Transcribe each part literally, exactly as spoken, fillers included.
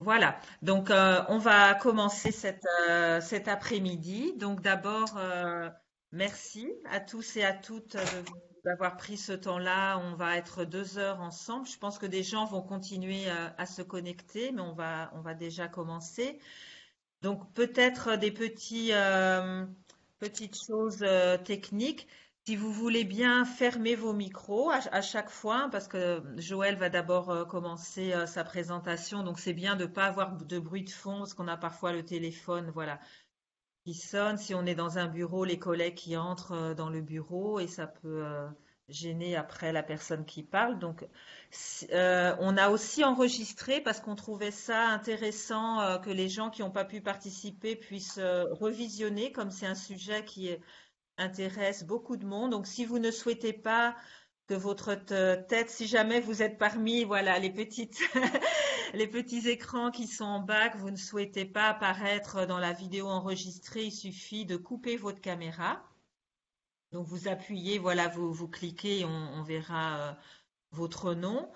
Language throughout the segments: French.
Voilà, donc euh, on va commencer cet, euh, cet après-midi. Donc d'abord, euh, merci à tous et à toutes de vous- d'avoir pris ce temps-là. On va être deux heures ensemble. Je pense que des gens vont continuer euh, à se connecter, mais on va, on va déjà commencer. Donc peut-être des petits, euh, petites choses euh, techniques. Si vous voulez bien fermer vos micros à, à chaque fois, parce que Joël va d'abord euh, commencer euh, sa présentation, donc c'est bien de ne pas avoir de bruit de fond, parce qu'on a parfois le téléphone, voilà, qui sonne. Si on est dans un bureau, les collègues qui entrent euh, dans le bureau et ça peut euh, gêner après la personne qui parle. Donc, si- euh, on a aussi enregistré parce qu'on trouvait ça intéressant euh, que les gens qui n'ont pas pu participer puissent euh, revisionner, comme c'est un sujet qui est- intéresse beaucoup de monde. Donc, si vous ne souhaitez pas que votre te- tête, si jamais vous êtes parmi, voilà, les petites les petits écrans qui sont en bas, que vous ne souhaitez pas apparaître dans la vidéo enregistrée, il suffit de couper votre caméra. Donc vous appuyez, voilà, vous, vous cliquez et on, on verra euh, votre nom.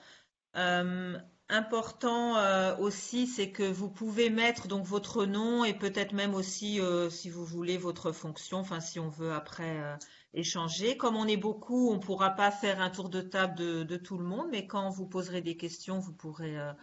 Euh, Important euh, aussi, c'est que vous pouvez mettre donc votre nom et peut-être même aussi, euh, si vous voulez, votre fonction. Enfin, si on veut après euh, échanger. Comme on est beaucoup, on ne pourra pas faire un tour de table de, de tout le monde, mais quand vous poserez des questions, vous pourrez euh,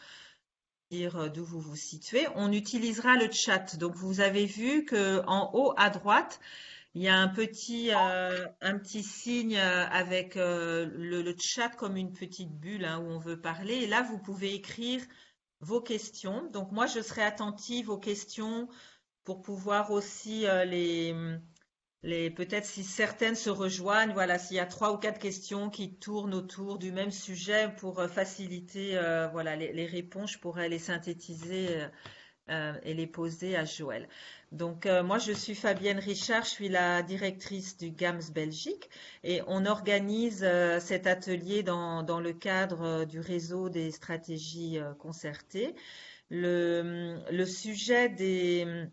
dire euh, d'où vous vous situez. On utilisera le chat. Donc, vous avez vu que en haut à droite, il y a un petit, euh, un petit signe euh, avec euh, le, le chat comme une petite bulle hein, où on veut parler. Et là, vous pouvez écrire vos questions. Donc, moi, je serai attentive aux questions pour pouvoir aussi euh, les, les, peut-être si certaines se rejoignent, voilà, s'il y a trois ou quatre questions qui tournent autour du même sujet pour euh, faciliter euh, voilà, les, les réponses, je pourrais les synthétiser euh, euh, et les poser à Joël. Donc euh, moi je suis Fabienne Richard, je suis la directrice du GAMS Belgique et on organise euh, cet atelier dans, dans le cadre euh, du réseau des stratégies euh, concertées. Le, le sujet des,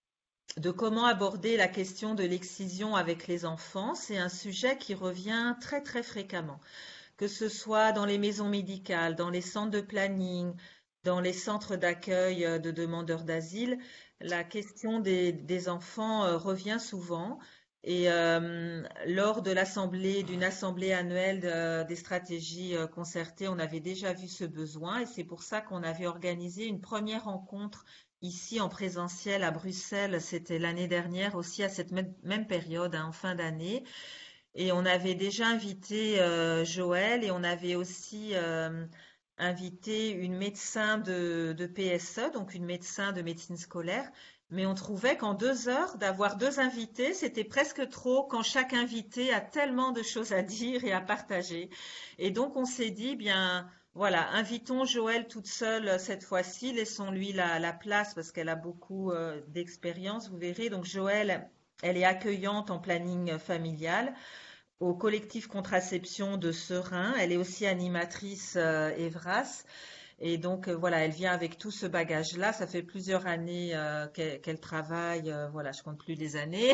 de comment aborder la question de l'excision avec les enfants, c'est un sujet qui revient très très fréquemment, que ce soit dans les maisons médicales, dans les centres de planning, dans les centres d'accueil euh, de demandeurs d'asile. La question des, des enfants euh, revient souvent. Et euh, lors de l'assemblée, d'une assemblée annuelle de- des stratégies euh, concertées, on avait déjà vu ce besoin et c'est pour ça qu'on avait organisé une première rencontre ici en présentiel à Bruxelles. C'était l'année dernière aussi à cette même, même période, hein, en fin d'année. Et on avait déjà invité euh, Joël et on avait aussi euh, invité une médecin de, de P S E, donc une médecin de médecine scolaire. Mais on trouvait qu'en deux heures, d'avoir deux invités, c'était presque trop quand chaque invité a tellement de choses à dire et à partager. Et donc on s'est dit, bien voilà, invitons Joël toute seule euh, cette fois-ci, laissons-lui la, la place parce qu'elle a beaucoup euh, d'expérience, vous verrez. Donc Joël, elle est accueillante en planning familial au collectif Contraception de Serein. Elle est aussi animatrice euh, Evras. Et donc, euh, voilà, elle vient avec tout ce bagage-là. Ça fait plusieurs années euh, qu'elle qu'elle travaille, euh, voilà, je compte plus les années,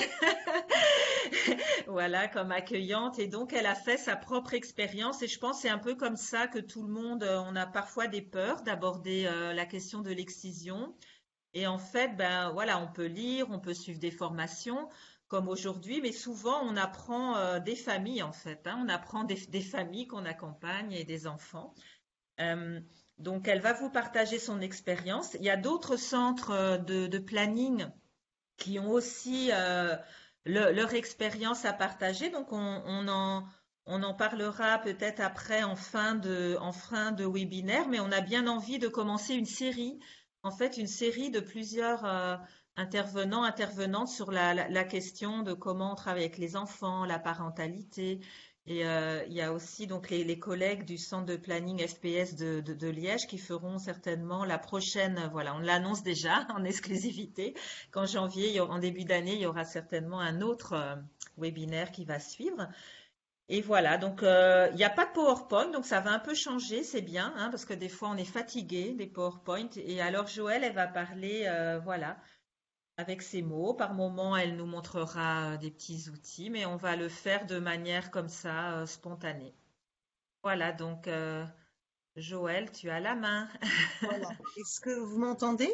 voilà, comme accueillante. Et donc, elle a fait sa propre expérience. Et je pense que c'est un peu comme ça que tout le monde, euh, on a parfois des peurs d'aborder euh, la question de l'excision. Et en fait, ben voilà, on peut lire, on peut suivre des formations comme aujourd'hui, mais souvent on apprend euh, des familles en fait, hein. On apprend des, des familles qu'on accompagne et des enfants. Euh, donc elle va vous partager son expérience. Il y a d'autres centres euh, de, de planning qui ont aussi euh, le- leur expérience à partager. Donc on, on en, on en parlera peut-être après en fin de, en fin de webinaire, mais on a bien envie de commencer une série, en fait une série de plusieurs euh, intervenants, intervenantes sur la, la, la question de comment on travaille avec les enfants, la parentalité. Et euh, il y a aussi donc les, les collègues du centre de planning F P S de, de, de Liège qui feront certainement la prochaine, voilà, on l'annonce déjà en exclusivité, qu'en janvier, il y aura- en début d'année, il y aura certainement un autre euh, webinaire qui va suivre. Et voilà, donc euh, il n'y a pas de PowerPoint, donc ça va un peu changer, c'est bien, hein, parce que des fois on est fatigué des PowerPoint. Et alors Joëlle, elle va parler, euh, voilà, avec ses mots. Par moment, elle nous montrera euh, des petits outils, mais on va le faire de manière comme ça, euh, spontanée. Voilà, donc euh, Joël, tu as la main. Voilà. Est-ce que vous m'entendez?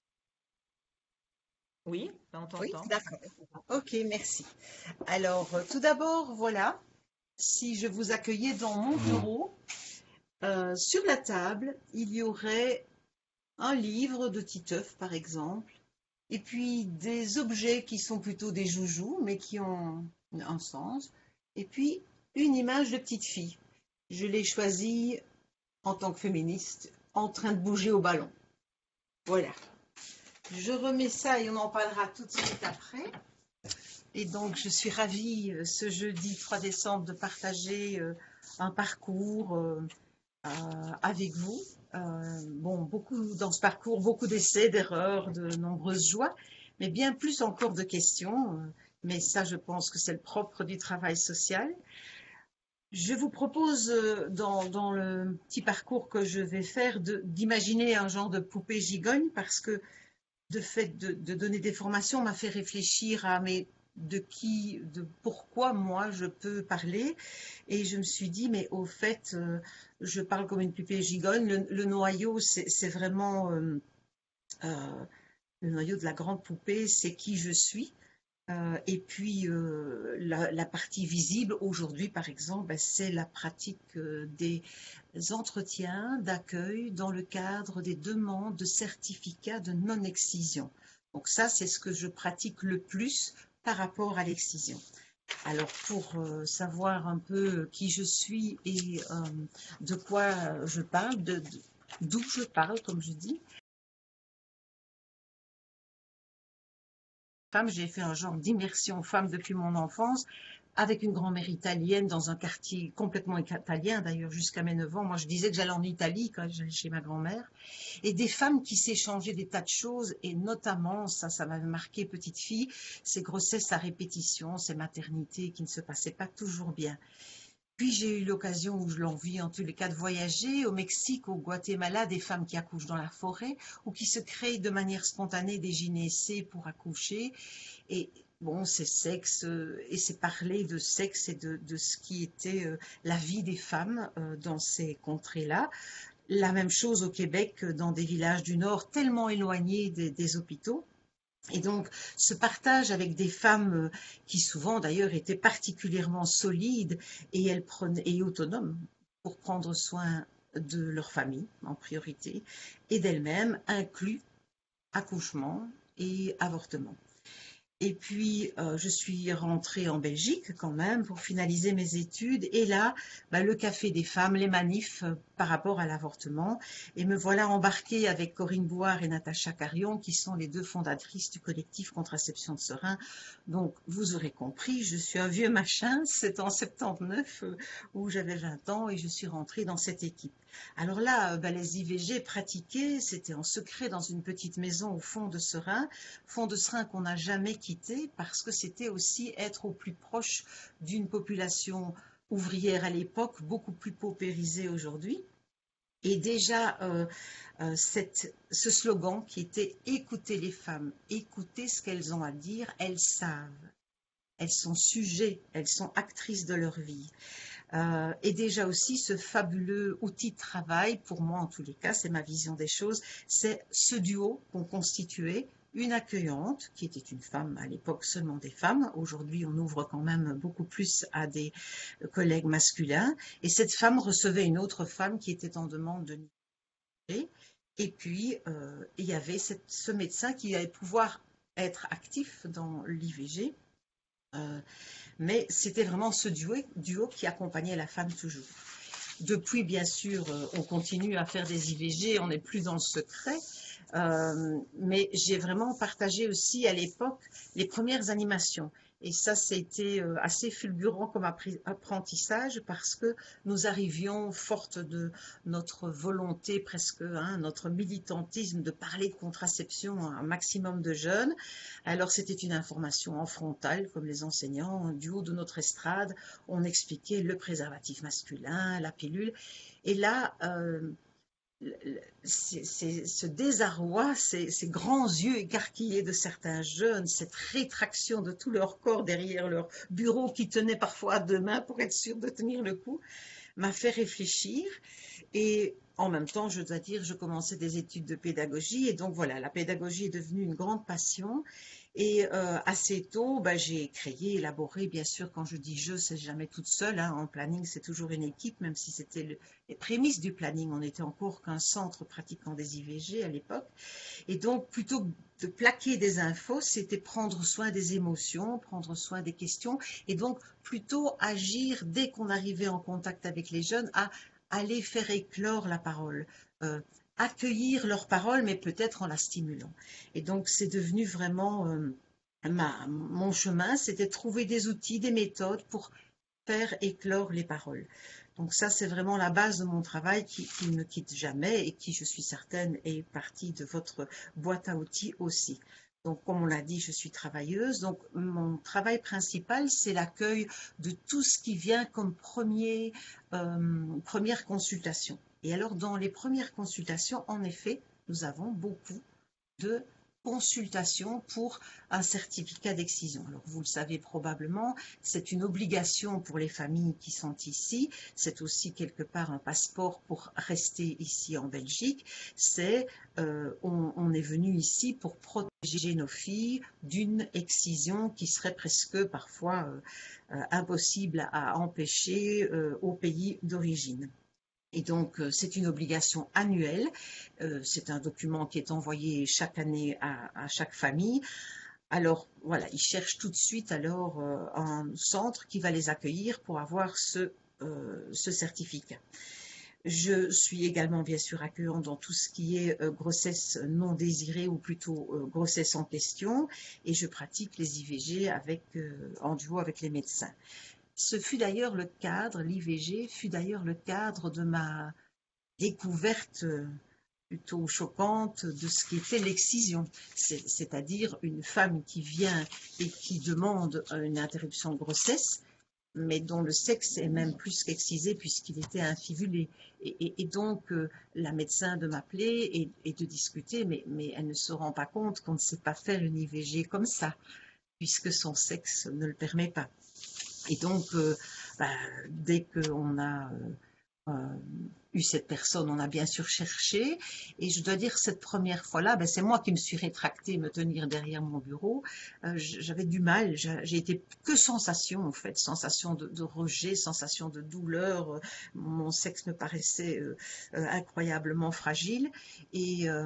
Oui, on Oui, t'entend. d'accord. Ok, merci. Alors, euh, tout d'abord, voilà, si je vous accueillais dans mon bureau, euh, sur la table, il y aurait un livre de Titeuf, par exemple, et puis des objets qui sont plutôt des joujoux, mais qui ont un sens, et puis une image de petite fille. Je l'ai choisie en tant que féministe, en train de bouger au ballon. Voilà. Je remets ça et on en parlera tout de suite après. Et donc, je suis ravie euh, ce jeudi trois décembre de partager euh, un parcours euh, euh, avec vous. Euh, bon, beaucoup dans ce parcours, beaucoup d'essais, d'erreurs, de nombreuses joies, mais bien plus encore de questions. euh, Mais ça, je pense que c'est le propre du travail social. Je vous propose, euh, dans, dans le petit parcours que je vais faire, de- d'imaginer un genre de poupée gigogne parce que de fait de, de donner des formations m'a fait réfléchir à mais de qui, de pourquoi moi je peux parler. Et je me suis dit, mais au fait, euh, je parle comme une poupée gigogne. Le, le noyau, c'est c'est vraiment euh, euh, le noyau de la grande poupée, c'est qui je suis. Euh, et puis euh, la, la partie visible aujourd'hui, par exemple, ben, c'est la pratique euh, des entretiens d'accueil dans le cadre des demandes de certificats de non-excision. Donc ça, c'est ce que je pratique le plus par rapport à l'excision. Alors pour euh, savoir un peu qui je suis et euh, de quoi je parle, de- de- d'où je parle, comme je dis, femme, j'ai fait un genre d'immersion femme depuis mon enfance, avec une grand-mère italienne dans un quartier complètement italien, d'ailleurs jusqu'à mes neuf ans. Moi, je disais que j'allais en Italie quand j'allais chez ma grand-mère. Et des femmes qui s'échangeaient des tas de choses, et notamment, ça, ça m'avait marqué petite fille, ces grossesses à répétition, ces maternités qui ne se passaient pas toujours bien. Puis j'ai eu l'occasion, où je l'envie en tous les cas, de voyager au Mexique, au Guatemala, des femmes qui accouchent dans la forêt ou qui se créent de manière spontanée des gynécées pour accoucher. Et bon, c'est sexe, euh, et c'est parler de sexe et de, de ce qui était euh, la vie des femmes euh, dans ces contrées-là. La même chose au Québec, euh, dans des villages du Nord tellement éloignés des, des hôpitaux. Et donc, ce partage avec des femmes euh, qui souvent d'ailleurs étaient particulièrement solides et, elles prenaient, et autonomes pour prendre soin de leur famille en priorité et d'elles-mêmes, inclut accouchement et avortement. Et puis, euh, je suis rentrée en Belgique quand même pour finaliser mes études. Et là, bah, le Café des femmes, les manifs euh, par rapport à l'avortement. Et me voilà embarquée avec Corinne Bouard et Natacha Carion, qui sont les deux fondatrices du collectif Contraception de Serein. Donc, vous aurez compris, je suis un vieux machin. C'est en soixante-dix-neuf euh, où j'avais vingt ans et je suis rentrée dans cette équipe. Alors là, euh, bah, les I V G pratiquées, c'était en secret dans une petite maison au fond de Serein. Fond de Serein qu'on n'a jamais quitté parce que c'était aussi être au plus proche d'une population ouvrière à l'époque, beaucoup plus paupérisée aujourd'hui. Et déjà, euh, euh, cette, ce slogan qui était écoutez les femmes, écoutez ce qu'elles ont à dire, elles savent, elles sont sujets, elles sont actrices de leur vie. Euh, et déjà aussi ce fabuleux outil de travail, pour moi en tous les cas, c'est ma vision des choses, c'est ce duo qu'on constituait, une accueillante, qui était une femme à l'époque seulement des femmes, aujourd'hui on ouvre quand même beaucoup plus à des collègues masculins, et cette femme recevait une autre femme qui était en demande de nier, et puis euh, il y avait cette, ce médecin qui allait pouvoir être actif dans l'I V G, euh, mais c'était vraiment ce duo, duo qui accompagnait la femme toujours. Depuis, bien sûr, euh, on continue à faire des I V G, on n'est plus dans le secret, euh, mais j'ai vraiment partagé aussi à l'époque les premières animations. Et ça, c'était euh, assez fulgurant comme apprentissage parce que nous arrivions fortes de notre volonté, presque hein, notre militantisme de parler de contraception à un maximum de jeunes. Alors c'était une information en frontal, comme les enseignants, du haut de notre estrade, on expliquait le préservatif masculin, la pilule. Et là, euh, c'est, c'est, ce désarroi, ces, ces grands yeux écarquillés de certains jeunes, cette rétraction de tout leur corps derrière leur bureau qui tenait parfois à deux mains pour être sûr de tenir le coup, m'a fait réfléchir. Et en même temps, je dois dire, je commençais des études de pédagogie et donc voilà, la pédagogie est devenue une grande passion. Et euh, assez tôt, bah, j'ai créé, élaboré, bien sûr, quand je dis je, c'est jamais toute seule, hein, en planning, c'est toujours une équipe, même si c'était le- les prémices du planning, on n'était encore qu'un centre pratiquant des I V G à l'époque. Et donc, plutôt que de plaquer des infos, c'était prendre soin des émotions, prendre soin des questions, et donc plutôt agir dès qu'on arrivait en contact avec les jeunes à aller faire éclore la parole, euh, accueillir leur parole, mais peut-être en la stimulant. Et donc, c'est devenu vraiment euh, ma, mon chemin, c'était trouver des outils, des méthodes pour faire éclore les paroles. Donc ça, c'est vraiment la base de mon travail qui, qui ne quitte jamais et qui, je suis certaine, est partie de votre boîte à outils aussi. Donc, comme on l'a dit, je suis travailleuse. Donc, mon travail principal, c'est l'accueil de tout ce qui vient comme premier, euh, première consultation. Et alors, dans les premières consultations, en effet, nous avons beaucoup de consultation pour un certificat d'excision. Alors, vous le savez probablement, c'est une obligation pour les familles qui sont ici. C'est aussi quelque part un passeport pour rester ici en Belgique. C'est, euh, on, on est venu ici pour protéger nos filles d'une excision qui serait presque parfois euh, euh, impossible à empêcher euh, au pays d'origine. Et donc, euh, c'est une obligation annuelle. Euh, c'est un document qui est envoyé chaque année à, à chaque famille. Alors, voilà, ils cherchent tout de suite alors euh, un centre qui va les accueillir pour avoir ce, euh, ce certificat. Je suis également bien sûr accueillante dans tout ce qui est euh, grossesse non désirée ou plutôt euh, grossesse en question et je pratique les I V G avec, euh, en duo avec les médecins. Ce fut d'ailleurs le cadre, l'I V G fut d'ailleurs le cadre de ma découverte euh, plutôt choquante de ce qu'était l'excision, c'est-à-dire une femme qui vient et qui demande une interruption de grossesse, mais dont le sexe est même plus qu'excisé puisqu'il était infibulé. Et, et, et donc, euh, la médecin de m'appeler et, et de discuter, mais, mais elle ne se rend pas compte qu'on ne sait pas faire une I V G comme ça, puisque son sexe ne le permet pas. Et donc, euh, bah, dès qu'on a euh, euh, eu cette personne, on a bien sûr cherché. Et je dois dire, cette première fois-là, ben, c'est moi qui me suis rétractée, me tenir derrière mon bureau. Euh, J'avais du mal, j'ai été que sensation, en fait, sensation de, de rejet, sensation de douleur. Mon sexe me paraissait euh, euh, incroyablement fragile. Et, euh,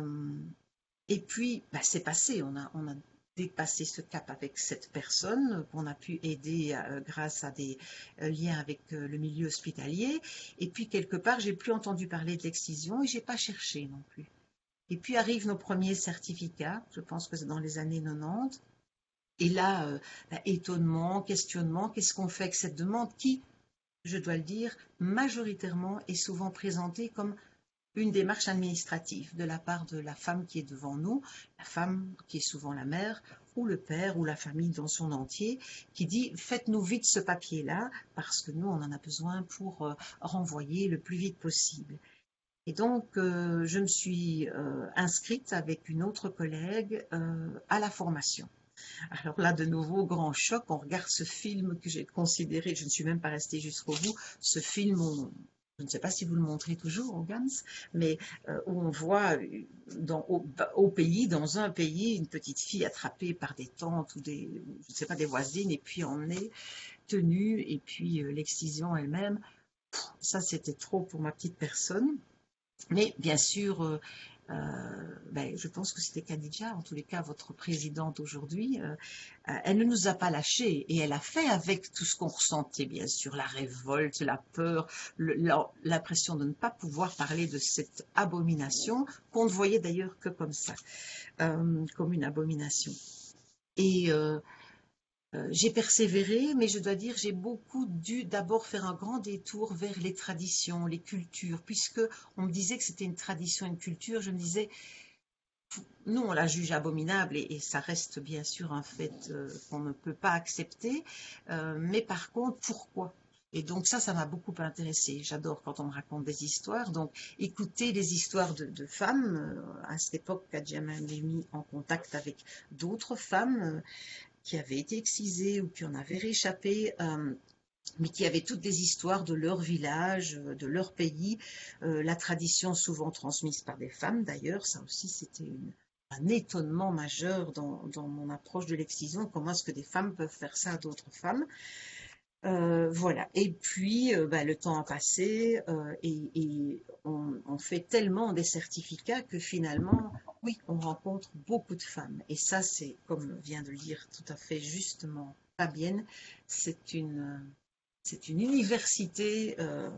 et puis, bah, c'est passé. On a, on a dépassé ce cap avec cette personne qu'on a pu aider euh, grâce à des euh, liens avec euh, le milieu hospitalier. Et puis, quelque part, j'ai plus entendu parler de l'excision et j'ai pas cherché non plus. Et puis arrivent nos premiers certificats. Je pense que c'est dans les années quatre-vingt-dix. Et là, euh, bah, étonnement, questionnement, qu'est-ce qu'on fait avec cette demande qui, je dois le dire, majoritairement est souvent présentée comme une démarche administrative de la part de la femme qui est devant nous, la femme qui est souvent la mère ou le père ou la famille dans son entier, qui dit faites-nous vite ce papier-là parce que nous on en a besoin pour euh, renvoyer le plus vite possible. Et donc euh, je me suis euh, inscrite avec une autre collègue euh, à la formation. Alors là, de nouveau, grand choc, on regarde ce film que j'ai considéré, je ne suis même pas restée jusqu'au bout, ce film, on, je ne sais pas si vous le montrez toujours au Gans, mais euh, où on voit euh, dans, au, au pays, dans un pays, une petite fille attrapée par des tantes ou des, je ne sais pas, des voisines, et puis emmenée, tenue, et puis euh, l'excision elle-même. Ça, c'était trop pour ma petite personne. Mais bien sûr, euh, euh, ben, je pense que c'était Khadija, en tous les cas votre présidente aujourd'hui, euh, euh, elle ne nous a pas lâchés et elle a fait avec tout ce qu'on ressentait, bien sûr, la révolte, la peur, l'impression de ne pas pouvoir parler de cette abomination qu'on ne voyait d'ailleurs que comme ça, euh, comme une abomination. Et euh, euh, j'ai persévéré, mais je dois dire, j'ai beaucoup dû d'abord faire un grand détour vers les traditions, les cultures, puisque on me disait que c'était une tradition, une culture, je me disais, nous on la juge abominable et, et ça reste bien sûr un fait euh, qu'on ne peut pas accepter, euh, mais par contre, pourquoi? Et donc ça, ça m'a beaucoup intéressée. J'adore quand on me raconte des histoires. Donc, écouter des histoires de, de femmes. Euh, à cette époque, Kadja m'a mis en contact avec d'autres femmes euh, qui avaient été excisées ou qui en avaient réchappé. Euh, mais qui avaient toutes des histoires de leur village, de leur pays, euh, la tradition souvent transmise par des femmes d'ailleurs, ça aussi c'était une- un étonnement majeur dans, dans mon approche de l'excision, comment est-ce que des femmes peuvent faire ça à d'autres femmes. Euh, voilà. Et puis, euh, bah, le temps a passé euh, et, et on, on fait tellement des certificats que finalement, oui, on rencontre beaucoup de femmes. Et ça, c'est, comme vient de le dire tout à fait justement Fabienne, c'est une, c'est une université euh,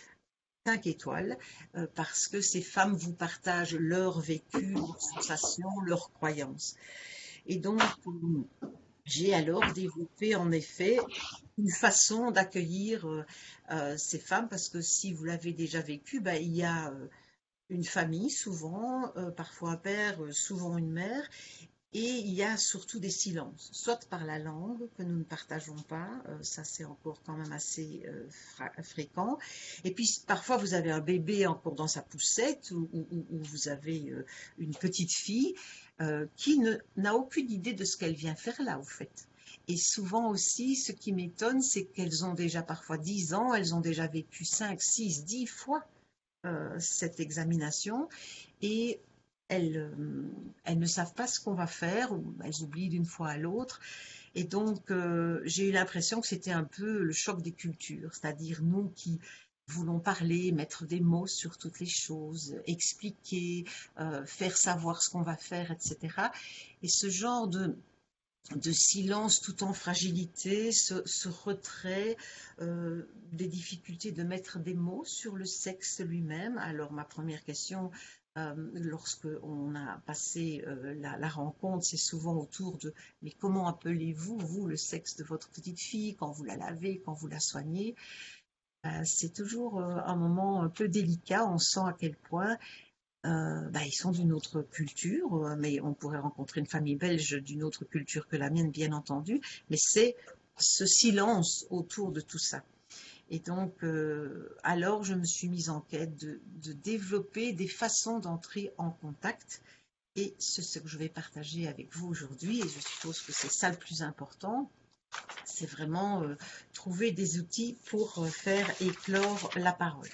cinq étoiles euh, parce que ces femmes vous partagent leur vécu, leurs sensations, leurs croyances. Et donc, euh, j'ai alors développé en effet une façon d'accueillir euh, euh, ces femmes parce que si vous l'avez déjà vécu, bah, il y a euh, une famille souvent, euh, parfois un père, euh, souvent une mère, et il y a surtout des silences, soit par la langue que nous ne partageons pas, euh, ça c'est encore quand même assez euh, fréquent, et puis parfois vous avez un bébé encore dans sa poussette ou, ou- ou vous avez euh, une petite fille euh, qui ne- n'a aucune idée de ce qu'elle vient faire là au fait. Et souvent aussi, ce qui m'étonne, c'est qu'elles ont déjà parfois dix ans, elles ont déjà vécu cinq, six, dix fois euh, cette examination et elles, euh, elles ne savent pas ce qu'on va faire ou elles oublient d'une fois à l'autre. Et donc, euh, j'ai eu l'impression que c'était un peu le choc des cultures, c'est-à-dire nous qui voulons parler, mettre des mots sur toutes les choses, expliquer, euh, faire savoir ce qu'on va faire, et cetera. Et ce genre de, de silence tout en fragilité, ce, ce retrait, euh, des difficultés de mettre des mots sur le sexe lui-même. Alors ma première question, euh, lorsque on a passé euh, la, la rencontre, c'est souvent autour de mais comment appelez-vous, vous, le sexe de votre petite fille, quand vous la lavez, quand vous la soignez. Euh, c'est toujours euh, un moment un peu délicat, on sent à quel point euh, bah, ils sont d'une autre culture, euh, mais on pourrait rencontrer une famille belge d'une autre culture que la mienne, bien entendu, mais c'est ce silence autour de tout ça. Et donc, euh, alors, je me suis mise en quête de, de développer des façons d'entrer en contact. Et c'est ce que je vais partager avec vous aujourd'hui. Et je suppose que c'est ça le plus important. C'est vraiment euh, trouver des outils pour euh, faire éclore la parole.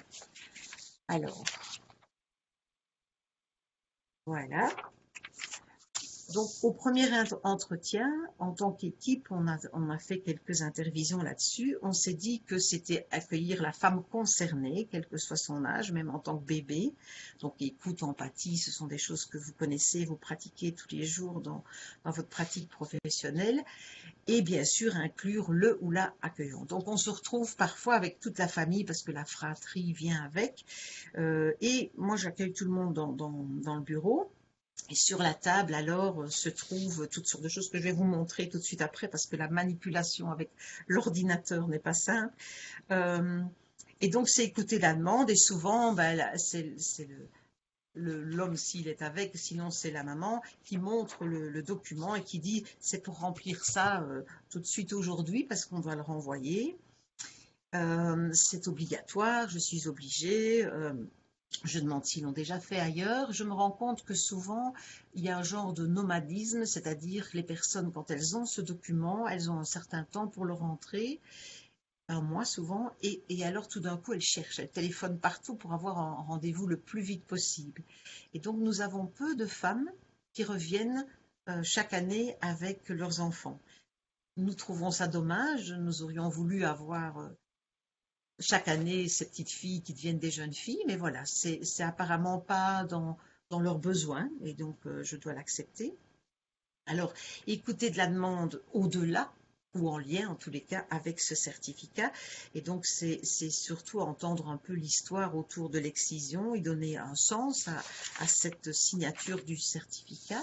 Alors, voilà. Donc, au premier entretien, en tant qu'équipe, on a, on a fait quelques intervisions là-dessus. On s'est dit que c'était accueillir la femme concernée, quel que soit son âge, même en tant que bébé. Donc, écoute, empathie, ce sont des choses que vous connaissez, vous pratiquez tous les jours dans, dans votre pratique professionnelle. Et bien sûr, inclure le ou la accueillant. Donc, on se retrouve parfois avec toute la famille parce que la fratrie vient avec. Euh, et moi, j'accueille tout le monde dans, dans, dans le bureau. Et sur la table, alors, se trouvent toutes sortes de choses que je vais vous montrer tout de suite après parce que la manipulation avec l'ordinateur n'est pas simple. Euh, et donc, c'est écouter la demande et souvent, ben, c'est le, l'homme s'il est avec, sinon c'est la maman qui montre le, le document et qui dit c'est pour remplir ça euh, tout de suite aujourd'hui parce qu'on doit le renvoyer. Euh, c'est obligatoire, je suis obligée. Euh, je demande s'ils l'ont déjà fait ailleurs. Je me rends compte que souvent, il y a un genre de nomadisme, c'est-à-dire que les personnes, quand elles ont ce document, elles ont un certain temps pour le rentrer, un mois souvent, et, et alors tout d'un coup, elles cherchent, elles téléphonent partout pour avoir un rendez-vous le plus vite possible. Et donc, nous avons peu de femmes qui reviennent euh, chaque année avec leurs enfants. Nous trouvons ça dommage, nous aurions voulu avoir euh, chaque année ces petites filles qui deviennent des jeunes filles, mais voilà, c'est apparemment pas dans, dans leurs besoins, et donc euh, je dois l'accepter. Alors, écoutez de la demande au-delà, ou en lien en tous les cas avec ce certificat, et donc c'est surtout entendre un peu l'histoire autour de l'excision et donner un sens à, à cette signature du certificat,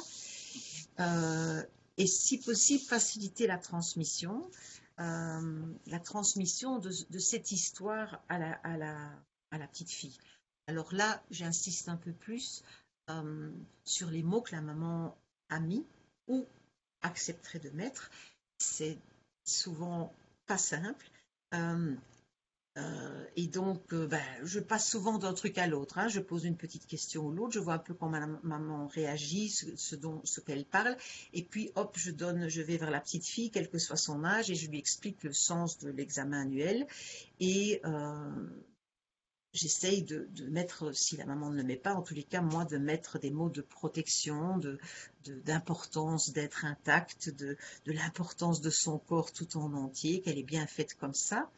euh, et si possible faciliter la transmission. Euh, la transmission de, de, cette histoire à la, à, la, à la petite fille. Alors là, j'insiste un peu plus euh, sur les mots que la maman a mis ou accepterait de mettre. C'est souvent pas simple. Euh, Euh, et donc, euh, ben, je passe souvent d'un truc à l'autre, hein. Je pose une petite question ou l'autre, je vois un peu comment ma maman réagit, ce, ce dont, ce qu'elle parle, et puis hop, je donne, je vais vers la petite fille, quel que soit son âge, et je lui explique le sens de l'examen annuel. Et euh, j'essaye de, de mettre, si la maman ne le met pas, en tous les cas, moi, de mettre des mots de protection, de, de- d'importance d'être intacte, de, de l'importance de son corps tout en entier, qu'elle est bien faite comme ça.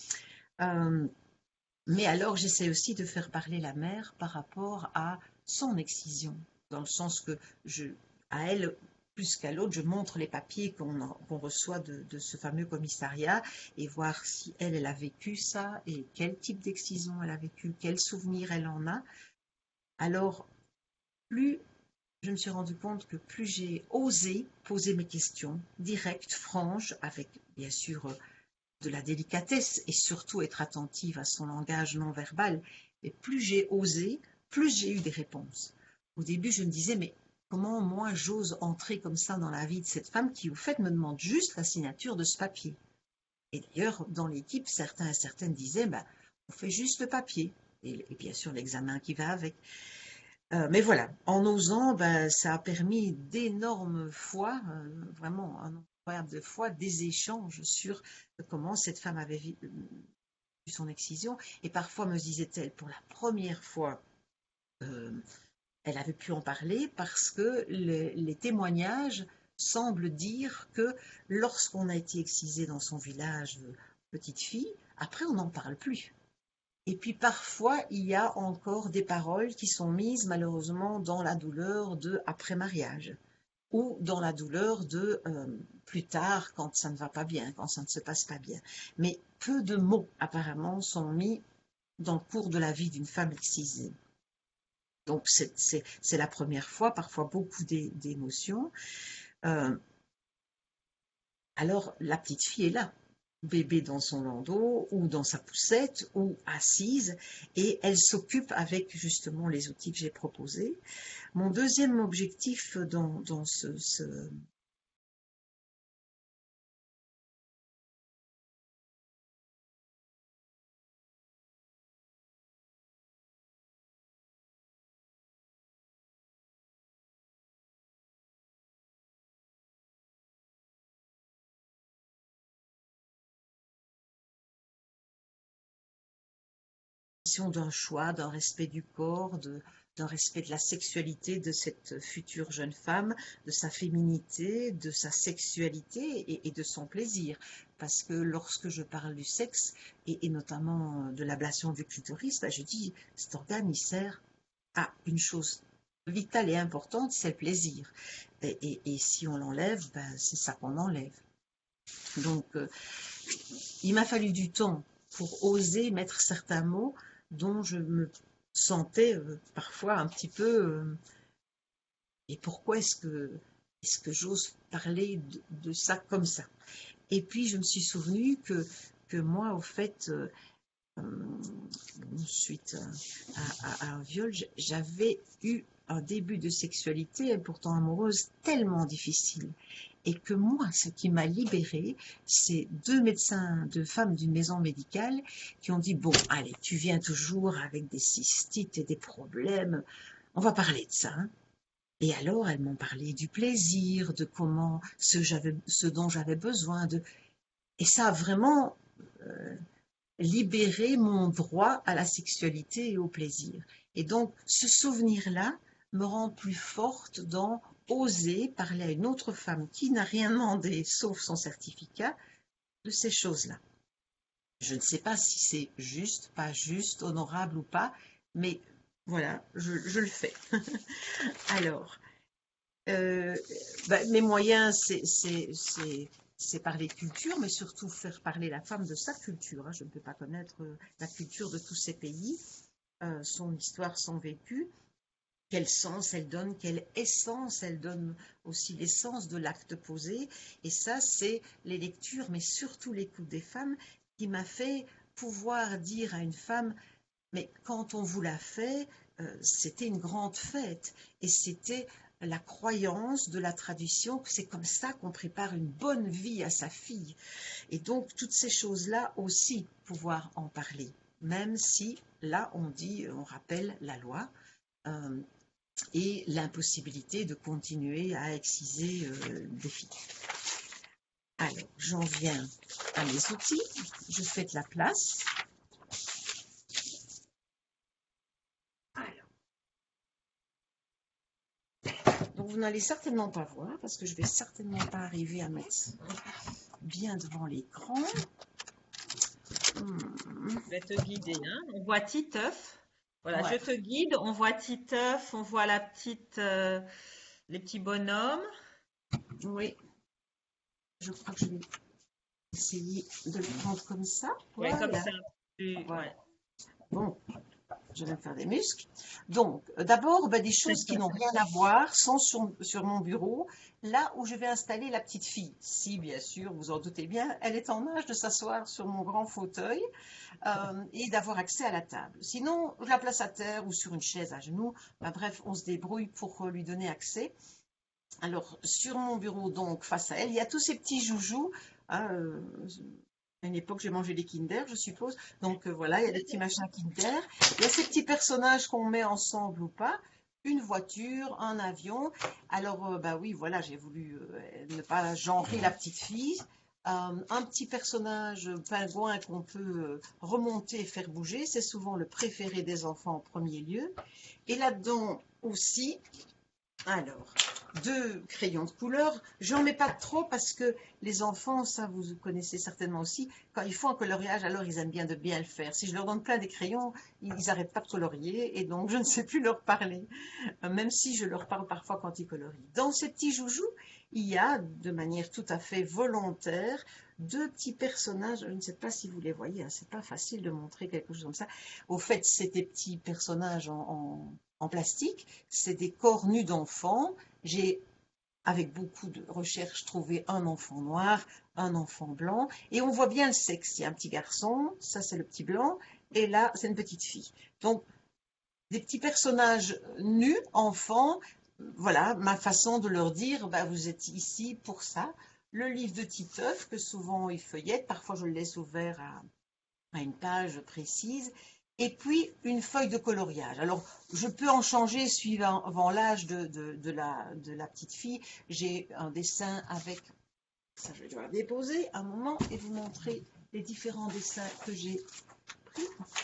Euh, mais alors, j'essaie aussi de faire parler la mère par rapport à son excision, dans le sens que je, à elle, plus qu'à l'autre, je montre les papiers qu'on qu'on reçoit de, de ce fameux commissariat et voir si elle, elle a vécu ça et quel type d'excision elle a vécu, quel souvenir elle en a. Alors, plus je me suis rendu compte que plus j'ai osé poser mes questions directes, franches, avec bien sûr de la délicatesse et surtout être attentive à son langage non verbal. Et plus j'ai osé, plus j'ai eu des réponses. Au début, je me disais, mais comment moi j'ose entrer comme ça dans la vie de cette femme qui, au fait, me demande juste la signature de ce papier. Et d'ailleurs, dans l'équipe, certains et certaines disaient, bah, on fait juste le papier. Et, et bien sûr, l'examen qui va avec. Euh, mais voilà, en osant, ben, ça a permis d'énormes fois, euh, vraiment un incroyable de fois, des échanges sur comment cette femme avait vu son excision. Et parfois, me disait-elle, pour la première fois, euh, elle avait pu en parler parce que les, les témoignages semblent dire que lorsqu'on a été excisé dans son village, euh, petite fille, après, on n'en parle plus. Et puis parfois, il y a encore des paroles qui sont mises malheureusement dans la douleur de après-mariage ou dans la douleur de euh, plus tard quand ça ne va pas bien, quand ça ne se passe pas bien. Mais peu de mots apparemment sont mis dans le cours de la vie d'une femme excisée. Donc c'est la première fois, parfois beaucoup d'émotions. Euh, alors la petite fille est là, bébé dans son landau ou dans sa poussette ou assise, et elle s'occupe avec justement les outils que j'ai proposés. Mon deuxième objectif dans, dans ce, ce d'un choix, d'un respect du corps, de, d'un respect de la sexualité de cette future jeune femme, de sa féminité, de sa sexualité et, et de son plaisir. Parce que lorsque je parle du sexe, et, et notamment de l'ablation du clitoris, ben je dis, cet organe, il sert à une chose vitale et importante, c'est le plaisir. Et, et, et si on l'enlève, ben c'est ça qu'on enlève. Donc, euh, il m'a fallu du temps pour oser mettre certains mots dont je me sentais euh, parfois un petit peu euh, et pourquoi est-ce que est-ce que j'ose parler de, de ça comme ça. Et puis je me suis souvenu que que moi au fait euh, suite à, à, à un viol, j'avais eu un début de sexualité pourtant amoureuse tellement difficile. Et que moi, ce qui m'a libérée, c'est deux médecins, deux femmes d'une maison médicale qui ont dit, bon, allez, tu viens toujours avec des cystites et des problèmes, on va parler de ça. Hein. Et alors, elles m'ont parlé du plaisir, de comment, ce, ce dont j'avais besoin. De... Et ça a vraiment euh, libéré mon droit à la sexualité et au plaisir. Et donc, ce souvenir-là me rend plus forte dans oser parler à une autre femme qui n'a rien demandé sauf son certificat de ces choses-là. Je ne sais pas si c'est juste, pas juste, honorable ou pas, mais voilà, je, je le fais. Alors, euh, ben, mes moyens, c'est parler culture, mais surtout faire parler la femme de sa culture. Hein. Je ne peux pas connaître la culture de tous ces pays, euh, son histoire, son vécu. Quel sens elle donne, quelle essence elle donne aussi l'essence de l'acte posé. Et ça, c'est les lectures, mais surtout l'écoute des femmes, qui m'a fait pouvoir dire à une femme, mais quand on vous l'a fait, euh, c'était une grande fête. Et c'était la croyance de la tradition, que c'est comme ça qu'on prépare une bonne vie à sa fille. Et donc, toutes ces choses-là aussi, pouvoir en parler, même si, là, on dit, on rappelle la loi, euh, et l'impossibilité de continuer à exciser euh, des filles. Alors, j'en viens à mes outils. Je fais de la place. Alors, donc vous n'allez certainement pas voir parce que je vais certainement pas arriver à mettre bien devant l'écran. Hmm. Je vais te guider, hein. On voit Titeuf. Voilà, Ouais. je te guide. On voit Titeuf, on voit la petite, euh, les petits bonhommes. Oui, je crois que je vais essayer de le prendre comme ça. Ouais, Voilà. comme ça. Tu- Voilà. ouais. Bon, je vais me faire des muscles. Donc, euh, d'abord, ben, des choses qui n'ont rien à voir sont sur, sur mon bureau, là où je vais installer la petite fille. Si, bien sûr, vous en doutez bien, elle est en âge de s'asseoir sur mon grand fauteuil euh, et d'avoir accès à la table. Sinon, je la place à terre ou sur une chaise à genoux. Ben, bref, on se débrouille pour euh, lui donner accès. Alors, sur mon bureau, donc, face à elle, il y a tous ces petits joujoux. Hein, euh, à une époque, j'ai mangé des Kinder, je suppose. Donc, euh, voilà, il y a des petits machins Kinder. Il y a ces petits personnages qu'on met ensemble ou pas. Une voiture, un avion. Alors, euh, bah oui, voilà, j'ai voulu euh, ne pas genrer la petite fille. Euh, un petit personnage pingouin qu'on peut euh, remonter et faire bouger. C'est souvent le préféré des enfants en premier lieu. Et là-dedans aussi, alors, deux crayons de couleur. J'en mets pas trop parce que les enfants, ça vous connaissez certainement aussi, quand ils font un coloriage, alors ils aiment bien de bien le faire. Si je leur donne plein des crayons, ils n'arrêtent pas de colorier et donc je ne sais plus leur parler, même si je leur parle parfois quand ils colorient. Dans ces petits joujoux, il y a, de manière tout à fait volontaire, deux petits personnages. Je ne sais pas si vous les voyez, hein, c'est pas facile de montrer quelque chose comme ça. Au fait, c'est des petits personnages en, en en plastique, c'est des corps nus d'enfants. J'ai, avec beaucoup de recherches, trouvé un enfant noir, un enfant blanc, et on voit bien le sexe. Il y a un petit garçon, ça c'est le petit blanc, et là c'est une petite fille. Donc, des petits personnages nus, enfants, voilà ma façon de leur dire, bah, vous êtes ici pour ça. Le livre de Titeuf, que souvent ils feuillettent, parfois je le laisse ouvert à, à une page précise, et puis une feuille de coloriage. Alors, je peux en changer suivant l'âge de, de, de, la, de la petite fille. J'ai un dessin avec, ça je vais devoir déposer un moment et vous montrer les différents dessins que j'ai pris.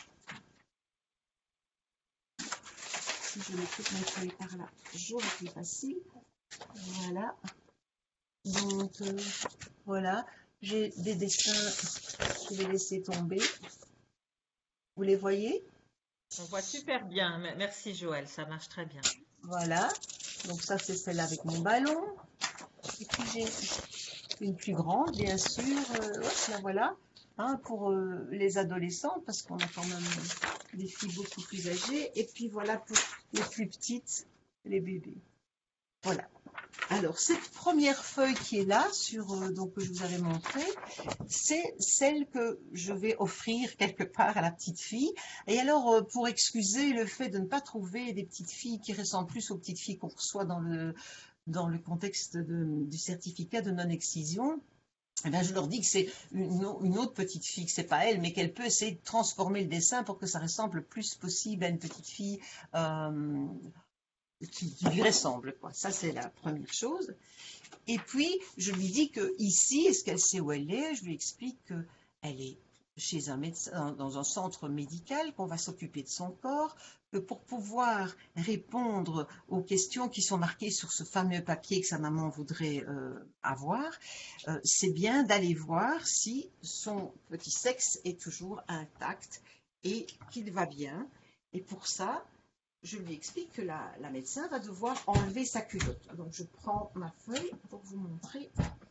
Si je mets toutes mes feuilles par là, j'aurai plus facile. Voilà. Donc, euh, voilà. J'ai des dessins, je vais laisser tomber. Vous les voyez? On voit super bien. Merci Joël, ça marche très bien. Voilà. Donc ça, c'est celle avec mon ballon. Et puis j'ai une plus grande, bien sûr. Euh, ouais, la voilà. Hein, pour euh, les adolescents, parce qu'on a quand même des filles beaucoup plus âgées. Et puis voilà pour les plus petites, les bébés. Voilà. Alors, cette première feuille qui est là, sur, euh, donc, que je vous avais montré, c'est celle que je vais offrir quelque part à la petite fille. Et alors, euh, pour excuser le fait de ne pas trouver des petites filles qui ressemblent plus aux petites filles qu'on reçoit dans le, dans le contexte de, du certificat de non-excision, eh bien, je leur dis que c'est une, une autre petite fille, que c'est pas elle, mais qu'elle peut essayer de transformer le dessin pour que ça ressemble le plus possible à une petite fille euh, qui, qui lui ressemble, quoi. Ça, c'est la première chose. Et puis, je lui dis que ici, est-ce qu'elle sait où elle est? Je lui explique qu'elle est chez un médecin, dans un centre médical, qu'on va s'occuper de son corps, que pour pouvoir répondre aux questions qui sont marquées sur ce fameux papier que sa maman voudrait euh, avoir, euh, c'est bien d'aller voir si son petit sexe est toujours intact et qu'il va bien. Et pour ça, je lui explique que la, la médecin va devoir enlever sa culotte. Donc, je prends ma feuille pour vous montrer.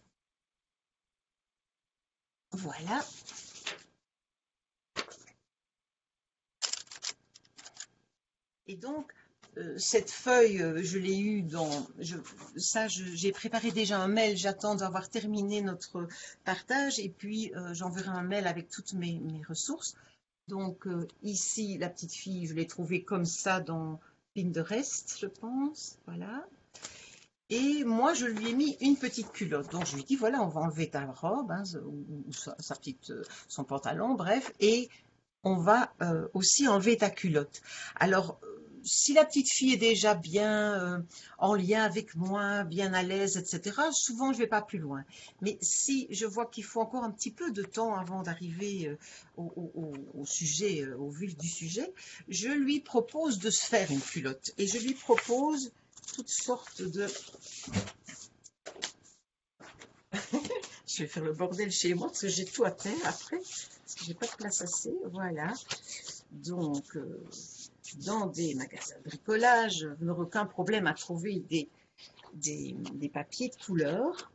Voilà. Et donc, euh, cette feuille, euh, je l'ai eue dans... Je, ça, j'ai préparé déjà un mail. J'attends d'avoir terminé notre partage. Et puis, euh, j'enverrai un mail avec toutes mes, mes ressources. Donc, euh, ici, la petite fille, je l'ai trouvée comme ça dans Pinterest, je pense. Voilà. Et moi, je lui ai mis une petite culotte. Donc, je lui ai dit, voilà, on va enlever ta robe, hein, ou, ou sa, sa petite, euh, son pantalon, bref, et on va euh, aussi enlever ta culotte. Alors, euh, si la petite fille est déjà bien euh, en lien avec moi, bien à l'aise, et cetera, souvent je ne vais pas plus loin. Mais si je vois qu'il faut encore un petit peu de temps avant d'arriver euh, au, au- au sujet, euh, au vif du sujet, je lui propose de se faire une culotte. Et je lui propose toutes sortes de... Je vais faire le bordel chez moi parce que j'ai tout à terre après, parce que j'ai pas de place assez. Voilà. Donc, euh, dans des magasins de bricolage, vous n'aurez aucun problème à trouver des, des, des papiers de couleur,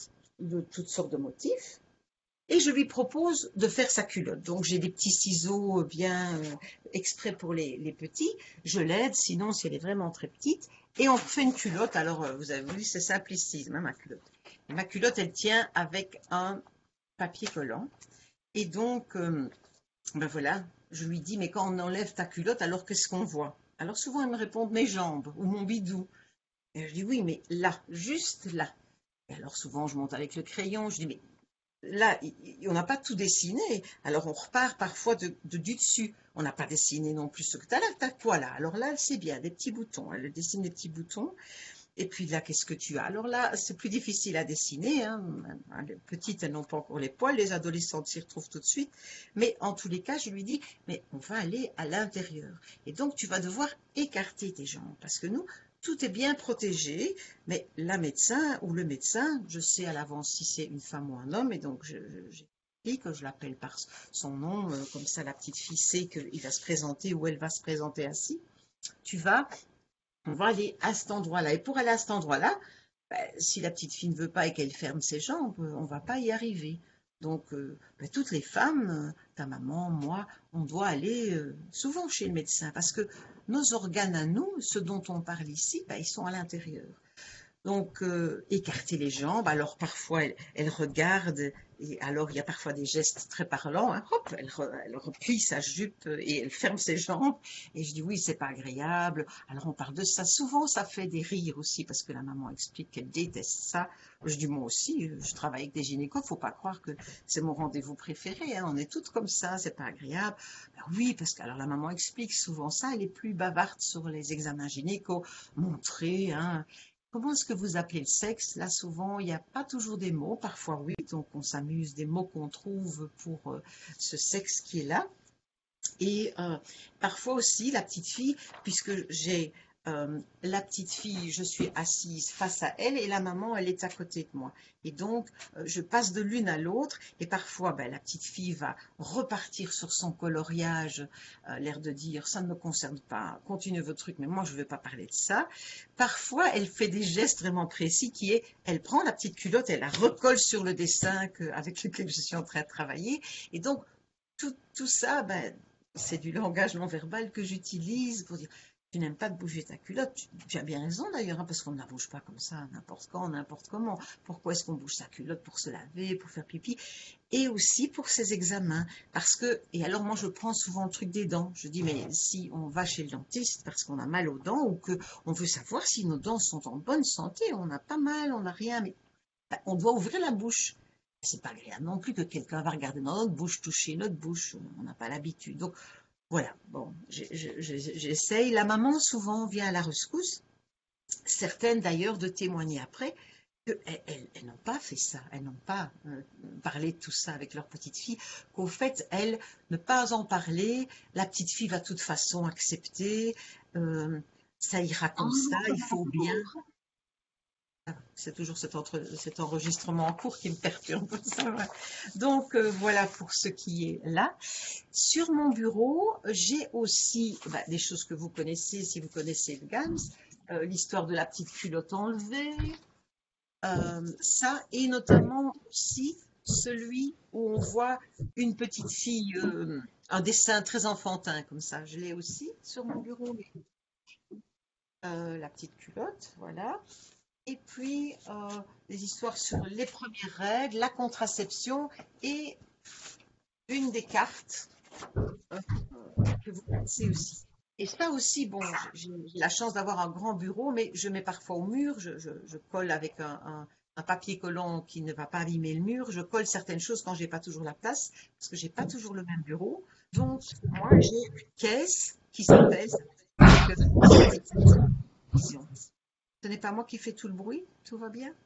de toutes sortes de motifs. Et je lui propose de faire sa culotte. Donc, j'ai des petits ciseaux bien euh, exprès pour les, les petits. Je l'aide, sinon, si elle est vraiment très petite. Et on fait une culotte. Alors, euh, vous avez vu, c'est simplissime, hein, ma culotte. Et ma culotte, elle tient avec un papier collant. Et donc, euh, ben voilà, je lui dis, mais quand on enlève ta culotte, alors qu'est-ce qu'on voit? Alors souvent, elle me répond mes jambes ou mon bidou. Et je dis, oui, mais là, juste là. Et alors souvent, je monte avec le crayon, je dis, mais là, on n'a pas tout dessiné. Alors on repart parfois de, de du dessus. On n'a pas dessiné non plus ce que tu as là, t'as quoi là? Alors là, c'est bien, des petits boutons. Elle dessine des petits boutons. Et puis là, qu'est-ce que tu as? Alors là, c'est plus difficile à dessiner, hein. Les petites, elles n'ont pas encore les poils, les adolescentes s'y retrouvent tout de suite. Mais en tous les cas, je lui dis, mais on va aller à l'intérieur. Et donc, tu vas devoir écarter tes jambes. Parce que nous, tout est bien protégé, mais la médecin ou le médecin, je sais à l'avance si c'est une femme ou un homme, et donc je, je, que je l'appelle par son nom, euh, comme ça la petite fille sait qu'il va se présenter ou elle va se présenter ainsi. Tu vas on va aller à cet endroit-là. Et pour aller à cet endroit-là, ben, si la petite fille ne veut pas et qu'elle ferme ses jambes, on ne va pas y arriver. Donc, euh, ben, toutes les femmes, euh, ta maman, moi, on doit aller euh, souvent chez le médecin parce que nos organes à nous, ceux dont on parle ici, ben, ils sont à l'intérieur. Donc, euh, écarter les jambes. Alors, parfois, elle, elle regarde, et alors, il y a parfois des gestes très parlants. Hein. Hop, elle, re, elle replie sa jupe et elle ferme ses jambes. Et je dis, oui, c'est pas agréable. Alors, on parle de ça. Souvent, ça fait des rires aussi, parce que la maman explique qu'elle déteste ça. Je dis, moi aussi, je travaille avec des gynécos. Faut pas croire que c'est mon rendez-vous préféré. Hein. On est toutes comme ça, c'est pas agréable. Ben oui, parce que alors la maman explique souvent ça. Elle est plus bavarde sur les examens gynécos. Montrer, hein. Comment est-ce que vous appelez le sexe? Là, souvent, il n'y a pas toujours des mots. Parfois, oui. Donc, on s'amuse des mots qu'on trouve pour euh, ce sexe qui est là. Et euh, parfois aussi, la petite fille, puisque j'ai euh, la petite fille, je suis assise face à elle et la maman, elle est à côté de moi. Et donc, euh, je passe de l'une à l'autre et parfois, ben, la petite fille va repartir sur son coloriage, euh, l'air de dire, ça ne me concerne pas, continuez votre truc, mais moi, je ne veux pas parler de ça. Parfois, elle fait des gestes vraiment précis qui est, elle prend la petite culotte, elle la recolle sur le dessin que, avec lequel je suis en train de travailler. Et donc, tout, tout ça, ben, c'est du langage non verbal que j'utilise pour dire tu n'aimes pas de bouger ta culotte. Tu, tu as bien raison d'ailleurs, hein, parce qu'on ne la bouge pas comme ça, n'importe quand, n'importe comment. Pourquoi est-ce qu'on bouge sa culotte? Pour se laver, pour faire pipi, et aussi pour ses examens. Parce que, et alors moi je prends souvent le truc des dents. Je dis, mais si on va chez le dentiste parce qu'on a mal aux dents ou qu'on veut savoir si nos dents sont en bonne santé, on n'a pas mal, on n'a rien, mais ben, on doit ouvrir la bouche. C'est pas agréable non plus que quelqu'un va regarder dans notre bouche, toucher notre bouche, on n'a pas l'habitude. Donc voilà, bon, j'essaye. La maman souvent vient à la rescousse, certaines d'ailleurs de témoigner après qu'elles elles, elles n'ont pas fait ça, elles n'ont pas euh, parlé de tout ça avec leur petite fille, qu'au fait, elles, ne pas en parler, la petite fille va de toute façon accepter, euh, ça ira comme ça, il faut bien. C'est toujours cet, entre, cet enregistrement en cours qui me perturbe. Ça va. Donc euh, voilà pour ce qui est là. Sur mon bureau, j'ai aussi bah, des choses que vous connaissez si vous connaissez le Gams, euh, l'histoire de la petite culotte enlevée, euh, ça, et notamment aussi celui où on voit une petite fille, euh, un dessin très enfantin comme ça. Je l'ai aussi sur mon bureau. Euh, la petite culotte, voilà. Et puis, euh, des histoires sur les premières règles, la contraception et une des cartes euh, que vous connaissez aussi. Et ça aussi, bon, j'ai j'ai la chance d'avoir un grand bureau, mais je mets parfois au mur, je, je- je colle avec un, un- un papier collant qui ne va pas abîmer le mur, je colle certaines choses quand j'ai pas toujours la place, parce que j'ai pas toujours le même bureau. Donc, moi, j'ai une caisse qui s'appelle Vision. Ce n'est pas moi qui fais tout le bruit, tout va bien?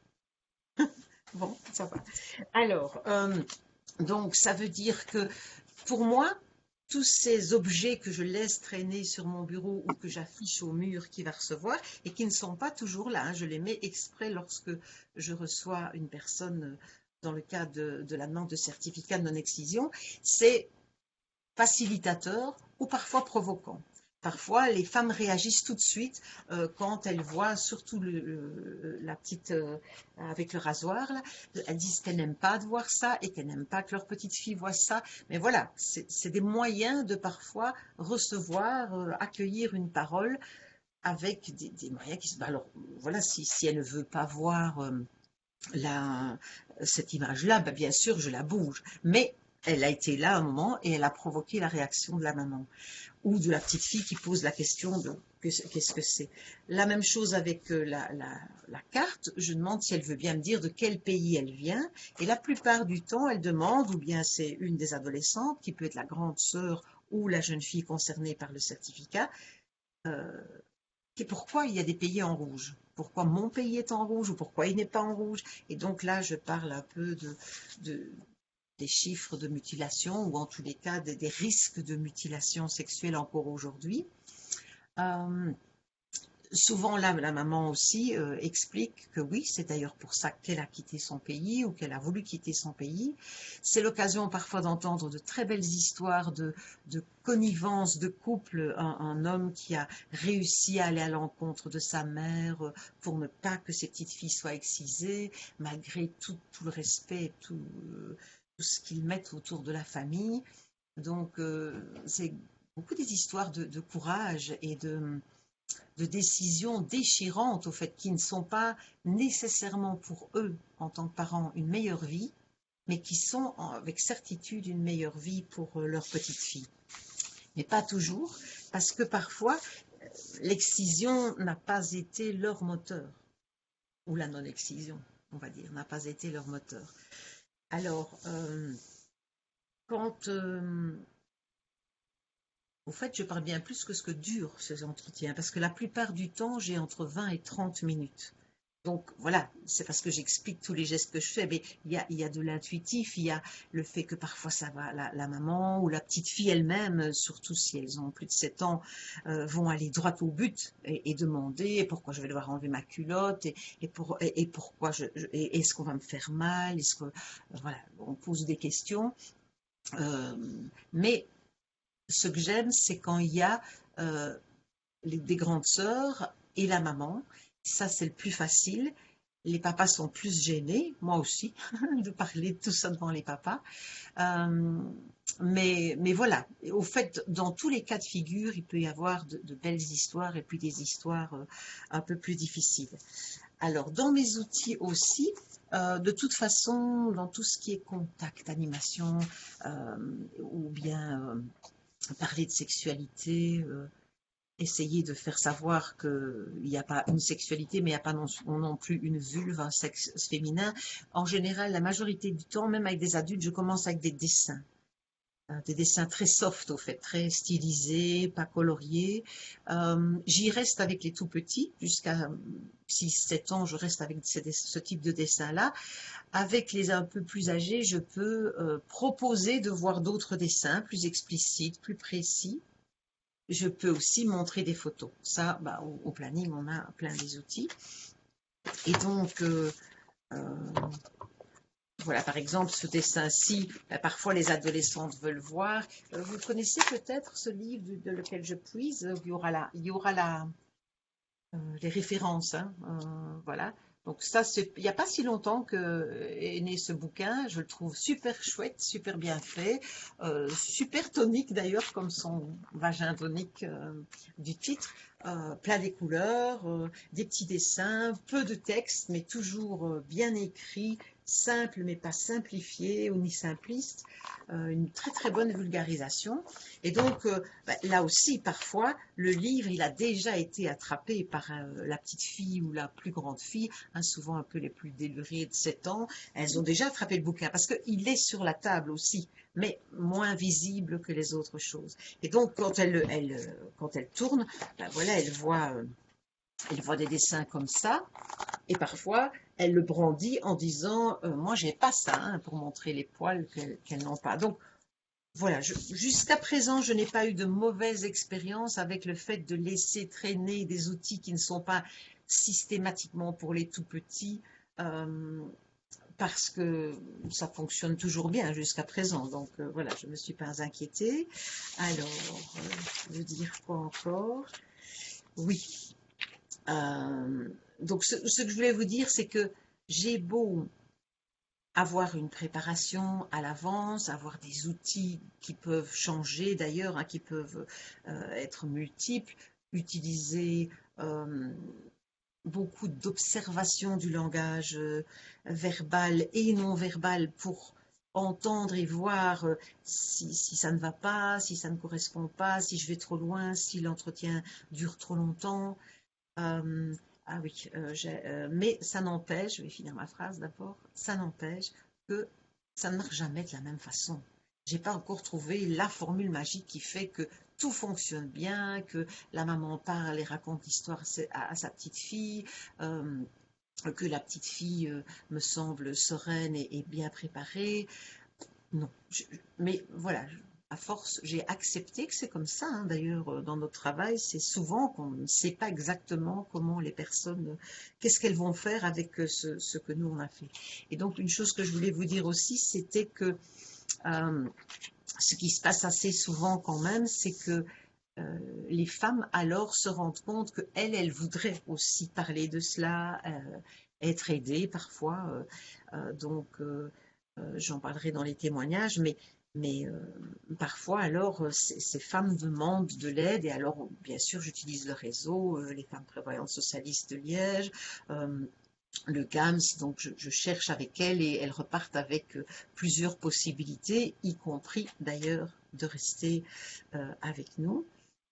Bon, ça va. Alors, euh, donc, ça veut dire que pour moi, tous ces objets que je laisse traîner sur mon bureau ou que j'affiche au mur qui va recevoir et qui ne sont pas toujours là, hein, je les mets exprès lorsque je reçois une personne euh, dans le cadre de, de la demande de certificat de non-excision, c'est facilitateur ou parfois provoquant. Parfois, les femmes réagissent tout de suite euh, quand elles voient, surtout le, le, la petite euh, avec le rasoir, là, elles disent qu'elles n'aiment pas de voir ça et qu'elles n'aiment pas que leur petite fille voit ça. Mais voilà, c'est des moyens de parfois recevoir, euh, accueillir une parole avec des, des moyens qui se... Alors voilà, si, si elle ne veut pas voir euh, la, cette image-là, ben bien sûr, je la bouge. Mais elle a été là un moment et elle a provoqué la réaction de la maman ou de la petite fille qui pose la question de qu'est-ce que c'est. La même chose avec la, la, la carte, je demande si elle veut bien me dire de quel pays elle vient et la plupart du temps elle demande, ou bien c'est une des adolescentes qui peut être la grande sœur ou la jeune fille concernée par le certificat, euh, et pourquoi il y a des pays en rouge, pourquoi mon pays est en rouge ou pourquoi il n'est pas en rouge. Et donc là je parle un peu de, de des chiffres de mutilation ou en tous les cas des, des risques de mutilation sexuelle encore aujourd'hui. Euh, souvent là, la maman aussi euh, explique que oui, c'est d'ailleurs pour ça qu'elle a quitté son pays ou qu'elle a voulu quitter son pays. C'est l'occasion parfois d'entendre de très belles histoires de, de connivence de couple, un, un homme qui a réussi à aller à l'encontre de sa mère pour ne pas que ses petites filles soient excisées, malgré tout, tout le respect, tout, euh, tout ce qu'ils mettent autour de la famille. Donc euh, c'est beaucoup des histoires de, de courage et de de décisions déchirantes, au fait, qui ne sont pas nécessairement pour eux, en tant que parents, une meilleure vie, mais qui sont avec certitude une meilleure vie pour leur petite fille. Mais pas toujours, parce que parfois, l'excision n'a pas été leur moteur, ou la non-excision, on va dire, n'a pas été leur moteur. Alors, euh, quand... Euh, Au fait, je parle bien plus que ce que dure ces entretiens, parce que la plupart du temps, j'ai entre vingt et trente minutes. Donc voilà, c'est parce que j'explique tous les gestes que je fais, mais il y a, il y a de l'intuitif, il y a le fait que parfois ça va, la, la maman ou la petite fille elle-même, surtout si elles ont plus de sept ans, euh, vont aller droit au but et, et demander pourquoi je vais devoir enlever ma culotte et, et, pour, et, et pourquoi je, je est-ce qu'on va me faire mal, est-ce que, voilà, on pose des questions, euh, mais ce que j'aime, c'est quand il y a euh, les, des grandes sœurs et la maman. Ça, c'est le plus facile. Les papas sont plus gênés, moi aussi, de parler de tout ça devant les papas. Euh, mais, mais voilà, au fait, dans tous les cas de figure, il peut y avoir de, de belles histoires et puis des histoires euh, un peu plus difficiles. Alors, dans mes outils aussi, euh, de toute façon, dans tout ce qui est contact, animation, euh, ou bien... Euh, parler de sexualité, euh, essayer de faire savoir qu'il n'y a pas une sexualité, mais il n'y a pas non, non plus une vulve, un sexe féminin. En général, la majorité du temps, même avec des adultes, je commence avec des dessins. Des dessins très soft, au fait, très stylisés, pas coloriés. Euh, J'y reste avec les tout petits, jusqu'à six sept ans, je reste avec ce type de dessin-là. Avec les un peu plus âgés, je peux euh, proposer de voir d'autres dessins, plus explicites, plus précis. Je peux aussi montrer des photos. Ça, bah, au, au planning, on a plein des outils. Et donc, euh, euh, voilà, par exemple, ce dessin-ci, bah, parfois les adolescentes veulent voir. Euh, vous connaissez peut-être ce livre de, de lequel je puise, il y aura, la, il y aura la, euh, les références, hein, euh, voilà. Donc ça, il n'y a pas si longtemps que est né ce bouquin. Je le trouve super chouette, super bien fait, euh, super tonique d'ailleurs, comme son vagin tonique euh, du titre. euh, plein des couleurs, euh, des petits dessins, peu de texte, mais toujours euh, bien écrit, simple mais pas simplifié ou ni simpliste, euh, une très très bonne vulgarisation. Et donc euh, bah, là aussi, parfois, le livre, il a déjà été attrapé par euh, la petite fille ou la plus grande fille, hein, souvent un peu les plus délurées de sept ans, elles ont déjà attrapé le bouquin parce qu'il est sur la table aussi, mais moins visible que les autres choses. Et donc, quand elle, elle, quand elle tourne, ben voilà, elle voit, euh, elle voit des dessins comme ça, et parfois, elle le brandit en disant euh, moi, j'ai pas ça, hein, pour montrer les poils qu'elles qu'elles n'ont pas. Donc, voilà, jusqu'à présent, je n'ai pas eu de mauvaise expérience avec le fait de laisser traîner des outils qui ne sont pas systématiquement pour les tout petits. Euh, parce que ça fonctionne toujours bien jusqu'à présent. Donc euh, voilà, je ne me suis pas inquiétée. Alors, euh, je veux dire quoi encore? Oui. Euh, donc ce, ce que je voulais vous dire, c'est que j'ai beau avoir une préparation à l'avance, avoir des outils qui peuvent changer d'ailleurs, hein, qui peuvent euh, être multiples, utiliser euh, beaucoup d'observation du langage euh, verbal et non verbal pour entendre et voir euh, si, si ça ne va pas, si ça ne correspond pas, si je vais trop loin, si l'entretien dure trop longtemps. Euh, ah oui, euh, euh, mais ça n'empêche, je vais finir ma phrase d'abord, ça n'empêche que ça ne marche jamais de la même façon. J'ai pas encore trouvé la formule magique qui fait que tout fonctionne bien, que la maman parle et raconte l'histoire à, à sa petite fille, euh, que la petite fille euh, me semble sereine et, et bien préparée. Non, je, mais voilà, à force, j'ai accepté que c'est comme ça. Hein. D'ailleurs, euh, dans notre travail, c'est souvent qu'on ne sait pas exactement comment les personnes, qu'est-ce qu'elles vont faire avec euh, ce, ce, que nous on a fait. Et donc, une chose que je voulais vous dire aussi, c'était que euh, ce qui se passe assez souvent quand même, c'est que euh, les femmes alors se rendent compte qu'elles, elles voudraient aussi parler de cela, euh, être aidées parfois. Euh, euh, donc, euh, euh, j'en parlerai dans les témoignages, mais, mais euh, parfois alors ces, ces femmes demandent de l'aide et alors bien sûr j'utilise le réseau, euh, les femmes prévoyantes socialistes de Liège. Euh, le G A M S, donc je, je, cherche avec elles et elles repartent avec euh, plusieurs possibilités, y compris d'ailleurs de rester euh, avec nous.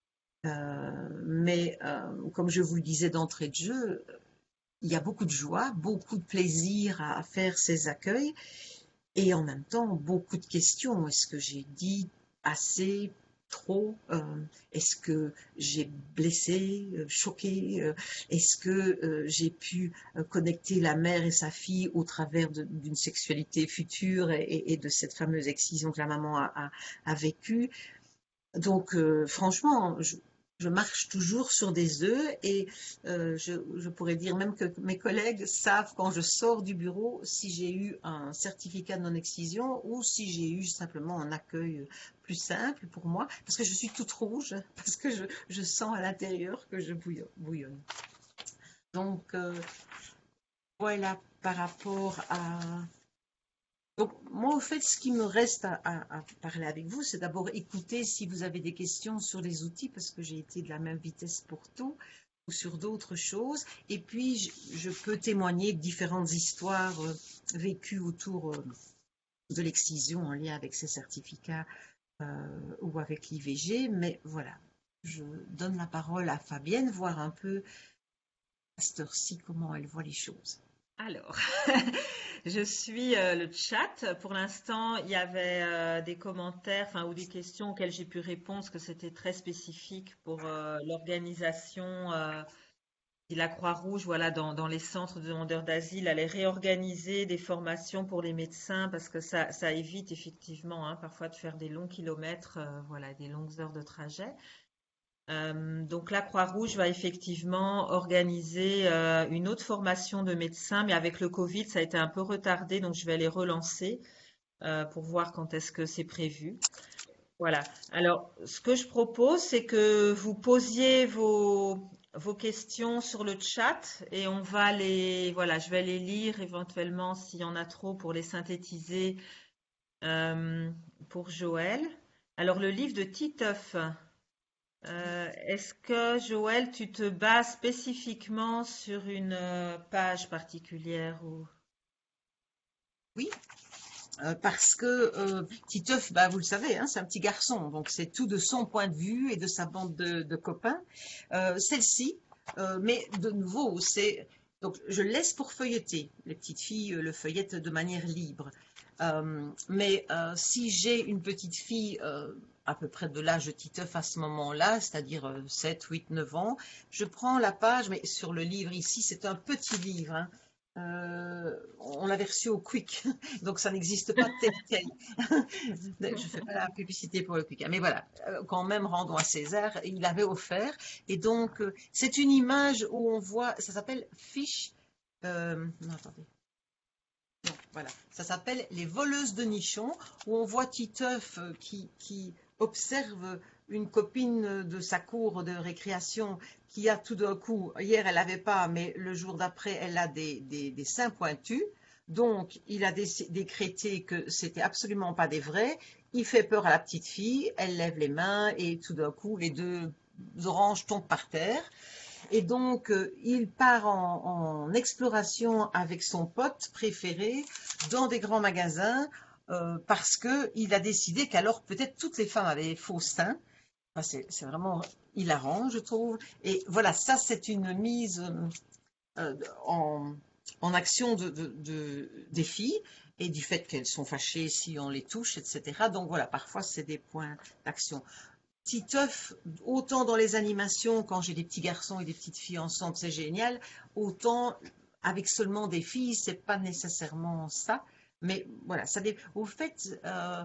Euh, mais euh, comme je vous le disais d'entrée de jeu, il y a beaucoup de joie, beaucoup de plaisir à, à faire ces accueils et en même temps beaucoup de questions. Est-ce que j'ai dit assez, trop? euh, Est-ce que j'ai blessé, euh, choqué? euh, Est-ce que euh, j'ai pu euh, connecter la mère et sa fille au travers d'une sexualité future et, et, de cette fameuse excision que la maman a, a, a vécue? Donc, euh, franchement, je, je marche toujours sur des œufs et euh, je, je pourrais dire même que mes collègues savent quand je sors du bureau si j'ai eu un certificat de non-excision ou si j'ai eu simplement un accueil plus simple pour moi, parce que je suis toute rouge, parce que je, je sens à l'intérieur que je bouillonne. Donc, euh, voilà par rapport à... Donc, moi, au fait, ce qui me reste à, à, à parler avec vous, c'est d'abord écouter si vous avez des questions sur les outils, parce que j'ai été de la même vitesse pour tout, ou sur d'autres choses. Et puis, je, je peux témoigner de différentes histoires euh, vécues autour euh, de l'excision en lien avec ces certificats euh, ou avec l'I V G. Mais voilà, je donne la parole à Fabienne, voir un peu à cette heure-ci comment elle voit les choses. Alors, je suis euh, le chat. Pour l'instant, il y avait euh, des commentaires, enfin, ou des questions auxquelles j'ai pu répondre, parce que c'était très spécifique pour euh, l'organisation euh, de la Croix-Rouge, voilà, dans, dans les centres de demandeurs d'asile, aller réorganiser des formations pour les médecins, parce que ça, ça évite effectivement, hein, parfois de faire des longs kilomètres, euh, voilà, des longues heures de trajet. Euh, donc la Croix-Rouge va effectivement organiser euh, une autre formation de médecins, mais avec le Covid, ça a été un peu retardé, donc je vais les relancer euh, pour voir quand est-ce que c'est prévu. Voilà. Alors, ce que je propose, c'est que vous posiez vos, vos questions sur le chat et on va les, voilà, je vais les lire éventuellement s'il y en a trop pour les synthétiser euh, pour Joël. Alors, le livre de Titeuf. Euh, est-ce que, Joël, tu te bases spécifiquement sur une euh, page particulière ou... Oui, euh, parce que euh, Titeuf, bah, vous le savez, hein, c'est un petit garçon, donc c'est tout de son point de vue et de sa bande de, de copains. Euh, Celle-ci, euh, mais de nouveau, c'est donc je laisse pour feuilleter. Les petites filles euh, le feuillettent de manière libre. Euh, mais euh, si j'ai une petite fille euh, à peu près de l'âge de Titeuf à ce moment-là, c'est-à-dire euh, sept, huit, neuf ans, je prends la page, mais sur le livre ici, c'est un petit livre, hein. Euh, on l'avait reçu au Quick, donc ça n'existe pas tel quel. Je ne fais pas la publicité pour le Quick, hein, mais voilà, euh, quand même, rendons à César, il l'avait offert. Et donc, euh, c'est une image où on voit, ça s'appelle Fiche. Euh, non, attendez. Non, voilà, ça s'appelle Les voleuses de nichons, où on voit Titeuf euh, qui, qui observe une copine de sa cour de récréation qui a tout d'un coup, hier elle n'avait pas, mais le jour d'après elle a des, des, des seins pointus. Donc il a déc- décrété que c'était absolument pas des vrais. Il fait peur à la petite fille, elle lève les mains et tout d'un coup les deux oranges tombent par terre. Et donc, euh, il part en, en exploration avec son pote préféré dans des grands magasins euh, parce qu'il a décidé qu'alors peut-être toutes les femmes avaient faux seins. Enfin, c'est c'est vraiment hilarant, je trouve. Et voilà, ça, c'est une mise euh, en, en action de, de- de- des filles et du fait qu'elles sont fâchées si on les touche, et cetera. Donc voilà, parfois, c'est des points d'action. Titeuf, autant dans les animations, quand j'ai des petits garçons et des petites filles ensemble, c'est génial, autant avec seulement des filles, c'est pas nécessairement ça. Mais voilà, ça dé- au fait, euh,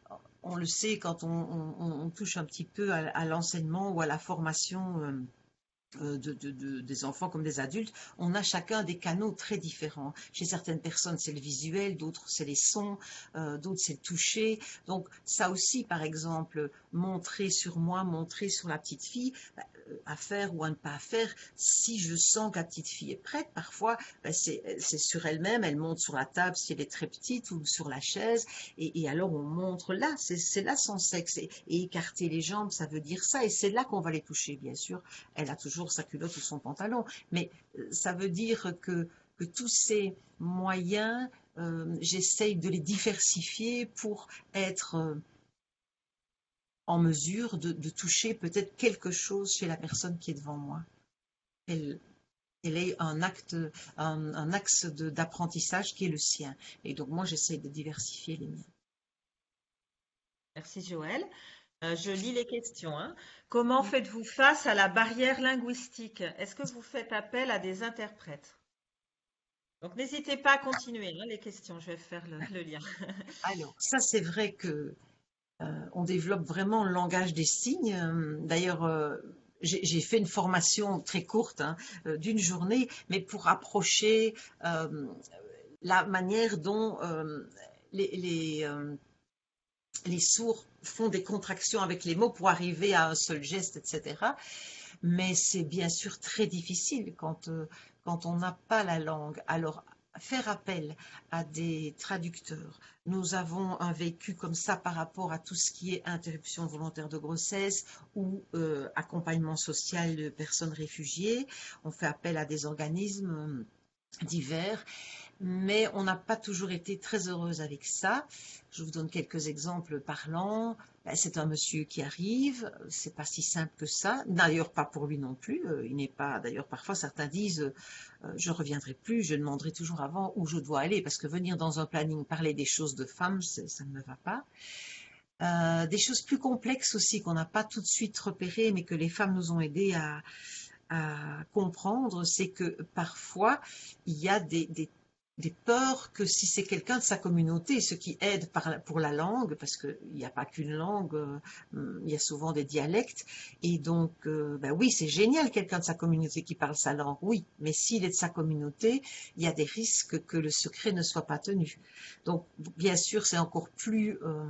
on le sait quand on, on- on touche un petit peu à, à l'enseignement ou à la formation. Euh, euh, de, de- de- des enfants comme des adultes, on a chacun des canaux très différents. Chez certaines personnes, c'est le visuel, d'autres, c'est les sons, euh, d'autres, c'est le toucher. Donc, ça aussi, par exemple, montrer sur moi, montrer sur la petite fille, bah, euh, à faire ou à ne pas faire. Si je sens que la petite fille est prête, parfois, bah, c'est c'est sur elle-même, elle monte sur la table si elle est très petite ou sur la chaise, et, et alors on montre là, c'est c'est là son sexe. Et, et écarter les jambes, ça veut dire ça, et c'est là qu'on va les toucher, bien sûr. Elle a toujours sa culotte ou son pantalon, mais euh, ça veut dire que, que tous ces moyens, euh, j'essaye de les diversifier pour être euh, en mesure de, de toucher peut-être quelque chose chez la personne qui est devant moi. Elle, elle ait un acte, un, un axe de- d'apprentissage qui est le sien. Et donc moi, j'essaye de diversifier les miens. Merci, Joël. Euh, je lis les questions, hein. Comment faites-vous face à la barrière linguistique? Est-ce que vous faites appel à des interprètes? Donc, n'hésitez pas à continuer, hein, les questions. Je vais faire le, le lien. Alors, ça, c'est vrai que Euh, on développe vraiment le langage des signes. Euh, D'ailleurs, euh, j'ai j'ai fait une formation très courte, hein, euh, d'une journée, mais pour approcher euh, la manière dont euh, les, les, euh, les sourds font des contractions avec les mots pour arriver à un seul geste, et cetera. Mais c'est bien sûr très difficile quand, euh, quand on n'a pas la langue. Alors, faire appel à des traducteurs. Nous avons un vécu comme ça par rapport à tout ce qui est interruption volontaire de grossesse ou euh, accompagnement social de personnes réfugiées. On fait appel à des organismes euh, divers, mais on n'a pas toujours été très heureuse avec ça. Je vous donne quelques exemples parlants. Ben, c'est un monsieur qui arrive, c'est pas si simple que ça. D'ailleurs, pas pour lui non plus. Euh, Il n'est pas. D'ailleurs, parfois certains disent, euh, je reviendrai plus, je demanderai toujours avant où je dois aller, parce que venir dans un planning parler des choses de femmes, c'est- ça ne me va pas. Euh, des choses plus complexes aussi qu'on n'a pas tout de suite repérées, mais que les femmes nous ont aidés à, à comprendre, c'est que parfois, il y a des, des, des peurs que si c'est quelqu'un de sa communauté, ce qui aide par, pour la langue, parce qu'il n'y a pas qu'une langue, euh, il y a souvent des dialectes, et donc, euh, ben oui, c'est génial quelqu'un de sa communauté qui parle sa langue, oui, mais s'il est de sa communauté, il y a des risques que le secret ne soit pas tenu. Donc, bien sûr, c'est encore plus... Euh,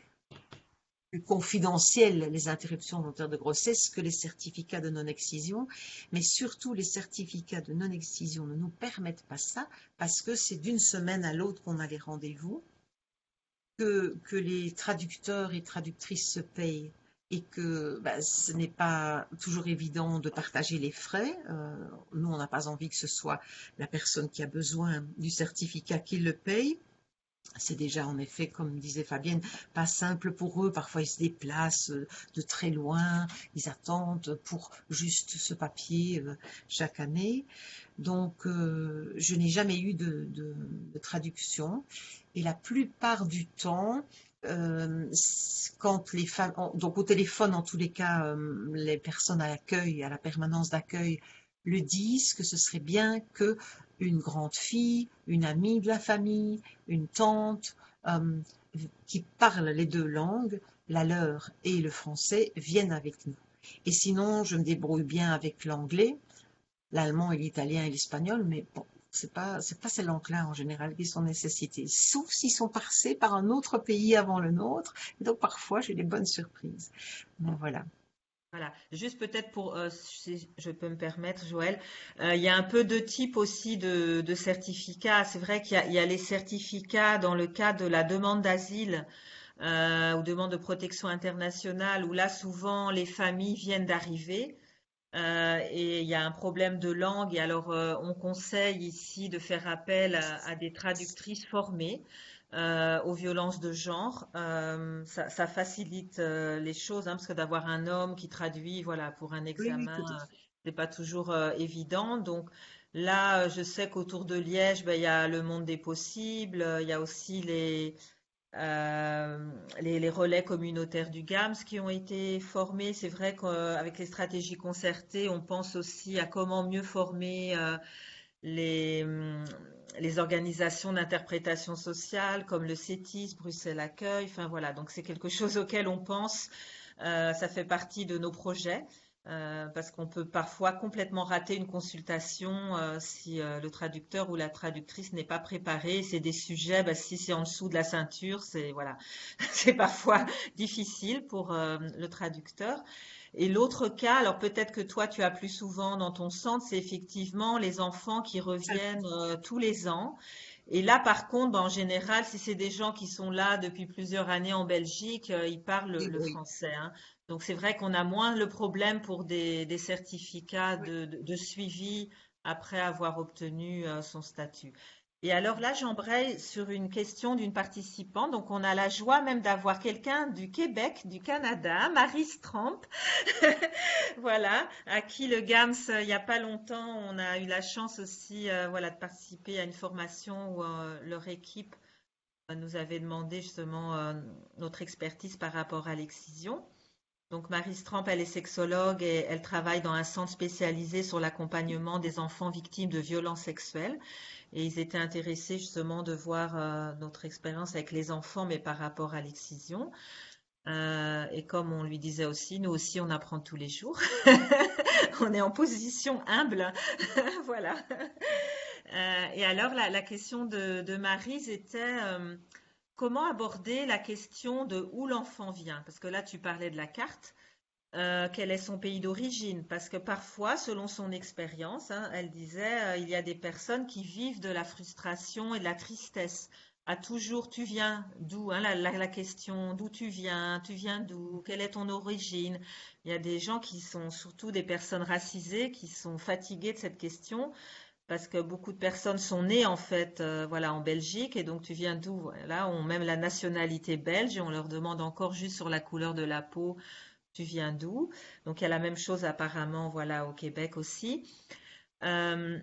plus confidentielles les interruptions volontaires de grossesse que les certificats de non-excision, mais surtout les certificats de non-excision ne nous permettent pas ça parce que c'est d'une semaine à l'autre qu'on a les rendez-vous, que, que les traducteurs et traductrices se payent et que bah, ce n'est pas toujours évident de partager les frais. Euh, nous, on n'a pas envie que ce soit la personne qui a besoin du certificat qui le paye. C'est déjà en effet, comme disait Fabienne, pas simple pour eux. Parfois, ils se déplacent euh, de très loin, ils attendent pour juste ce papier euh, chaque année. Donc, euh, je n'ai jamais eu de, de, de traduction. Et la plupart du temps, euh, quand les femmes, donc au téléphone, en tous les cas, euh, les personnes à l'accueil, à la permanence d'accueil, le disent que ce serait bien que une grande fille, une amie de la famille, une tante, euh, qui parle les deux langues, la leur et le français, viennent avec nous. Et sinon, je me débrouille bien avec l'anglais, l'allemand et l'italien et l'espagnol, mais bon, c'est pas, c'est pas ces langues-là en général qui sont nécessitées, sauf s'ils sont passés par un autre pays avant le nôtre. Et donc parfois, j'ai des bonnes surprises. Mais voilà. Voilà, juste peut-être pour, euh, si je peux me permettre, Joël, euh, il y a un peu deux types aussi de, de certificats. C'est vrai qu'il y a, il y a les certificats dans le cas de la demande d'asile euh, ou demande de protection internationale, où là souvent les familles viennent d'arriver euh, et il y a un problème de langue. Et alors euh, on conseille ici de faire appel à, à des traductrices formées euh, aux violences de genre. Euh, ça, ça facilite euh, les choses, hein, parce que d'avoir un homme qui traduit, voilà, pour un Oui, oui, examen, tout à euh, fait. c'est pas toujours euh, évident. Donc là, euh, je sais qu'autour de Liège, ben, il y a le monde des possibles, euh, il y a aussi les euh, les, les relais communautaires du GAMS qui ont été formés. C'est vrai qu'avec les stratégies concertées, on pense aussi à comment mieux former euh, les, hum, les organisations d'interprétation sociale comme le CETIS, Bruxelles Accueil. Enfin voilà, donc c'est quelque chose auquel on pense. Euh, ça fait partie de nos projets. Euh, parce qu'on peut parfois complètement rater une consultation euh, si euh, le traducteur ou la traductrice n'est pas préparé. C'est des sujets, bah, si c'est en dessous de la ceinture, c'est voilà, c'est parfois difficile pour euh, le traducteur. Et l'autre cas, alors peut-être que toi tu as plus souvent dans ton centre, c'est effectivement les enfants qui Ça, reviennent euh, tous les ans. Et là, par contre, ben, en général, si c'est des gens qui sont là depuis plusieurs années en Belgique, euh, ils parlent le, oui, le oui, français, hein. Donc c'est vrai qu'on a moins le problème pour des, des certificats oui. de, de- de suivi après avoir obtenu euh, son statut. Et alors là, j'embraye sur une question d'une participante. Donc on a la joie même d'avoir quelqu'un du Québec, du Canada, Marie Stramp, voilà, à qui le GAMS, euh, il n'y a pas longtemps, on a eu la chance aussi, euh, voilà, de participer à une formation où euh, leur équipe euh, nous avait demandé justement euh, notre expertise par rapport à l'excision. Donc Marie Stramp, elle est sexologue et elle travaille dans un centre spécialisé sur l'accompagnement des enfants victimes de violences sexuelles. Et ils étaient intéressés justement de voir euh, notre expérience avec les enfants, mais par rapport à l'excision. Euh, et comme on lui disait aussi, nous aussi, on apprend tous les jours. On est en position humble. Voilà. Euh, et alors, la, la question de, de Maryse était euh, comment aborder la question de où l'enfant vient? Parce que là, tu parlais de la carte. Euh, quel est son pays d'origine? Parce que parfois, selon son expérience, hein, elle disait, euh, il y a des personnes qui vivent de la frustration et de la tristesse. À toujours, tu viens d'où? Hein, la, la- la question, d'où tu viens? Tu viens d'où? Quelle est ton origine? Il y a des gens qui sont, surtout des personnes racisées, qui sont fatiguées de cette question parce que beaucoup de personnes sont nées en fait, euh, voilà, en Belgique et donc tu viens d'où? Voilà, on même la nationalité belge et on leur demande encore juste sur la couleur de la peau tu viens d'où? Donc il y a la même chose apparemment, voilà, au Québec aussi. Euh,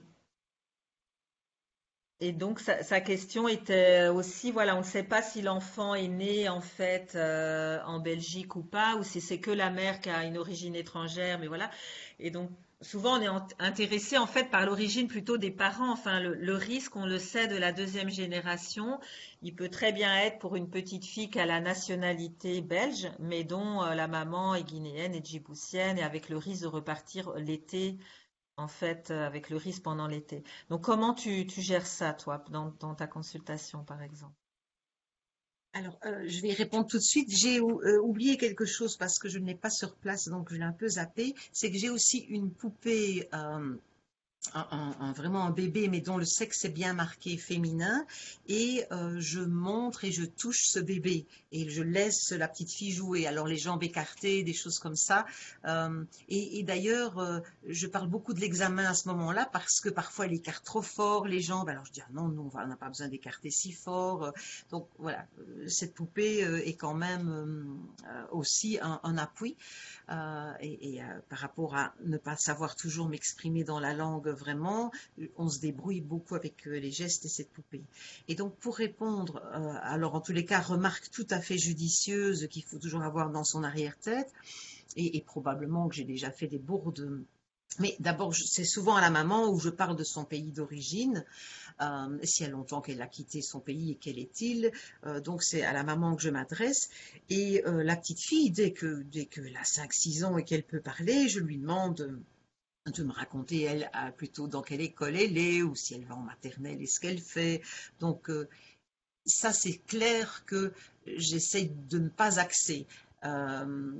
et donc sa, sa question était aussi, voilà, on ne sait pas si l'enfant est né en fait euh, en Belgique ou pas, ou si c'est que la mère qui a une origine étrangère, mais voilà. Et donc souvent on est en- intéressé en fait par l'origine plutôt des parents. Enfin, le, le risque, on le sait, de la deuxième génération, il peut très bien être pour une petite fille qui a la nationalité belge, mais dont euh, la maman est guinéenne et djiboutienne, et avec le risque de repartir l'été en fait, euh, avec le risque pendant l'été. Donc, comment tu, tu gères ça, toi, dans, dans ta consultation, par exemple? Alors, euh, je vais répondre tout de suite. J'ai ou- euh, oublié quelque chose parce que je n'ai pas sur place, donc je l'ai un peu zappé. C'est que j'ai aussi une poupée euh, un, un- un- vraiment un bébé, mais dont le sexe est bien marqué féminin, et euh, je montre et je touche ce bébé, et je laisse la petite fille jouer, alors les jambes écartées, des choses comme ça. Euh, et et d'ailleurs, euh, je parle beaucoup de l'examen à ce moment-là, parce que parfois elle écarte trop fort les jambes, alors je dis, ah non, non, on va- on n'a pas besoin d'écarter si fort. Euh, Donc voilà, euh, cette poupée euh, est quand même euh, euh, aussi un, un appui. Euh, et, et, euh, par rapport à ne pas savoir toujours m'exprimer dans la langue vraiment, on se débrouille beaucoup avec euh, les gestes et cette poupée. Et donc pour répondre, euh, alors en tous les cas, remarque tout à fait judicieuse qu'il faut toujours avoir dans son arrière-tête, et, et probablement que j'ai déjà fait des bourdes. Mais d'abord, c'est souvent à la maman où je parle de son pays d'origine, euh, si elle a longtemps qu'elle a quitté son pays et quelle est-il. Euh, donc c'est à la maman que je m'adresse. Et euh, la petite fille, dès que dès qu'elle a cinq six ans et qu'elle peut parler, je lui demande de me raconter, elle, à, plutôt dans quelle école elle est, ou si elle va en maternelle et ce qu'elle fait. Donc euh, ça, c'est clair que j'essaye de ne pas axer. Euh,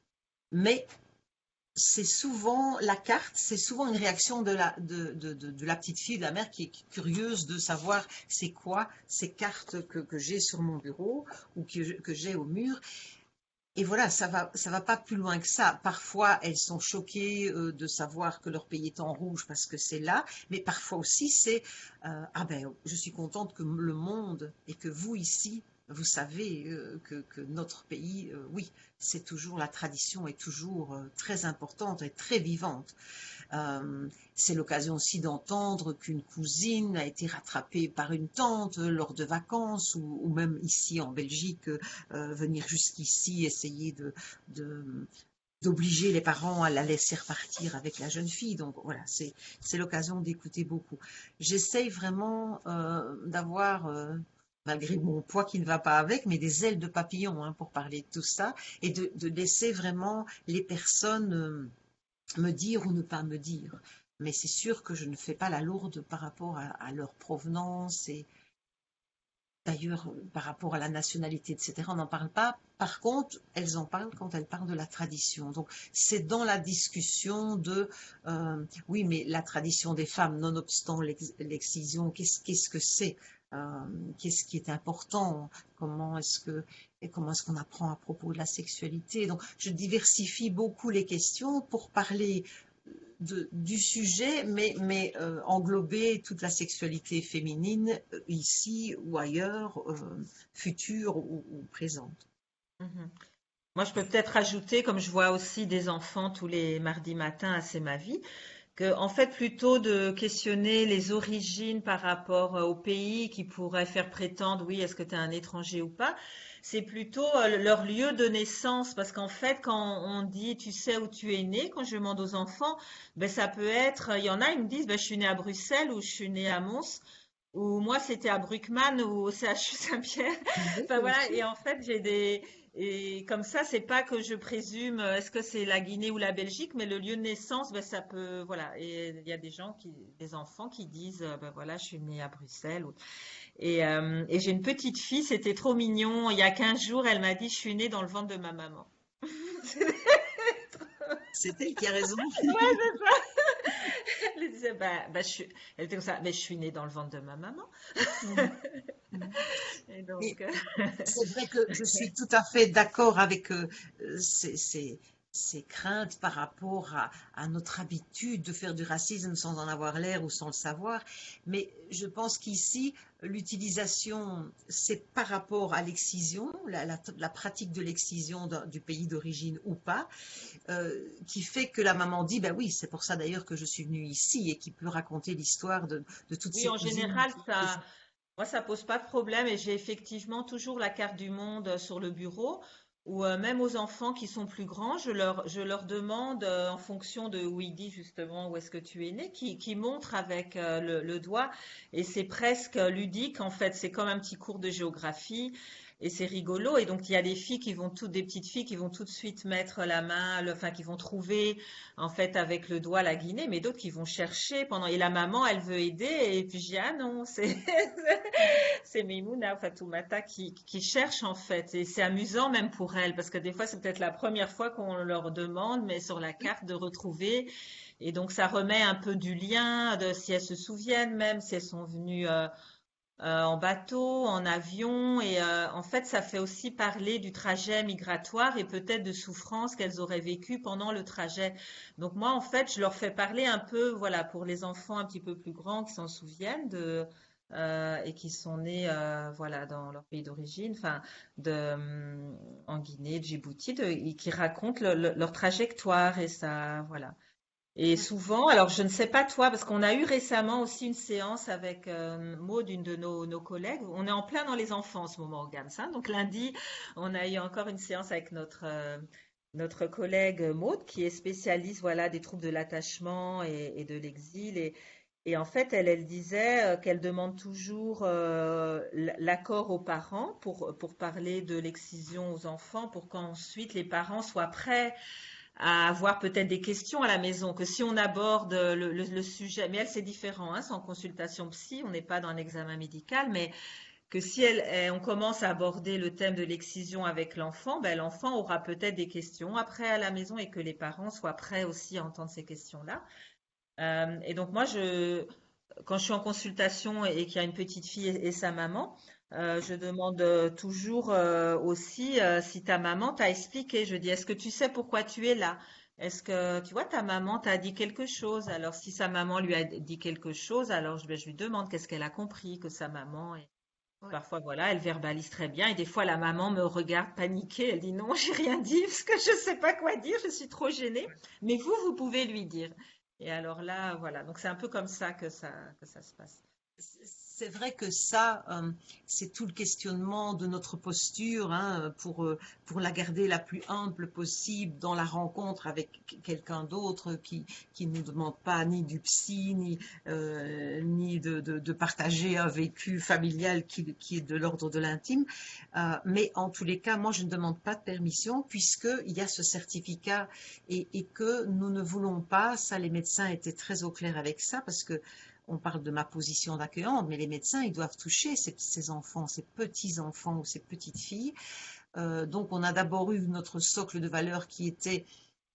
mais c'est souvent la carte, c'est souvent une réaction de la, de, de, de, de la petite fille, de la mère qui est curieuse de savoir c'est quoi ces cartes que, que j'ai sur mon bureau ou que, que j'ai au mur. Et voilà, ça va, ça va pas plus loin que ça. Parfois, elles sont choquées euh, de savoir que leur pays est en rouge parce que c'est là, mais parfois aussi c'est euh, ah ben, je suis contente que le monde et que vous ici, vous savez euh, que, que notre pays, euh, oui, c'est toujours la tradition est toujours euh, très importante et très vivante. Euh, c'est l'occasion aussi d'entendre qu'une cousine a été rattrapée par une tante lors de vacances ou, ou même ici en Belgique, euh, venir jusqu'ici essayer de, de, d'obliger les parents à la laisser repartir avec la jeune fille. Donc voilà, c'est, c'est l'occasion d'écouter beaucoup. J'essaye vraiment euh, d'avoir, euh, malgré mon poids qui ne va pas avec, mais des ailes de papillon hein, pour parler de tout ça et de, de laisser vraiment les personnes euh, me dire ou ne pas me dire. Mais c'est sûr que je ne fais pas la lourde par rapport à, à leur provenance et d'ailleurs par rapport à la nationalité, et cetera. On n'en parle pas. Par contre, elles en parlent quand elles parlent de la tradition. Donc c'est dans la discussion de euh, oui, mais la tradition des femmes, nonobstant l'ex- l'excision, qu'est-ce qu'est-ce que c'est euh, qu'est-ce qui est important, comment est-ce que et comment est-ce qu'on apprend à propos de la sexualité. Donc je diversifie beaucoup les questions pour parler de, du sujet, mais, mais euh, englober toute la sexualité féminine euh, ici ou ailleurs, euh, future ou, ou présente. Mhm. Moi, je peux peut-être ajouter, comme je vois aussi des enfants tous les mardis matins à C'est ma vie, que, en fait, plutôt de questionner les origines par rapport euh, au pays qui pourrait faire prétendre, oui, est-ce que tu es un étranger ou pas, c'est plutôt euh, leur lieu de naissance. Parce qu'en fait, quand on dit, tu sais où tu es né, quand je demande aux enfants, ben, ça peut être, il y en a, ils me disent, ben, je suis né à Bruxelles ou je suis né à Mons. Ou moi, c'était à Bruckmann ou au C H U Saint-Pierre. Oui, Enfin voilà, aussi. et en fait, j'ai des, et comme ça, c'est pas que je présume, euh, est-ce que c'est la Guinée ou la Belgique, mais le lieu de naissance, ben, ça peut, voilà. Et il y a des gens qui, des enfants qui disent, euh, ben voilà, je suis née à Bruxelles. ou- Et, euh, et j'ai une petite fille, c'était trop mignon. Il y a quinze jours, elle m'a dit, je suis née dans le ventre de ma maman. C'est elle qui a raison. Ouais, c'est ça. Elle disait, bah, bah, je suis, elle était comme ça, mais je suis née dans le ventre de ma maman. Mhm. Mhm. Et Et donc, euh, c'est vrai que je suis tout à fait d'accord avec euh, ces, ces- ces craintes par rapport à, à notre habitude de faire du racisme sans en avoir l'air ou sans le savoir. Mais je pense qu'ici, l'utilisation, c'est par rapport à l'excision, la, la- la pratique de l'excision d'un- du pays d'origine ou pas, euh, qui fait que la maman dit, ben oui, c'est pour ça d'ailleurs que je suis venue ici et qui peut raconter l'histoire de, de toutes oui, ses en cousines. général, ça, moi, ça pose pas de problème et j'ai effectivement toujours la carte du monde euh, sur le bureau ou euh, même aux enfants qui sont plus grands, je leur, je leur demande euh, en fonction de où il dit justement où est-ce que tu es né, qui, qui montre avec euh, le, le doigt et c'est presque ludique en fait, c'est comme un petit cours de géographie et c'est rigolo et donc il y a des filles qui vont toutes, des petites filles qui vont tout de suite mettre la main, le- enfin qui vont trouver en fait avec le doigt la Guinée, mais d'autres qui vont chercher pendant et la maman elle veut aider et puis je dis ah non c'est c'est Mimouna, Fatoumata qui, qui cherche en fait. Et c'est amusant même pour elle, parce que des fois, c'est peut-être la première fois qu'on leur demande, mais sur la carte, de retrouver. Et donc, ça remet un peu du lien, de, si elles se souviennent même, si elles sont venues euh, euh, en bateau, en avion. Et euh, en fait, ça fait aussi parler du trajet migratoire et peut-être de souffrances qu'elles auraient vécues pendant le trajet. Donc moi, en fait, je leur fais parler un peu, voilà, pour les enfants un petit peu plus grands qui s'en souviennent de, euh, et qui sont nés, euh, voilà, dans leur pays d'origine, enfin, de, hum, en Guinée, de Djibouti, de, et qui racontent le- le- leur trajectoire et ça, voilà. Et souvent, alors je ne sais pas toi, parce qu'on a eu récemment aussi une séance avec euh, Maud, une de nos, nos collègues. On est en plein dans les enfants en ce moment, Gams, hein. Donc lundi, on a eu encore une séance avec notre euh, notre collègue Maud, qui est spécialiste, voilà, des troubles de l'attachement et, et de l'exil. Et, et en fait, elle, elle disait euh, qu'elle demande toujours euh, l- l'accord aux parents pour pour parler de l'excision aux enfants, pour qu'ensuite les parents soient prêts à avoir peut-être des questions à la maison, que si on aborde le, le- le sujet, mais elle c'est différent, hein, sans consultation psy, on n'est pas dans un examen médical, mais que si elle, elle- on commence à aborder le thème de l'excision avec l'enfant, ben, l'enfant aura peut-être des questions après à la maison et que les parents soient prêts aussi à entendre ces questions-là. Euh, et donc moi, je, quand je suis en consultation et qu'il y a une petite fille et, et sa maman, euh, je demande euh, toujours euh, aussi euh, si ta maman t'a expliqué. Je dis, est-ce que tu sais pourquoi tu es là? Est-ce que, tu vois, ta maman t'a dit quelque chose? Alors, si sa maman lui a dit quelque chose, alors je, ben, je lui demande qu'est-ce qu'elle a compris que sa maman est. Ouais. Parfois, voilà, elle verbalise très bien et des fois, la maman me regarde paniquée. Elle dit non, j'ai rien dit parce que je sais pas quoi dire, je suis trop gênée. Mais vous, vous pouvez lui dire. Et alors là, voilà. Donc, c'est un peu comme ça que ça, que ça se passe. C'est vrai que ça, euh, c'est tout le questionnement de notre posture, hein, pour, euh, pour la garder la plus humble possible dans la rencontre avec quelqu'un d'autre qui, qui ne nous demande pas ni du psy, ni, euh, ni de, de, de partager un vécu familial qui, qui est de l'ordre de l'intime. Euh, mais en tous les cas, moi, je ne demande pas de permission puisqu'il y a ce certificat et, et que nous ne voulons pas, ça les médecins étaient très au clair avec ça parce que on parle de ma position d'accueillante, mais les médecins, ils doivent toucher ces, ces enfants, ces petits-enfants ou ces petites filles. Euh, donc, on a d'abord eu notre socle de valeurs qui était,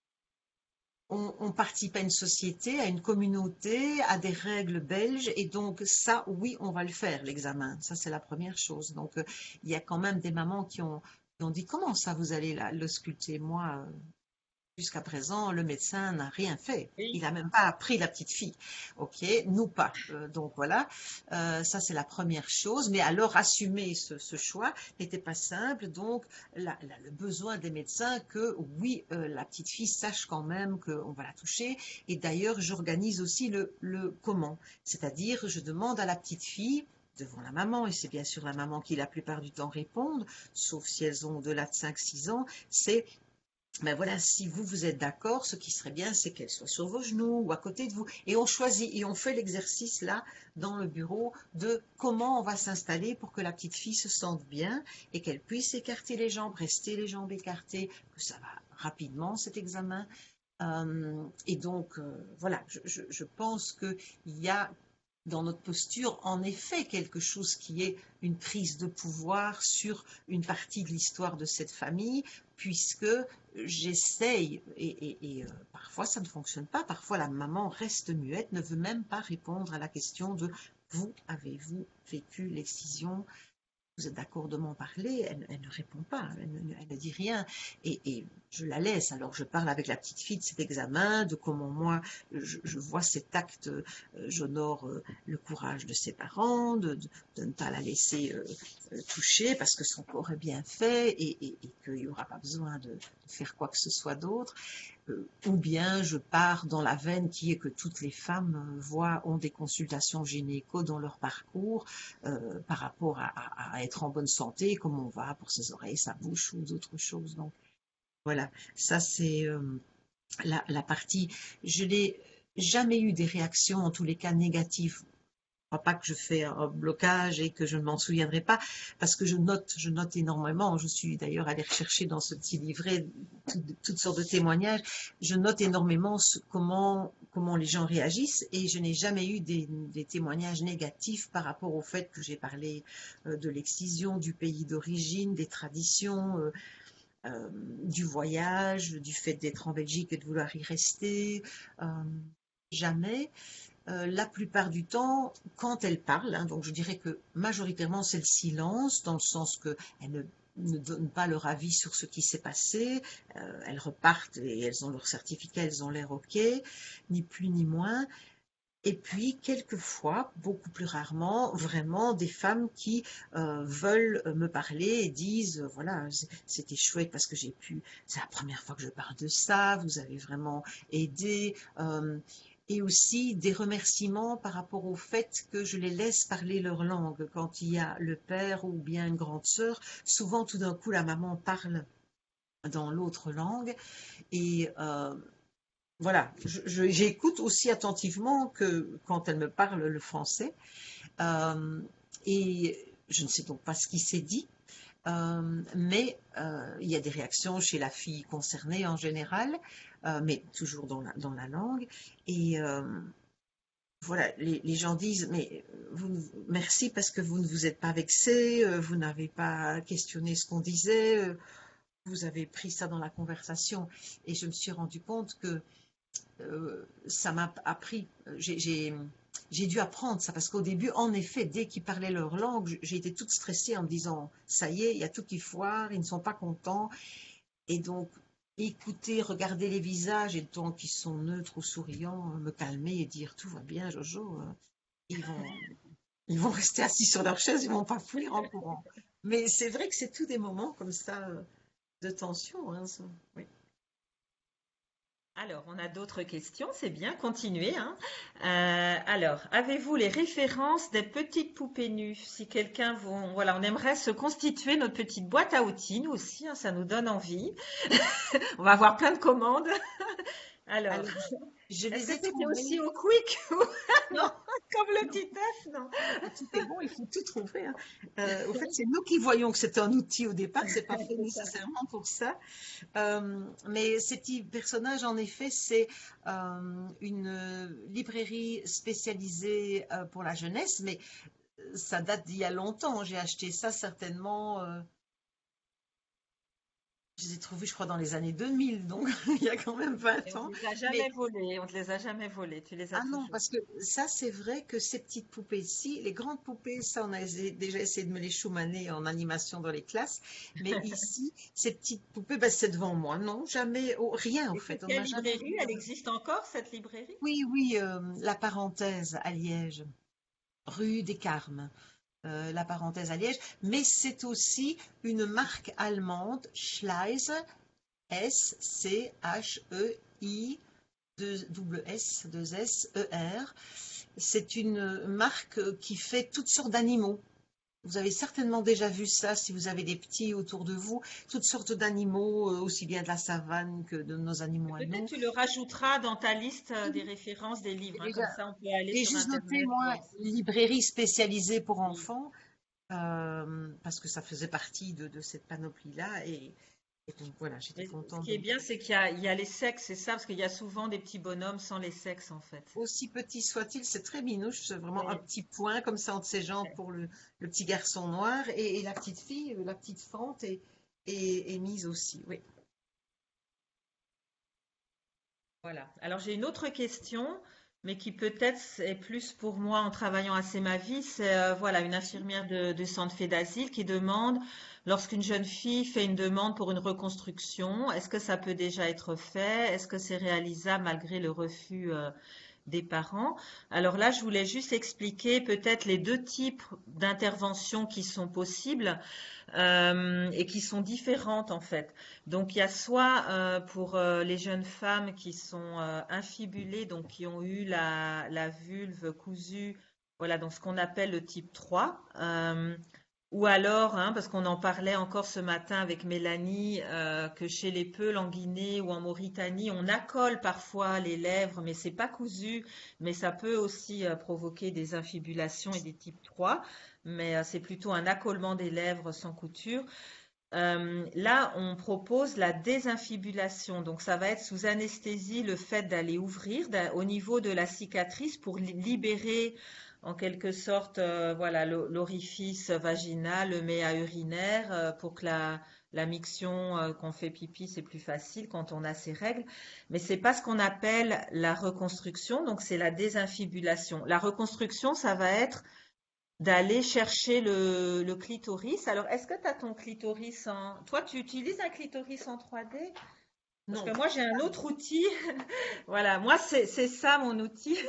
on, on participe à une société, à une communauté, à des règles belges, et donc ça, oui, on va le faire, l'examen. Ça, c'est la première chose. Donc, euh, il y a quand même des mamans qui ont, qui ont dit, comment ça, vous allez là, le sculpter? Moi, euh, jusqu'à présent, le médecin n'a rien fait. Il Oui. n'a même pas appris la petite fille. OK, nous pas. Euh, donc voilà, euh, ça c'est la première chose. Mais alors, assumer ce, ce choix n'était pas simple. Donc, la- la- le besoin des médecins que, oui, euh, la petite fille sache quand même qu'on va la toucher. Et d'ailleurs, j'organise aussi le, le comment. C'est-à-dire, je demande à la petite fille, devant la maman, et c'est bien sûr la maman qui la plupart du temps répond, sauf si elles ont au-delà de cinq six ans, c'est ben voilà, si vous, vous êtes d'accord, ce qui serait bien, c'est qu'elle soit sur vos genoux ou à côté de vous. Et on choisit, et on fait l'exercice là, dans le bureau, de comment on va s'installer pour que la petite fille se sente bien et qu'elle puisse écarter les jambes, rester les jambes écartées, que ça va rapidement cet examen. Euh, et donc, euh, voilà, je, je, je pense qu'il y a dans notre posture, en effet, quelque chose qui est une prise de pouvoir sur une partie de l'histoire de cette famille, puisque j'essaye, et, et, et euh, parfois ça ne fonctionne pas, parfois la maman reste muette, ne veut même pas répondre à la question de vous avez-vous vécu l'excision, vous êtes d'accord de m'en parler? Elle, elle ne répond pas, elle ne, elle ne dit rien. Et, et, je la laisse. Alors je parle avec la petite fille de cet examen, de comment moi je, je vois cet acte, euh, j'honore euh, le courage de ses parents, de, de, de ne pas la laisser euh, euh, toucher parce que son corps est bien fait et, et, et qu'il n'y aura pas besoin de, de faire quoi que ce soit d'autre. Euh, ou bien je pars dans la veine qui est que toutes les femmes euh, voient, ont des consultations gynéco dans leur parcours euh, par rapport à, à, à, être en bonne santé, comment on va pour ses oreilles, sa bouche ou d'autres choses. Donc voilà, ça c'est euh, la, la partie. Je n'ai jamais eu des réactions, en tous les cas négatives. Crois pas que je fais un blocage et que je ne m'en souviendrai pas, parce que je note, je note énormément. Je suis d'ailleurs allée rechercher dans ce petit livret tout, toutes sortes de témoignages. Je note énormément ce, comment, comment les gens réagissent et je n'ai jamais eu des, des témoignages négatifs par rapport au fait que j'ai parlé euh, de l'excision, du pays d'origine, des traditions. Euh, euh, du voyage, du fait d'être en Belgique et de vouloir y rester. Euh, jamais. Euh, la plupart du temps, quand elle parle, hein, donc je dirais que majoritairement c'est le silence, dans le sens qu'elles ne, ne donnent pas leur avis sur ce qui s'est passé, euh, elles repartent et elles ont leur certificat, elles ont l'air OK, ni plus ni moins. Et puis, quelquefois, beaucoup plus rarement, vraiment des femmes qui euh, veulent me parler et disent, euh, voilà, c'était chouette parce que j'ai pu, c'est la première fois que je parle de ça, vous avez vraiment aidé. Euh, et aussi des remerciements par rapport au fait que je les laisse parler leur langue. Quand il y a le père ou bien une grande sœur, souvent tout d'un coup la maman parle dans l'autre langue et euh, voilà, je- je- j'écoute aussi attentivement que quand elle me parle le français. Euh, et je ne sais donc pas ce qui s'est dit, euh, mais euh, il y a des réactions chez la fille concernée en général, euh, mais toujours dans la, dans la langue. Et euh, voilà, les, les gens disent, mais vous, merci parce que vous ne vous êtes pas vexé, euh, vous n'avez pas questionné ce qu'on disait, euh, vous avez pris ça dans la conversation. Et je me suis rendu compte que euh, ça m'a appris, j'ai j'ai dû apprendre ça parce qu'au début, en effet, dès qu'ils parlaient leur langue, j'ai été toute stressée en me disant, ça y est, il y a tout qui foire, ils ne sont pas contents. Et donc, écouter, regarder les visages et tant qu'ils sont neutres ou souriants, me calmer et dire, tout va bien, Jojo, euh, ils vont, ils vont rester assis sur leur chaise, ils vont pas fuir en courant. Mais c'est vrai que c'est tous des moments comme ça euh, de tension, hein, ça. Oui. Alors, on a d'autres questions, c'est bien, continuez, hein. Euh, alors, avez-vous les références des petites poupées nues? Si quelqu'un vous, voilà, on aimerait se constituer notre petite boîte à outils, nous aussi, hein, ça nous donne envie. On va avoir plein de commandes. Alors, Alors, je, je est-ce les que ai c'était trouvés. aussi au Quick ou non, Non, comme le non. Titeuf, non? Tout est bon, il faut tout trouver, hein. Euh, au fait, c'est nous qui voyons que c'était un outil au départ, c'est pas fait C'est ça. nécessairement pour ça. Euh, mais ces petits personnages, en effet, c'est euh, une librairie spécialisée euh, pour la jeunesse, mais ça date d'il y a longtemps. J'ai acheté ça certainement, euh, je les ai trouvés, je crois, dans les années deux mille, donc il y a quand même Et vingt on te ans. les a Mais jamais volés, on te les a jamais volés, tu les as ah non, toujours. parce que ça, c'est vrai que ces petites poupées-ci, les grandes poupées, ça, on a essayé- déjà essayé de me les choumaner en animation dans les classes. Mais ici, ces petites poupées, ben, c'est devant moi. Non, jamais, oh, rien en Et c'est fait. On quelle n'a jamais librairie? vu. Elle existe encore, cette librairie? Oui, oui, euh, la parenthèse à Liège, rue des Carmes, euh, la parenthèse à Liège. Mais c'est aussi une marque allemande, Schleise, S C H E I, deux double S, deux S, E R. C'est une marque qui fait toutes sortes d'animaux. Vous avez certainement déjà vu ça si vous avez des petits autour de vous, toutes sortes d'animaux, euh, aussi bien de la savane que de nos animaux à Peut-être nous. tu le rajouteras dans ta liste euh, Oui, des oui, références des livres, j'ai hein, déjà, comme ça on peut aller j'ai sur juste noté, Internet moi, voir. librairie spécialisée pour Oui. enfants, euh, parce que ça faisait partie de, de cette panoplie-là. Et, et donc voilà, j'étais Mais ce contente qui de est bien, c'est qu'il y a, il y a les sexes, c'est ça, parce qu'il y a souvent des petits bonhommes sans les sexes en fait. aussi petit soit-il, c'est très minouche, c'est vraiment un Oui. petit point comme ça entre ses jambes pour le, le petit garçon noir et, et la petite fille, euh, la petite fente est, est, est mise aussi. Oui. Voilà. Alors j'ai une autre question, mais qui peut-être est plus pour moi en travaillant assez ma vie. C'est euh, voilà une infirmière de, de centre fait d'asile qui demande, lorsqu'une jeune fille fait une demande pour une reconstruction, est-ce que ça peut déjà être fait? Est-ce que c'est réalisable malgré le refus euh, des parents? Alors là, je voulais juste expliquer peut-être les deux types d'interventions qui sont possibles euh, et qui sont différentes en fait. Donc il y a soit euh, pour euh, les jeunes femmes qui sont euh, infibulées, donc qui ont eu la, la vulve cousue, voilà, dans ce qu'on appelle le type trois. Euh, ou alors, hein, parce qu'on en parlait encore ce matin avec Mélanie, euh, que chez les Peuls en Guinée ou en Mauritanie, on accole parfois les lèvres, mais c'est pas cousu, mais ça peut aussi euh, provoquer des infibulations et des types trois, mais euh, c'est plutôt un accolement des lèvres sans couture. Euh, là, on propose la désinfibulation. Donc, ça va être sous anesthésie le fait d'aller ouvrir au niveau de la cicatrice pour libérer en quelque sorte euh, voilà, l'orifice vaginal, le méa urinaire, euh, pour que la, la miction, euh, qu'on fait pipi, c'est plus facile quand on a ses règles. Mais c'est pas ce qu'on appelle la reconstruction, donc c'est la désinfibulation. La reconstruction, ça va être d'aller chercher le, le clitoris. Alors, est-ce que tu as ton clitoris en... Toi, tu utilises un clitoris en trois D? Parce que Non. moi, j'ai un autre outil. Voilà, moi, c'est c'est ça mon outil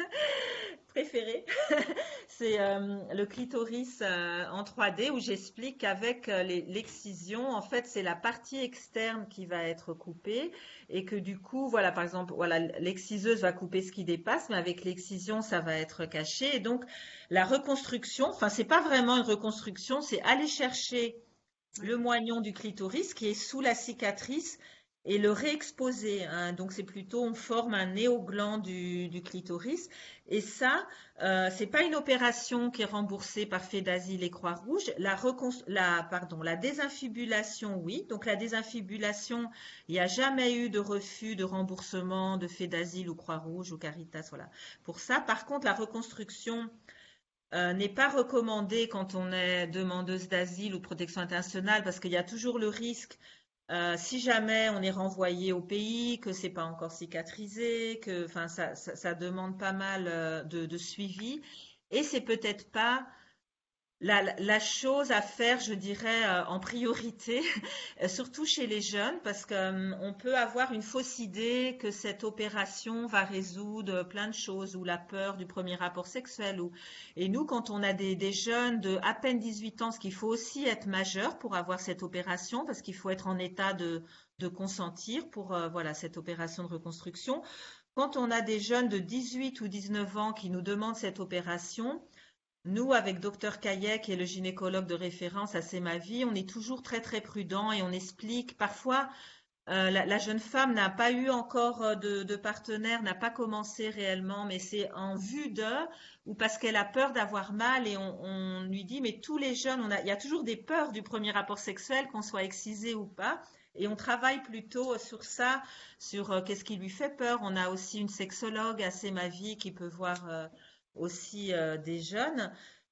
préféré. C'est euh, le clitoris euh, en trois D où j'explique qu'avec euh, les- l'excision, en fait, c'est la partie externe qui va être coupée et que du coup, voilà, par exemple, voilà, l'exciseuse va couper ce qui dépasse, mais avec l'excision, ça va être caché. Et donc, la reconstruction, enfin, c'est pas vraiment une reconstruction, c'est aller chercher Oui. le moignon du clitoris qui est sous la cicatrice et le réexposer, hein. Donc c'est plutôt on forme un néogland du, du clitoris et ça euh, c'est pas une opération qui est remboursée par Fedasile et Croix-Rouge. La, la pardon la désinfibulation oui. Donc la désinfibulation il n'y a jamais eu de refus de remboursement de Fedasile ou Croix-Rouge ou Caritas voilà pour ça. Par contre la reconstruction euh, n'est pas recommandé quand on est demandeuse d'asile ou de protection internationale parce qu'il y a toujours le risque, euh, si jamais on est renvoyé au pays, que c'est pas encore cicatrisé, que, enfin, ça, ça, ça demande pas mal euh, de, de suivi. Et c'est peut-être pas la, la chose à faire, je dirais, euh, en priorité, euh, surtout chez les jeunes, parce qu'on peut avoir une fausse idée que cette opération va résoudre plein de choses, ou la peur du premier rapport sexuel. Ou... Et nous, quand on a des, des jeunes de à peine dix-huit ans, parce qu'il faut aussi être majeur pour avoir cette opération, parce qu'il faut être en état de, de consentir pour euh, voilà, cette opération de reconstruction. Quand on a des jeunes de dix-huit ou dix-neuf ans qui nous demandent cette opération, nous, avec docteur Kaye, qui est le gynécologue de référence à C'est ma vie, on est toujours très très prudent et on explique. Parfois, euh, la, la jeune femme n'a pas eu encore euh, de, de partenaire, n'a pas commencé réellement, mais c'est en vue d'eux ou parce qu'elle a peur d'avoir mal et on, on lui dit, mais tous les jeunes, on a, il y a toujours des peurs du premier rapport sexuel, qu'on soit excisé ou pas. Et on travaille plutôt sur ça, sur euh, qu'est-ce qui lui fait peur. On a aussi une sexologue à C'est ma vie qui peut voir euh, aussi euh, des jeunes.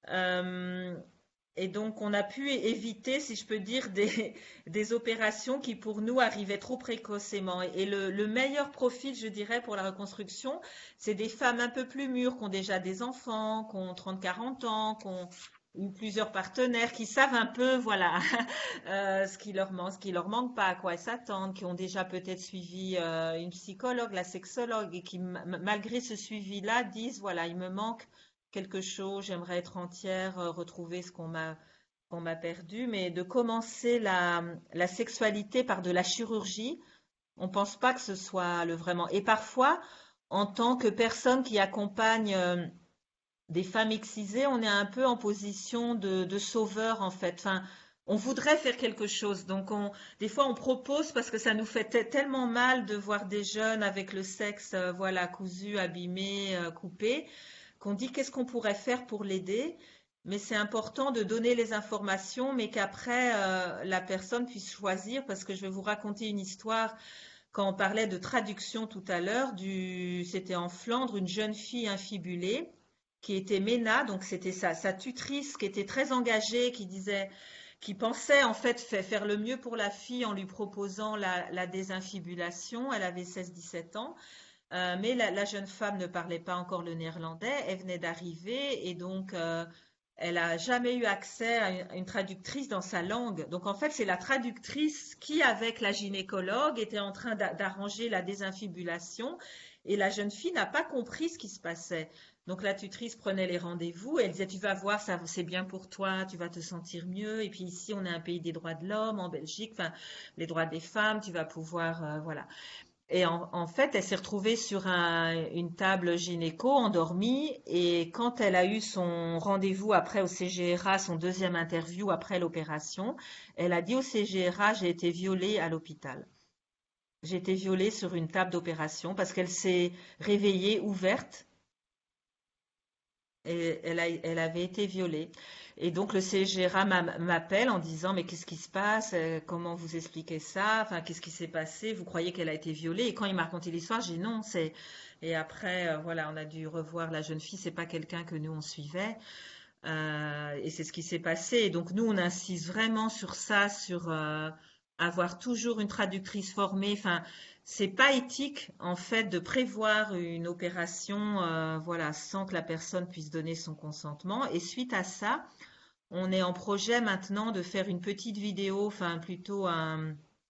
Euh, et donc, on a pu éviter, si je peux dire, des, des opérations qui, pour nous, arrivaient trop précocement. Et le, le meilleur profil, je dirais, pour la reconstruction, c'est des femmes un peu plus mûres, qui ont déjà des enfants, qui ont trente, quarante ans, qui ont eu plusieurs partenaires, qui savent un peu, voilà, euh, ce qui leur manque, ce qui leur manque pas, à quoi elles s'attendent, qui ont déjà peut-être suivi euh, une psychologue, la sexologue, et qui, malgré ce suivi-là, disent, voilà, il me manque quelque chose, j'aimerais être entière, euh, retrouver ce qu'on m'a qu'on m'a perdu, mais de commencer la, la sexualité par de la chirurgie, on pense pas que ce soit le vraiment. Et parfois, en tant que personne qui accompagne euh, des femmes excisées, on est un peu en position de, de sauveur en fait. Enfin, on voudrait faire quelque chose, donc on, des fois on propose parce que ça nous fait te- tellement mal de voir des jeunes avec le sexe, euh, voilà, cousu, abîmé, euh, coupé, qu'on dit qu'est-ce qu'on pourrait faire pour l'aider. Mais c'est important de donner les informations, mais qu'après euh, la personne puisse choisir, parce que je vais vous raconter une histoire. Quand on parlait de traduction tout à l'heure, du, c'était en Flandre, une jeune fille infibulée qui était Ména, donc c'était sa, sa tutrice qui était très engagée, qui disait, qui pensait en fait faire le mieux pour la fille en lui proposant la, la désinfibulation. Elle avait seize dix-sept ans. Euh, mais la, la jeune femme ne parlait pas encore le néerlandais, elle venait d'arriver et donc euh, elle n'a jamais eu accès à une, à une traductrice dans sa langue. Donc en fait, c'est la traductrice qui, avec la gynécologue, était en train d'a- d'arranger la désinfibulation et la jeune fille n'a pas compris ce qui se passait. Donc la tutrice prenait les rendez-vous et elle disait, tu vas voir, ça c'est bien pour toi, tu vas te sentir mieux. Et puis ici, on est un pays des droits de l'homme, en Belgique, enfin les droits des femmes, tu vas pouvoir, euh, voilà. Et en, en fait, elle s'est retrouvée sur un- une table gynéco, endormie, et quand elle a eu son rendez-vous après au C G R A, son deuxième interview après l'opération, elle a dit au C G R A, j'ai été violée à l'hôpital. J'ai été violée sur une table d'opération parce qu'elle s'est réveillée ouverte et elle, a- elle avait été violée. Et donc le C G R A m'a- m'appelle en disant, mais qu'est-ce qui se passe? Euh, Comment vous expliquez ça? Enfin, qu'est-ce qui s'est passé? Vous croyez qu'elle a été violée? Et quand il m'a raconté l'histoire, j'ai dit non, c'est... Et après, euh, voilà, on a dû revoir la jeune fille. C'est pas quelqu'un que nous on suivait. Euh, et c'est ce qui s'est passé. Et donc nous, on insiste vraiment sur ça, sur euh, avoir toujours une traductrice formée. Enfin, c'est pas éthique en fait de prévoir une opération, euh, voilà, sans que la personne puisse donner son consentement. Et suite à ça, on est en projet maintenant de faire une petite vidéo, enfin plutôt un,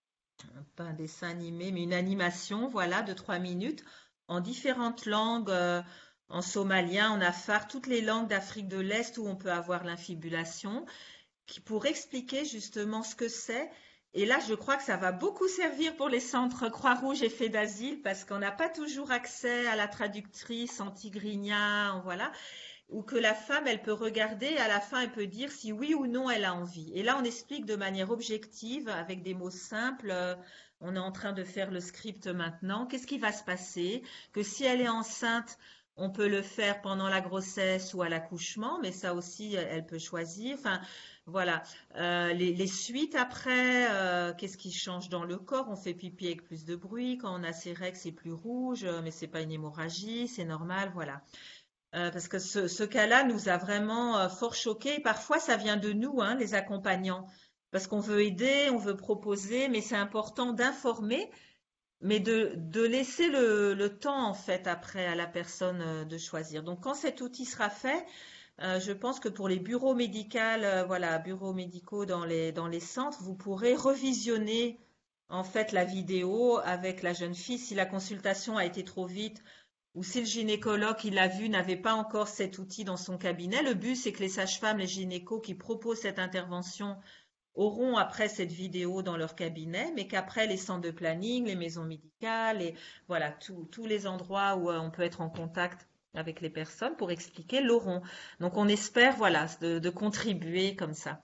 pas un dessin animé, mais une animation, voilà, de trois minutes en différentes langues, euh, en somalien, en afar, toutes les langues d'Afrique de l'Est où on peut avoir l'infibulation, qui pour expliquer justement ce que c'est. Et là, je crois que ça va beaucoup servir pour les centres Croix-Rouge et Faits d'Asile parce qu'on n'a pas toujours accès à la traductrice en tigrinya, en voilà, ou que la femme, elle peut regarder et à la fin, elle peut dire si oui ou non elle a envie. Et là, on explique de manière objective, avec des mots simples. euh, On est en train de faire le script maintenant. Qu'est-ce qui va se passer? Que si elle est enceinte, on peut le faire pendant la grossesse ou à l'accouchement, mais ça aussi, elle peut choisir. Enfin, voilà. Euh, les, les suites après, euh, qu'est-ce qui change dans le corps? On fait pipi avec plus de bruit. Quand on a ses règles, c'est plus rouge, euh, mais c'est pas une hémorragie, c'est normal. Voilà. Euh, parce que ce, ce cas-là nous a vraiment euh, fort choqués. Et parfois, ça vient de nous, hein, les accompagnants, parce qu'on veut aider, on veut proposer, mais c'est important d'informer, mais de, de laisser le, le temps, en fait, après à la personne euh, de choisir. Donc, quand cet outil sera fait, euh, je pense que pour les bureaux médicaux, euh, voilà, bureaux médicaux dans les, dans les centres, vous pourrez revisionner, en fait, la vidéo avec la jeune fille. Si la consultation a été trop vite, ou si le gynécologue qui l'a vu n'avait pas encore cet outil dans son cabinet, le but c'est que les sages-femmes, les gynécos qui proposent cette intervention auront après cette vidéo dans leur cabinet, mais qu'après les centres de planning, les maisons médicales et voilà tous tous les endroits où euh, on peut être en contact avec les personnes pour expliquer l'auront. Donc on espère voilà de, de contribuer comme ça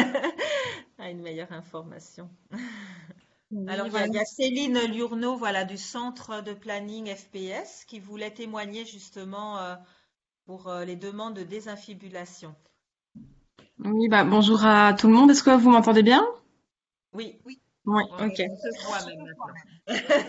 à une meilleure information. Alors, Oui, il y a, voilà. il y a Céline Lurneau, voilà, du centre de planning F P S, qui voulait témoigner justement euh, pour euh, les demandes de désinfibulation. Oui, bah, bonjour à tout le monde. Est-ce que vous m'entendez bien? Oui, Oui, Oui, on, ok. on se voit on même te voit maintenant. même.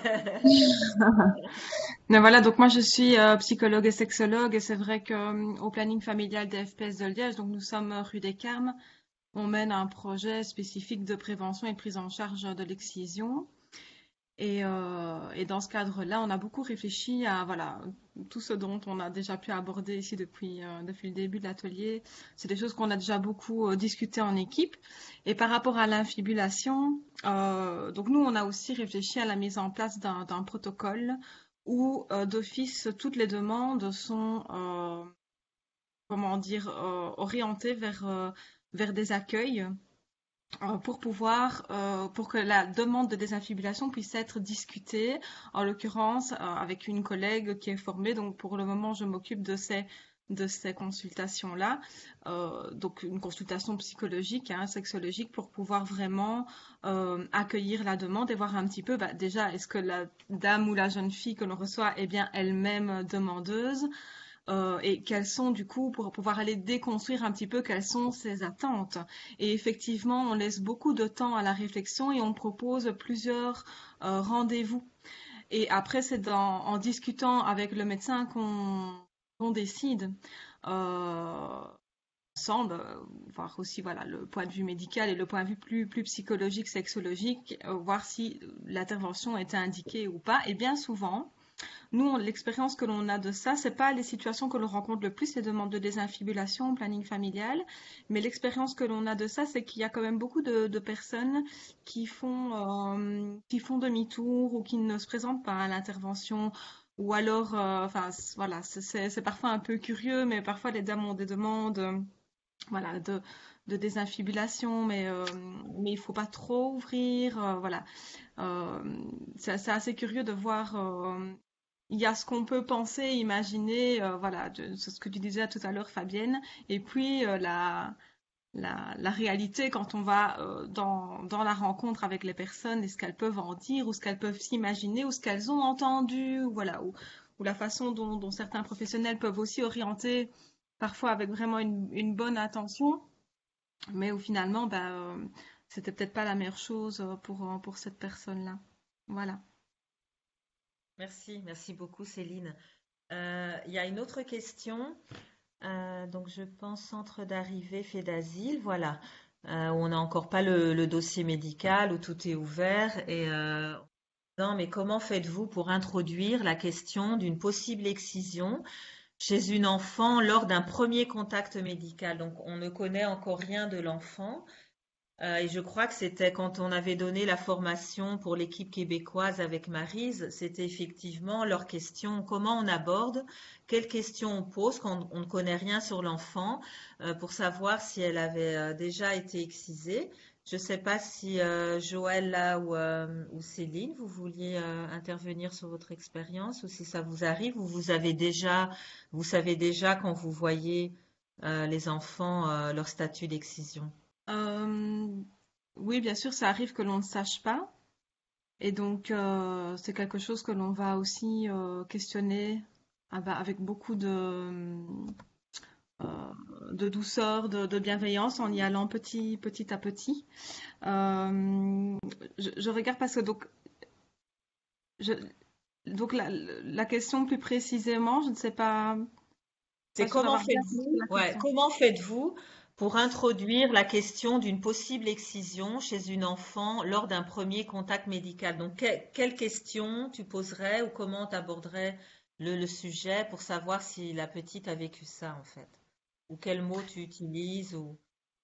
Mais voilà, donc moi je suis euh, psychologue et sexologue et c'est vrai que euh, au planning familial des F P S de Liège, donc nous sommes euh, rue des Carmes, on mène un projet spécifique de prévention et de prise en charge de l'excision. Et, euh, et dans ce cadre-là, on a beaucoup réfléchi à voilà tout ce dont on a déjà pu aborder ici depuis euh, depuis le début de l'atelier. C'est des choses qu'on a déjà beaucoup euh, discuté en équipe. Et par rapport à l'infibulation, euh, donc nous on a aussi réfléchi à la mise en place d'un d'un protocole où euh, d'office toutes les demandes sont euh, comment dire euh, orientées vers euh, vers des accueils euh, pour pouvoir, euh, pour que la demande de désinfibulation puisse être discutée, en l'occurrence euh, avec une collègue qui est formée. Donc pour le moment, je m'occupe de ces de ces consultations-là, euh, donc une consultation psychologique, hein, sexologique, pour pouvoir vraiment euh, accueillir la demande et voir un petit peu, bah, déjà, est-ce que la dame ou la jeune fille que l'on reçoit est bien elle-même demandeuse, euh, et quelles sont du coup pour pouvoir aller déconstruire un petit peu quelles sont ses attentes. Et effectivement, on laisse beaucoup de temps à la réflexion et on propose plusieurs euh, rendez-vous. Et après, c'est dans, en discutant avec le médecin qu'on qu'on décide. Euh, ensemble, euh, voir aussi voilà le point de vue médical et le point de vue plus plus psychologique, sexologique, euh, voir si l'intervention était indiquée ou pas. Et bien souvent, nous, on- l'expérience que l'on a de ça, c'est pas les situations que l'on rencontre le plus, les demandes de désinfibulation, planning familial, mais l'expérience que l'on a de ça, c'est qu'il y a quand même beaucoup de, de personnes qui font, euh, qui font demi-tour ou qui ne se présentent pas à l'intervention. Ou alors, euh, enfin, c- voilà, c'est c'est- c'est parfois un peu curieux, mais parfois les dames ont des demandes, euh, voilà, de, de désinfibulation, mais, euh, mais il faut pas trop ouvrir, euh, voilà. Euh, c'est c'est assez curieux de voir. Euh, il y a ce qu'on peut penser, imaginer, euh, voilà, de- c'est ce que tu disais tout à l'heure, Fabienne, et puis euh, la, la, la réalité quand on va euh, dans, dans la rencontre avec les personnes et ce qu'elles peuvent en dire, ou ce qu'elles peuvent s'imaginer, ou ce qu'elles ont entendu, ou voilà, ou, ou la façon dont, dont certains professionnels peuvent aussi orienter, parfois avec vraiment une, une bonne intention, mais où finalement, bah, euh, c'était peut-être pas la meilleure chose euh, pour, euh, pour cette personne-là. Voilà. Merci, merci beaucoup Céline. Euh, il y a une autre question. Euh, donc je pense centre d'arrivée, fait d'asile, voilà, euh, où on n'a encore pas le, le dossier médical, où tout est ouvert. Et euh, non, mais comment faites-vous pour introduire la question d'une possible excision chez une enfant lors d'un premier contact médical? Donc on ne connaît encore rien de l'enfant. Euh, et je crois que c'était quand on avait donné la formation pour l'équipe québécoise avec Maryse, c'était effectivement leur question, comment on aborde, quelles questions on pose quand on ne connaît rien sur l'enfant, euh, pour savoir si elle avait euh, déjà été excisée. Je ne sais pas si euh, Joël là ou, euh, ou Céline, vous vouliez euh, intervenir sur votre expérience ou si ça vous arrive ou vous avez déjà, vous savez déjà quand vous voyez euh, les enfants euh, leur statut d'excision. Euh, oui, bien sûr, ça arrive que l'on ne sache pas. Et donc, euh, c'est quelque chose que l'on va aussi euh, questionner ah bah, avec beaucoup de, euh, de douceur, de, de bienveillance, en y allant petit, petit à petit. Euh, je, je regarde parce que donc, je, donc la, la question plus précisément, je ne sais pas, C'est pas sûre comment d'avoir bien compris faites-vous, la ouais, question. comment faites-vous pour introduire la question d'une possible excision chez une enfant lors d'un premier contact médical? Donc, que- quelle question tu poserais ou comment tu aborderais le, le sujet pour savoir si la petite a vécu ça, en fait? Ou quels mots tu utilises ou...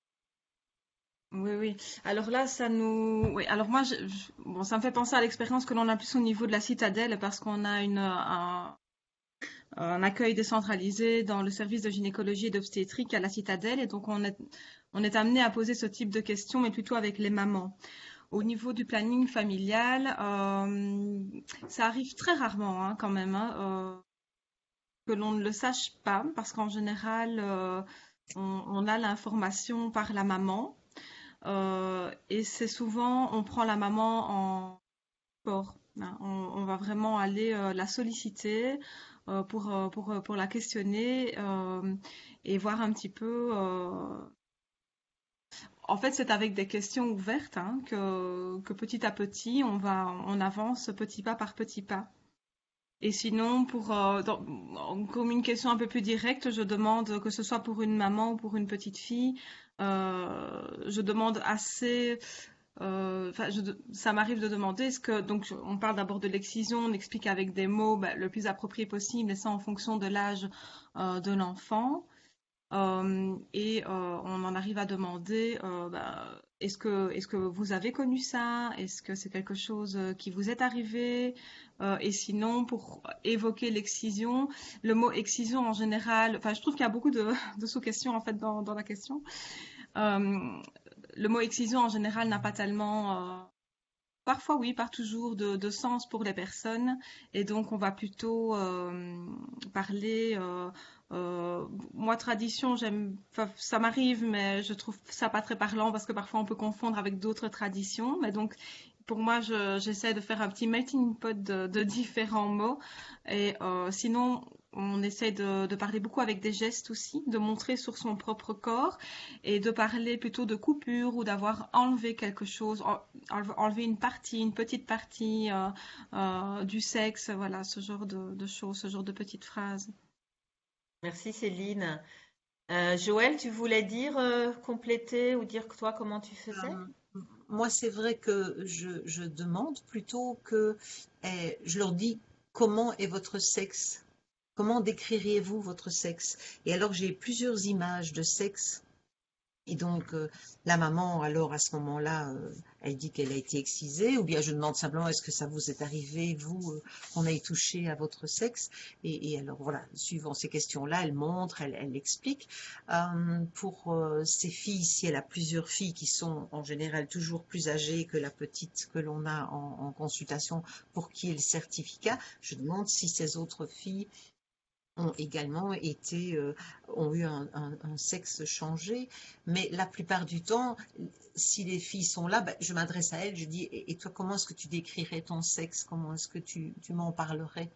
Oui, oui. Alors là, ça nous. Oui, alors moi, je- je- bon, ça me fait penser à l'expérience que l'on a plus au niveau de la citadelle parce qu'on a une, un, un accueil décentralisé dans le service de gynécologie et d'obstétrique à la citadelle. Et donc, on est, on est amené à poser ce type de questions, mais plutôt avec les mamans. Au niveau du planning familial, euh, ça arrive très rarement, hein, quand même, hein, euh, que l'on ne le sache pas parce qu'en général, euh, on, on a l'information par la maman. Euh, et c'est souvent, on prend la maman en sport, hein. On, on va vraiment aller euh, la solliciter euh, pour, euh, pour, euh, pour la questionner euh, et voir un petit peu. euh, En fait, c'est avec des questions ouvertes hein, que, que petit à petit, on va, on avance petit pas par petit pas. Et sinon, pour euh, dans- comme une question un peu plus directe, je demande que ce soit pour une maman ou pour une petite fille, euh, je demande assez. Euh, enfin, je- ça m'arrive de demander, est-ce que, donc, je- on parle d'abord de l'excision, on explique avec des mots bah, le plus approprié possible, et ça en fonction de l'âge euh, de l'enfant. Euh, et euh, on en arrive à demander, euh, bah, est-ce que, est-ce que vous avez connu ça? Est-ce que c'est quelque chose euh, qui vous est arrivé? Euh, et sinon, pour évoquer l'excision, le mot excision en général, enfin, je trouve qu'il y a beaucoup de, de sous-questions en fait dans, dans la question. Euh, le mot excision en général n'a pas tellement, euh, parfois oui, pas toujours de, de sens pour les personnes. Et donc on va plutôt euh, parler. Euh, euh, moi, tradition, j'aime, enfin, ça m'arrive, mais je trouve ça pas très parlant parce que parfois on peut confondre avec d'autres traditions. Mais donc pour moi, je- j'essaie de faire un petit melting pot de, de différents mots. Et euh, sinon, on essaie de, de parler beaucoup avec des gestes aussi, de montrer sur son propre corps et de parler plutôt de coupure ou d'avoir enlevé quelque chose, en- enle- enlevé une partie, une petite partie euh, euh, du sexe, voilà, ce genre de, de choses, ce genre de petites phrases. Merci Céline. Euh, Joël, tu voulais dire, euh, compléter ou dire que toi, comment tu faisais? Euh, Moi, c'est vrai que je, je demande plutôt que eh, je leur dis comment est votre sexe? Comment décririez-vous votre sexe? Et alors, j'ai plusieurs images de sexe. Et donc, euh, la maman, alors à ce moment-là, euh, elle dit qu'elle a été excisée, ou bien je demande simplement est-ce que ça vous est arrivé, vous, euh, qu'on ait touché à votre sexe? Et, et alors voilà, suivant ces questions-là, elle montre, elle, elle explique. Euh, pour euh, ces filles, si elle a plusieurs filles qui sont en général toujours plus âgées que la petite que l'on a en, en consultation, pour qui est le certificat, je demande si ces autres filles ont également été, euh, ont eu un, un- un sexe changé, mais la plupart du temps, si les filles sont là, ben, je m'adresse à elles, je dis, et, et toi, comment est-ce que tu décrirais ton sexe? Comment est-ce que tu, tu m'en parlerais?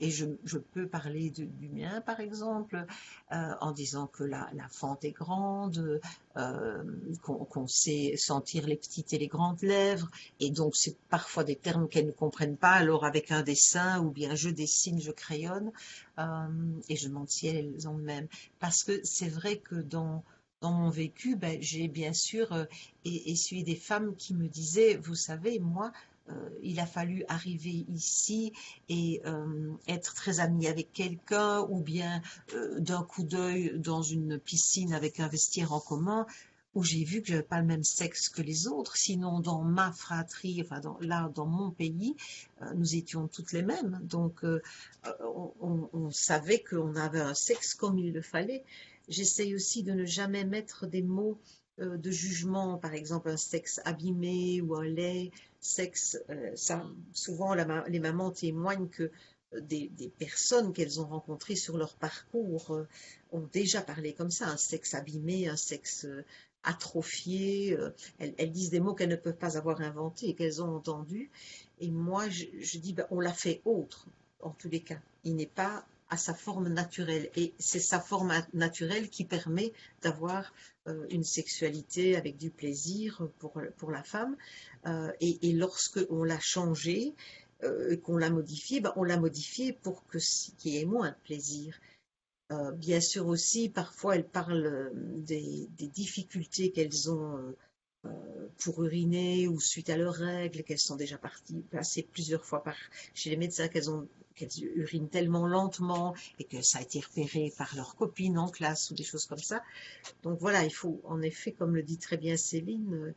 Et je, je peux parler de- du mien, par exemple, euh, en disant que la, la fente est grande, euh, qu'on qu'on sait sentir les petites et les grandes lèvres, et donc c'est parfois des termes qu'elles ne comprennent pas, alors avec un dessin, ou bien je dessine, je crayonne, euh, et je demande si elles ont le même. Parce que c'est vrai que dans, dans mon vécu, ben, j'ai bien sûr euh, et, et suivi des femmes qui me disaient, vous savez, moi, euh, il a fallu arriver ici et euh, être très amie avec quelqu'un, ou bien euh, d'un coup d'œil dans une piscine avec un vestiaire en commun, où j'ai vu que je n'avais pas le même sexe que les autres. Sinon, dans ma fratrie, enfin dans, là, dans mon pays, euh, nous étions toutes les mêmes. Donc, euh, on, on- on savait qu'on avait un sexe comme il le fallait. J'essaye aussi de ne jamais mettre des mots euh, de jugement, par exemple un sexe abîmé ou un laid sexe. Euh, ça, souvent, la ma- les mamans témoignent que euh, des, des personnes qu'elles ont rencontrées sur leur parcours euh, ont déjà parlé comme ça, un sexe abîmé, un sexe euh, atrophié. euh, elles, elles disent des mots qu'elles ne peuvent pas avoir inventés et qu'elles ont entendus. Et moi, je, je dis, ben, on l'a fait autre, en tous les cas. Il n'est pas à sa forme naturelle. Et c'est sa forme naturelle qui permet d'avoir euh, une sexualité avec du plaisir pour, pour la femme. Euh, et, et lorsque on l'a changé, euh, qu'on l'a modifié, ben on l'a modifié pour que qu'il y ait moins de plaisir. Euh, bien sûr aussi, parfois elles parlent euh, des, des difficultés qu'elles ont euh, euh, pour uriner ou suite à leurs règles, qu'elles sont déjà parties, passées plusieurs fois par, chez les médecins, qu'elles ont qu'elles urinent tellement lentement et que ça a été repéré par leurs copines en classe ou des choses comme ça. Donc voilà, il faut en effet, comme le dit très bien Céline, euh,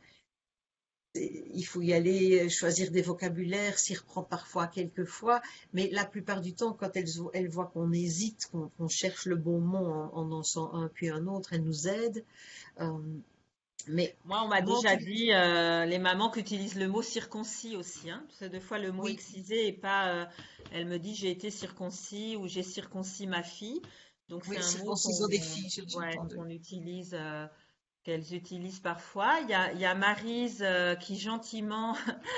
il faut y aller, choisir des vocabulaires, s'y reprendre parfois quelques fois, mais la plupart du temps, quand elles, elles voient qu'on hésite, qu'on qu'on cherche le bon mot en en lançant un puis un autre, elles nous aident. Euh, mais Moi, on m'a moi, en déjà tous les dit, euh, les mamans qui utilisent le mot circoncis aussi, hein. Parce que des fois, le mot oui, excisé est pas. Euh, elle me dit j'ai été circoncis ou j'ai circoncis ma fille. Donc c'est oui, un mot circoncision des qu'on filles, j'ai j'ai ouais, entendu. qu'on utilise, euh, qu'elles utilisent parfois. Il y a, il y a Maryse euh, qui gentiment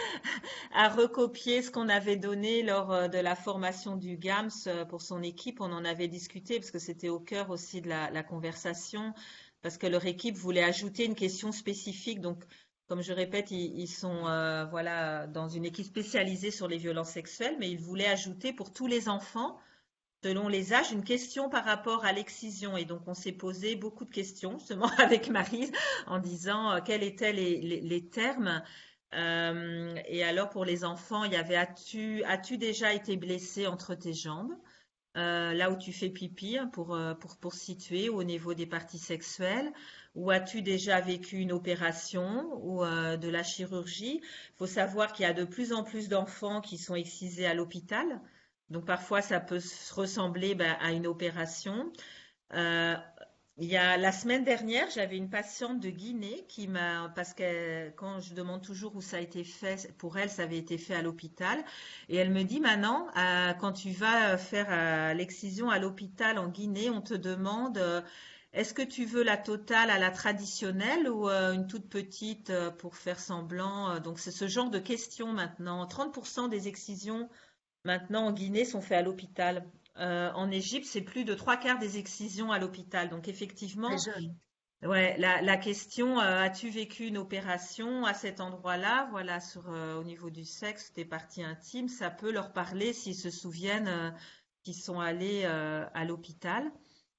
a recopié ce qu'on avait donné lors euh, de la formation du GAMS euh, pour son équipe. On en avait discuté parce que c'était au cœur aussi de la, la conversation, parce que leur équipe voulait ajouter une question spécifique. Donc, comme je répète, ils, ils sont euh, voilà dans une équipe spécialisée sur les violences sexuelles, mais ils voulaient ajouter pour tous les enfants, selon les âges, une question par rapport à l'excision. Et donc, on s'est posé beaucoup de questions, justement, avec Maryse, en disant euh, quels étaient les, les, les termes. Euh, et alors, pour les enfants, il y avait as-tu, as-tu déjà été blessé entre tes jambes? Euh, là où tu fais pipi, hein, pour, euh, pour, pour situer au niveau des parties sexuelles, ou as-tu déjà vécu une opération ou euh, de la chirurgie? Il faut savoir qu'il y a de plus en plus d'enfants qui sont excisés à l'hôpital. Donc parfois ça peut se ressembler ben, à une opération. Euh, il y a la semaine dernière, j'avais une patiente de Guinée qui m'a, parce que quand je demande toujours où ça a été fait, pour elle, ça avait été fait à l'hôpital. Et elle me dit maintenant, euh, quand tu vas faire euh, l'excision à l'hôpital en Guinée, on te demande, euh, est-ce que tu veux la totale à la traditionnelle ou euh, une toute petite euh, pour faire semblant? Euh, Donc c'est ce genre de questions maintenant. trente pour cent des excisions maintenant en Guinée sont faites à l'hôpital. Euh, en Égypte, c'est plus de trois quarts des excisions à l'hôpital. Donc Très effectivement, jeune. ouais, la, la question, euh, as-tu vécu une opération à cet endroit-là? Voilà, sur euh, au niveau du sexe, tes parties intimes, ça peut leur parler s'ils se souviennent euh, qu'ils sont allés euh, à l'hôpital.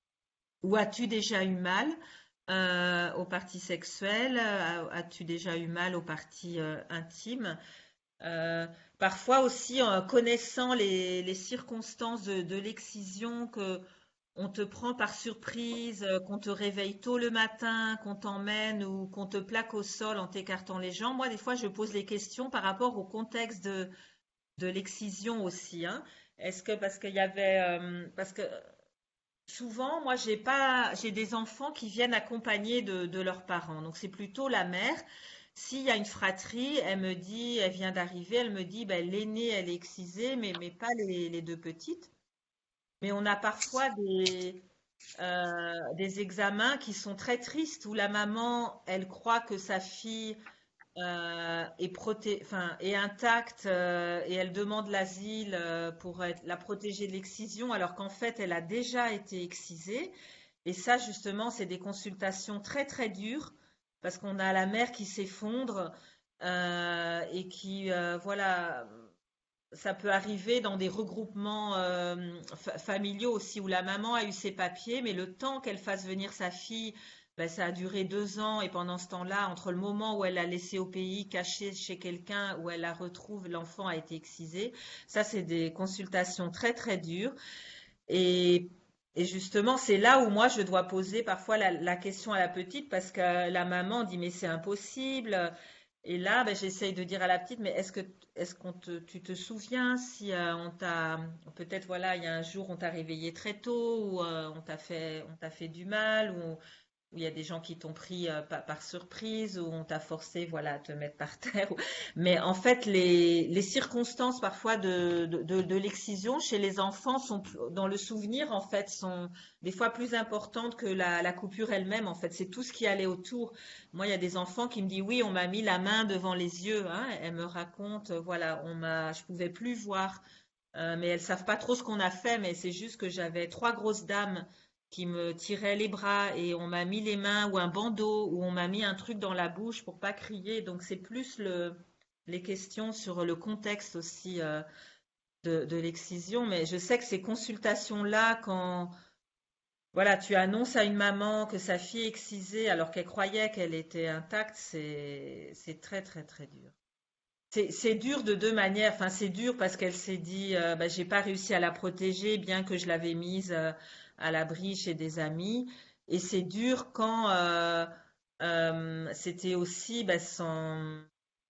Ou as-tu déjà eu mal euh, aux parties sexuelles? Euh, As-tu déjà eu mal aux parties euh, intimes? Euh, Parfois aussi, en connaissant les, les circonstances de, de l'excision, que on te prend par surprise, euh, qu'on te réveille tôt le matin, qu'on t'emmène ou qu'on te plaque au sol en t'écartant les jambes. Moi, des fois, je pose les questions par rapport au contexte de, de l'excision aussi, hein. Est-ce que parce qu'il y avait, euh, parce que souvent, moi, j'ai pas, j'ai des enfants qui viennent accompagnés de, de leurs parents. Donc, c'est plutôt la mère. S'il y a une fratrie, elle me dit, elle vient d'arriver, elle me dit, ben, l'aînée, elle est excisée, mais, mais pas les, les deux petites. Mais on a parfois des, euh, des examens qui sont très tristes où la maman, elle croit que sa fille euh, est, proté- enfin, est intacte euh, et elle demande l'asile euh, pour être, la protéger de l'excision, alors qu'en fait, elle a déjà été excisée. Et ça, justement, c'est des consultations très, très dures parce qu'on a la mère qui s'effondre euh, et qui, euh, voilà, ça peut arriver dans des regroupements euh, fa- familiaux aussi où la maman a eu ses papiers, mais le temps qu'elle fasse venir sa fille, ben, ça a duré deux ans. Et pendant ce temps-là, entre le moment où elle l'a laissée au pays, cachée chez quelqu'un, où elle la retrouve, l'enfant a été excisé. Ça, c'est des consultations très, très dures. Et, et justement, c'est là où moi, je dois poser parfois la, la question à la petite parce que la maman dit, mais c'est impossible. Et là, ben, j'essaye de dire à la petite, mais est-ce que est-ce qu'on te, tu te souviens si euh, on t'a peut-être voilà, il y a un jour on t'a réveillé très tôt ou euh, on t'a fait on t'a fait du mal ou où il y a des gens qui t'ont pris euh, par, par surprise ou on t'a forcé voilà à te mettre par terre. Mais en fait, les, les circonstances parfois de, de, de, de l'excision chez les enfants sont dans le souvenir en fait sont des fois plus importantes que la, la coupure elle-même. En fait, c'est tout ce qui allait autour. Moi, il y a des enfants qui me disent oui, on m'a mis la main devant les yeux. Hein. Elle me raconte euh, voilà, on m'a, je pouvais plus voir. Euh, mais elles savent pas trop ce qu'on a fait, mais c'est juste que j'avais trois grosses dames qui me tiraient les bras et on m'a mis les mains ou un bandeau ou on m'a mis un truc dans la bouche pour pas crier. Donc c'est plus le, les questions sur le contexte aussi euh, de, de l'excision. Mais je sais que ces consultations-là, quand voilà, tu annonces à une maman que sa fille est excisée alors qu'elle croyait qu'elle était intacte, c'est c'est très très très dur. C'est c'est dur de deux manières. Enfin, c'est dur parce qu'elle s'est dit, euh, bah, j'ai pas réussi à la protéger, bien que je l'avais mise euh, à l'abri chez des amis. Et c'est dur quand euh, euh, c'était aussi bah, son,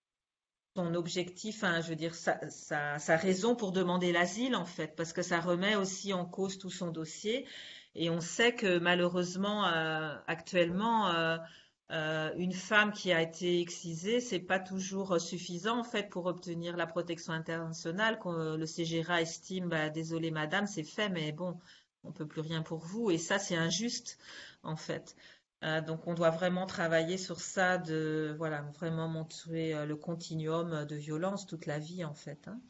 son objectif, hein, je veux dire, sa, sa, sa raison pour demander l'asile, en fait, parce que ça remet aussi en cause tout son dossier. Et on sait que malheureusement, euh, actuellement, euh, euh, une femme qui a été excisée, c'est pas toujours suffisant, en fait, pour obtenir la protection internationale. Quand, euh, le C G R A estime, bah, désolé madame, c'est fait, mais bon, on peut plus rien pour vous. Et ça, c'est injuste, en fait. Euh, donc, on doit vraiment travailler sur ça, de voilà, vraiment montrer euh, le continuum de violence toute la vie, en fait. Hein.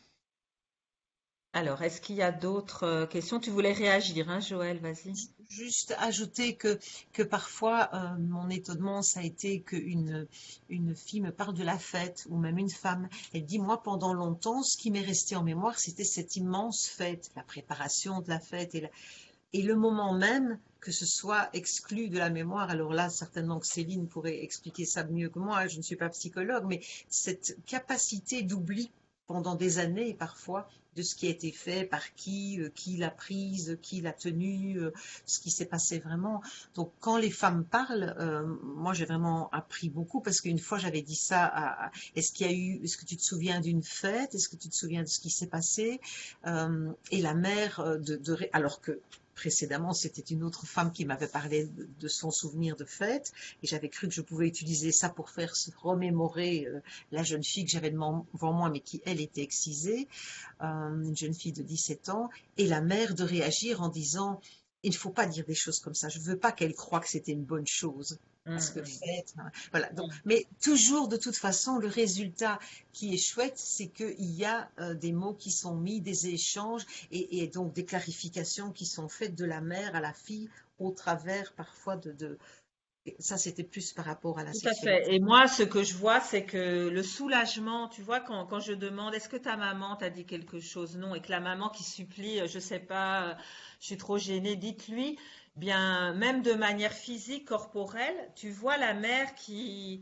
Alors, est-ce qu'il y a d'autres euh, questions? Tu voulais réagir, hein, Joël, vas-y. Juste ajouter que, que parfois, euh, mon étonnement, ça a été qu'une une fille me parle de la fête, ou même une femme. Elle dit, moi, pendant longtemps, ce qui m'est resté en mémoire, c'était cette immense fête, la préparation de la fête et, la- et le moment même que ce soit exclu de la mémoire. Alors là, certainement que Céline pourrait expliquer ça mieux que moi, je ne suis pas psychologue, mais cette capacité d'oubli pendant des années parfois de ce qui a été fait, par qui, euh, qui l'a prise, qui l'a tenue, euh, ce qui s'est passé vraiment. Donc quand les femmes parlent, euh, moi j'ai vraiment appris beaucoup parce qu'une fois j'avais dit ça à, à- est-ce qu'il y a eu, est-ce que tu te souviens d'une fête, est-ce que tu te souviens de ce qui s'est passé. Euh, et la mère euh, de, de ré- alors que précédemment, c'était une autre femme qui m'avait parlé de, de son souvenir de fête, et j'avais cru que je pouvais utiliser ça pour faire se remémorer euh, la jeune fille que j'avais devant moi, mais qui, elle, était excisée, euh, une jeune fille de dix-sept ans, et la mère de réagir en disant, il ne faut pas dire des choses comme ça, je ne veux pas qu'elle croie que c'était une bonne chose. Parce Hum, que hum, fête, hein, voilà. Donc, hum. mais toujours, de toute façon, le résultat qui est chouette, c'est qu'il y a euh, des mots qui sont mis, des échanges, et, et donc des clarifications qui sont faites de la mère à la fille au travers parfois de, de... Ça, c'était plus par rapport à la Tout à fait. sexualité. Et moi, ce que je vois, c'est que le soulagement, tu vois, quand, quand je demande, est-ce que ta maman t'a dit quelque chose? Non. Et que la maman qui supplie, euh, je sais pas, euh, je suis trop gênée, dites-lui. Bien, même de manière physique, corporelle, tu vois la mère qui,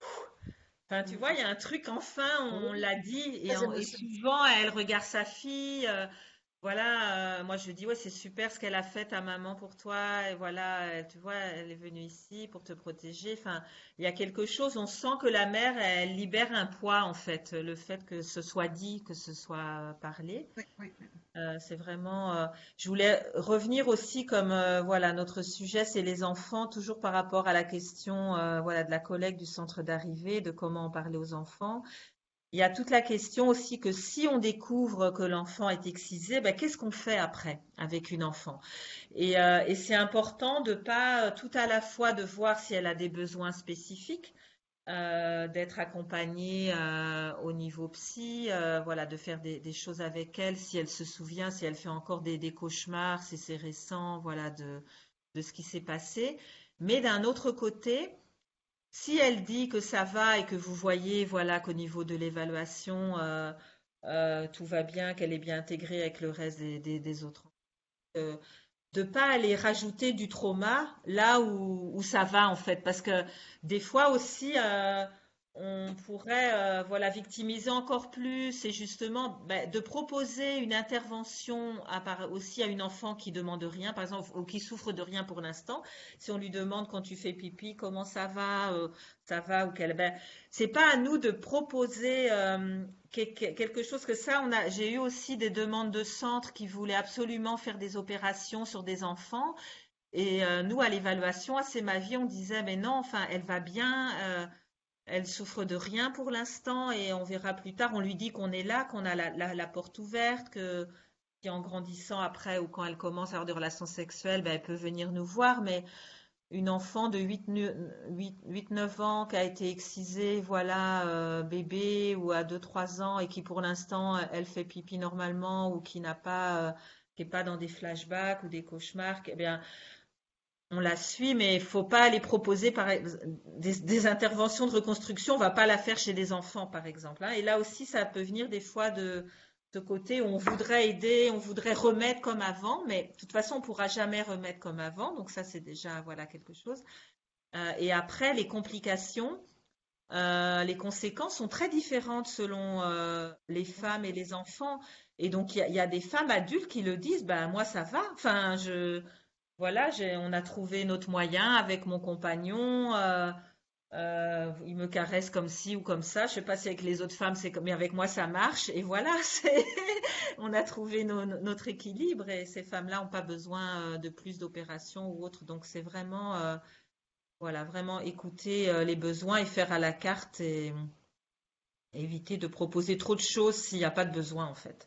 enfin, tu vois, il y a un truc, enfin, on Oui, l'a dit, et, très en- et émotionnel. souvent, elle regarde sa fille. euh, voilà, euh, moi je dis, ouais, c'est super ce qu'elle a fait ta maman pour toi, et voilà, euh, tu vois, elle est venue ici pour te protéger. Enfin, il y a quelque chose, on sent que la mère, elle libère un poids, en fait, le fait que ce soit dit, que ce soit parlé. Oui, oui. Euh, c'est vraiment. euh, Je voulais revenir aussi comme euh, voilà notre sujet, c'est les enfants, toujours par rapport à la question euh, voilà de la collègue du centre d'arrivée, de comment en parler aux enfants. Il y a toute la question aussi que si on découvre que l'enfant est excisé, ben, qu'est-ce qu'on fait après avec une enfant? Et, euh, et c'est important de pas euh, tout à la fois de voir si elle a des besoins spécifiques, euh, d'être accompagnée euh, au niveau psy, euh, voilà, de faire des, des choses avec elle, si elle se souvient, si elle fait encore des, des cauchemars, si c'est récent, voilà, de, de ce qui s'est passé. Mais d'un autre côté, si elle dit que ça va et que vous voyez, voilà, qu'au niveau de l'évaluation, euh, euh, tout va bien, qu'elle est bien intégrée avec le reste des, des, des autres, euh, de pas aller rajouter du trauma là où, où ça va en fait, parce que des fois aussi euh, on pourrait euh, voilà victimiser encore plus et justement ben, de proposer une intervention à part- aussi à une enfant qui demande rien par exemple ou qui souffre de rien pour l'instant. Si on lui demande quand tu fais pipi comment ça va, euh, ça va ou qu'elle ben c'est pas à nous de proposer euh, que- quelque chose que ça, on a, j'ai eu aussi des demandes de centres qui voulaient absolument faire des opérations sur des enfants. Et euh, nous, à l'évaluation, à C'est ma vie, on disait, mais non, enfin, elle va bien, euh, elle souffre de rien pour l'instant et on verra plus tard. On lui dit qu'on est là, qu'on a la, la- la porte ouverte, que qu'en grandissant après ou quand elle commence à avoir des relations sexuelles, ben, elle peut venir nous voir. Mais une enfant de huit neuf ans qui a été excisée, voilà, euh, bébé ou à deux trois ans et qui pour l'instant elle fait pipi normalement ou qui n'a pas, euh, qui est pas dans des flashbacks ou des cauchemars, eh bien, on la suit, mais il faut pas les proposer par des, des interventions de reconstruction. On va pas la faire chez des enfants, par exemple, hein. Et là aussi, ça peut venir des fois de ce côté où on voudrait aider, on voudrait remettre comme avant, mais de toute façon, on pourra jamais remettre comme avant. Donc ça, c'est déjà voilà quelque chose. Euh, et après, les complications, euh, les conséquences sont très différentes selon euh, les femmes et les enfants. Et donc, il y, a il y a des femmes adultes qui le disent, ben moi ça va. Enfin, je voilà, j'ai, on a trouvé notre moyen avec mon compagnon. Euh, euh, il me caresse comme ci ou comme ça. Je sais pas si avec les autres femmes c'est comme, mais avec moi ça marche. Et voilà, c'est, on a trouvé nos- notre équilibre. Et ces femmes-là n'ont pas besoin euh, de plus d'opérations ou autres. Donc c'est vraiment euh, voilà, vraiment écouter euh, les besoins et faire à la carte et éviter de proposer trop de choses s'il n'y a pas de besoin en fait.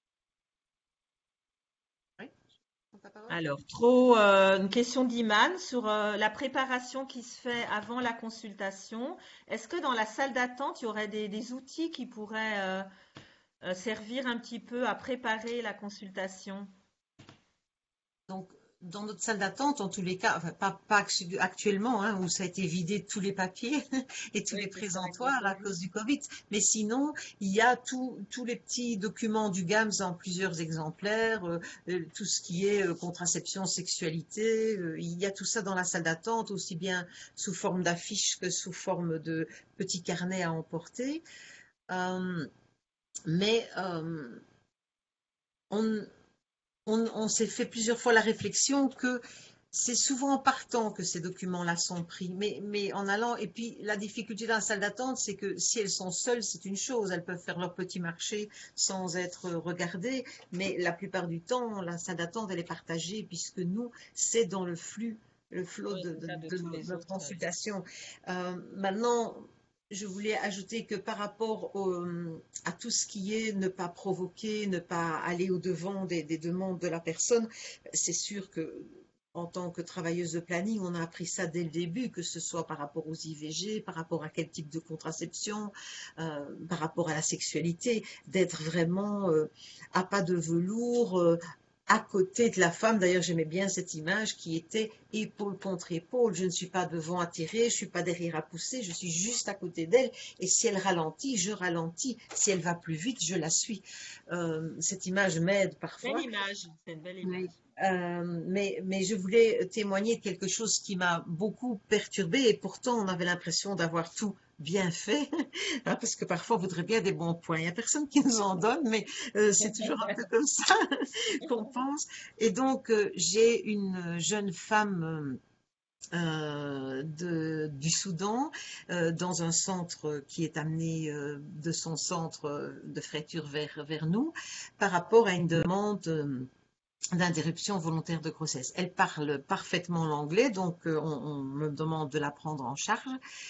Oui, ta parole. Alors, trop, euh, une question d'Iman sur euh, la préparation qui se fait avant la consultation. Est-ce que dans la salle d'attente, il y aurait des, des outils qui pourraient euh, euh, servir un petit peu à préparer la consultation? Donc, dans notre salle d'attente, en tous les cas, enfin, pas, pas actu- actuellement, hein, où ça a été vidé de tous les papiers et tous les Oui, c'est ça avec le présentoirs à Covid. cause du Covid. Mais sinon, il y a tout- tous les petits documents du GAMS en plusieurs exemplaires, euh, euh, tout ce qui est euh, contraception, sexualité, euh, il y a tout ça dans la salle d'attente, aussi bien sous forme d'affiches que sous forme de petits carnets à emporter. Euh, mais euh, on, on, on s'est fait plusieurs fois la réflexion que c'est souvent en partant que ces documents-là sont pris, mais, mais en allant, et puis la difficulté dans la salle d'attente, c'est que si elles sont seules, c'est une chose, elles peuvent faire leur petit marché sans être regardées, mais la plupart du temps, la salle d'attente, elle est partagée, puisque nous, c'est dans le flux, le flot Oui, de, c'est de, ça de de tous nos- les notre autres. consultation. Euh, maintenant, je voulais ajouter que par rapport au, à tout ce qui est ne pas provoquer, ne pas aller au-devant des, des demandes de la personne, c'est sûr que en tant que travailleuse de planning, on a appris ça dès le début, que ce soit par rapport aux I V G, par rapport à quel type de contraception, euh, par rapport à la sexualité, d'être vraiment euh, à pas de velours, euh, à côté de la femme. D'ailleurs, j'aimais bien cette image qui était épaule contre épaule. Je ne suis pas devant à tirer, je ne suis pas derrière à pousser, je suis juste à côté d'elle. Et si elle ralentit, je ralentis. Si elle va plus vite, je la suis. Euh, cette image m'aide Belle parfois. image, c'est une belle Oui. image. Euh, mais, mais je voulais témoigner de quelque chose qui m'a beaucoup perturbée et pourtant on avait l'impression d'avoir tout bien fait, hein, parce que parfois on voudrait bien des bons points. Il n'y a personne qui nous en donne, mais euh, c'est toujours un peu comme ça qu'on pense. Et donc euh, j'ai une jeune femme euh, de, du Soudan euh, dans un centre qui est amené euh, de son centre de fraiture vers, vers nous par rapport à une demande euh, d'interruption volontaire de grossesse. Elle parle parfaitement l'anglais, donc euh, on, on me demande de la prendre en charge.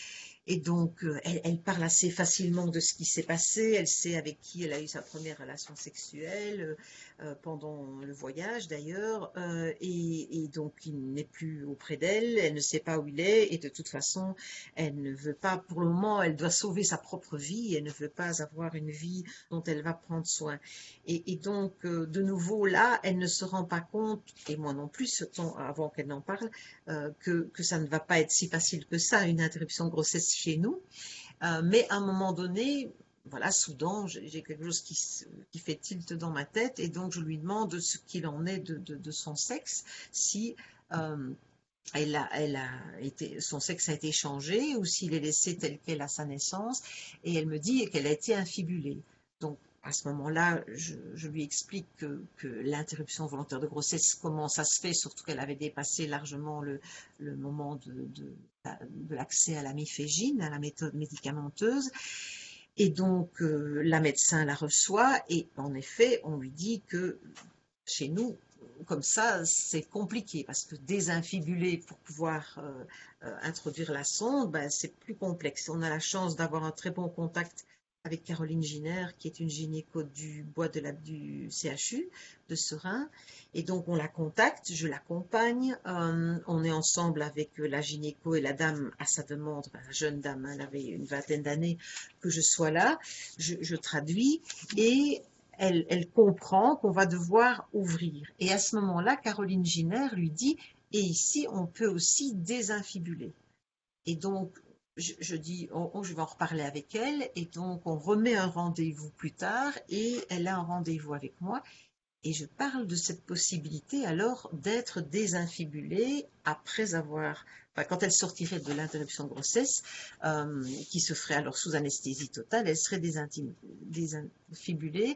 Et donc, euh, elle, elle parle assez facilement de ce qui s'est passé. Elle sait avec qui elle a eu sa première relation sexuelle euh, pendant le voyage d'ailleurs. Euh, et, et donc, il n'est plus auprès d'elle. Elle ne sait pas où il est. Et de toute façon, elle ne veut pas, pour le moment, elle doit sauver sa propre vie. Elle ne veut pas avoir une vie dont elle va prendre soin. Et, et donc, euh, de nouveau, là, elle ne se rend pas compte, et moi non plus, ce temps avant qu'elle n'en parle, euh, que, que ça ne va pas être si facile que ça, une interruption de grossesse chez nous. Euh, mais à un moment donné, voilà, soudain, j'ai quelque chose qui, qui fait tilt dans ma tête et donc je lui demande ce qu'il en est de, de, de son sexe, si euh, elle a, elle a été, son sexe a été changé ou s'il est laissé tel quel à sa naissance, et elle me dit qu'elle a été infibulée. Donc, à ce moment-là, je, je lui explique que, que l'interruption volontaire de grossesse, comment ça se fait, surtout qu'elle avait dépassé largement le, le moment de, de, de l'accès à la mifégine, à la méthode médicamenteuse. Et donc, euh, la médecin la reçoit et en effet, on lui dit que chez nous, comme ça, c'est compliqué parce que désinfibuler pour pouvoir euh, euh, introduire la sonde, ben, c'est plus complexe. On a la chance d'avoir un très bon contact avec Caroline Giner, qui est une gynéco du bois de la, du C H U de Serein. Et donc, on la contacte, je l'accompagne. Euh, on est ensemble avec la gynéco et la dame à sa demande, la jeune dame, hein, elle avait une vingtaine d'années, que je sois là. Je, je traduis et elle, elle comprend qu'on va devoir ouvrir. Et à ce moment-là, Caroline Giner lui dit, et ici, on peut aussi désinfibuler. Et donc, je, je dis, oh, oh, je vais en reparler avec elle, et donc on remet un rendez-vous plus tard, et elle a un rendez-vous avec moi, et je parle de cette possibilité alors d'être désinfibulée après avoir, enfin, quand elle sortirait de l'interruption de grossesse, euh, qui se ferait alors sous anesthésie totale, elle serait désinfibulée,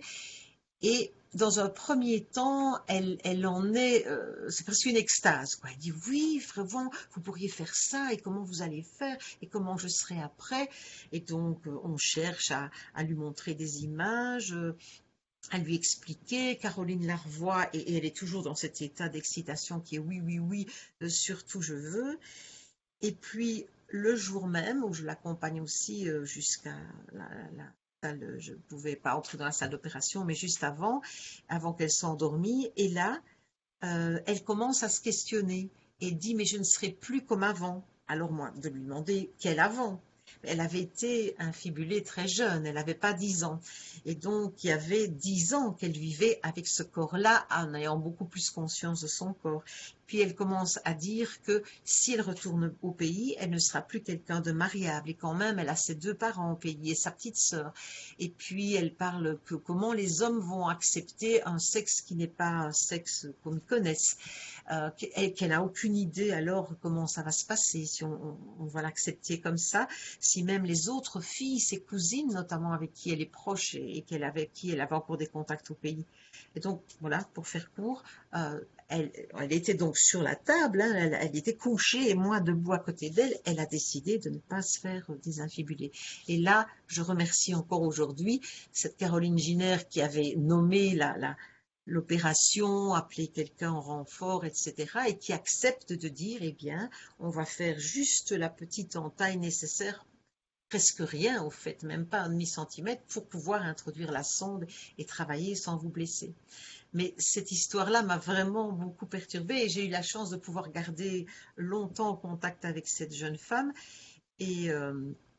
et dans un premier temps, elle, elle en est, euh, c'est presque une extase, quoi. Elle dit oui, vraiment, vous pourriez faire ça, et comment vous allez faire, et comment je serai après. Et donc, euh, on cherche à, à lui montrer des images, euh, à lui expliquer. Caroline la revoit, et, et elle est toujours dans cet état d'excitation qui est oui, oui, oui, euh, surtout je veux. Et puis, le jour même, où je l'accompagne aussi euh, jusqu'à la, la salle, je ne pouvais pas entrer dans la salle d'opération, mais juste avant, avant qu'elle s'endormie. Et là, euh, elle commence à se questionner et dit, mais je ne serai plus comme avant. Alors moi, de lui demander quel avant. Elle avait été infibulée très jeune, elle n'avait pas dix ans. Et donc, il y avait dix ans qu'elle vivait avec ce corps-là, en ayant beaucoup plus conscience de son corps. Puis elle commence à dire que si elle retourne au pays, elle ne sera plus quelqu'un de mariable. Et quand même, elle a ses deux parents au pays et sa petite sœur. Et puis elle parle que comment les hommes vont accepter un sexe qui n'est pas un sexe qu'on connaisse. Euh, qu'elle n'a aucune idée alors comment ça va se passer, si on, on va l'accepter comme ça, si même les autres filles, ses cousines notamment avec qui elle est proche et, et qu'elle avec qui elle avait encore des contacts au pays. Et donc voilà, pour faire court, euh, elle, elle était donc sur la table, hein, elle, elle était couchée et moi debout à côté d'elle, elle a décidé de ne pas se faire désinfibuler. Et là, je remercie encore aujourd'hui cette Caroline Giner qui avait nommé la, la l'opération, appeler quelqu'un en renfort, et cetera, et qui accepte de dire, eh bien, on va faire juste la petite entaille nécessaire, presque rien, au fait, même pas un demi-centimètre, pour pouvoir introduire la sonde et travailler sans vous blesser. Mais cette histoire-là m'a vraiment beaucoup perturbée et j'ai eu la chance de pouvoir garder longtemps en contact avec cette jeune femme. Et, euh,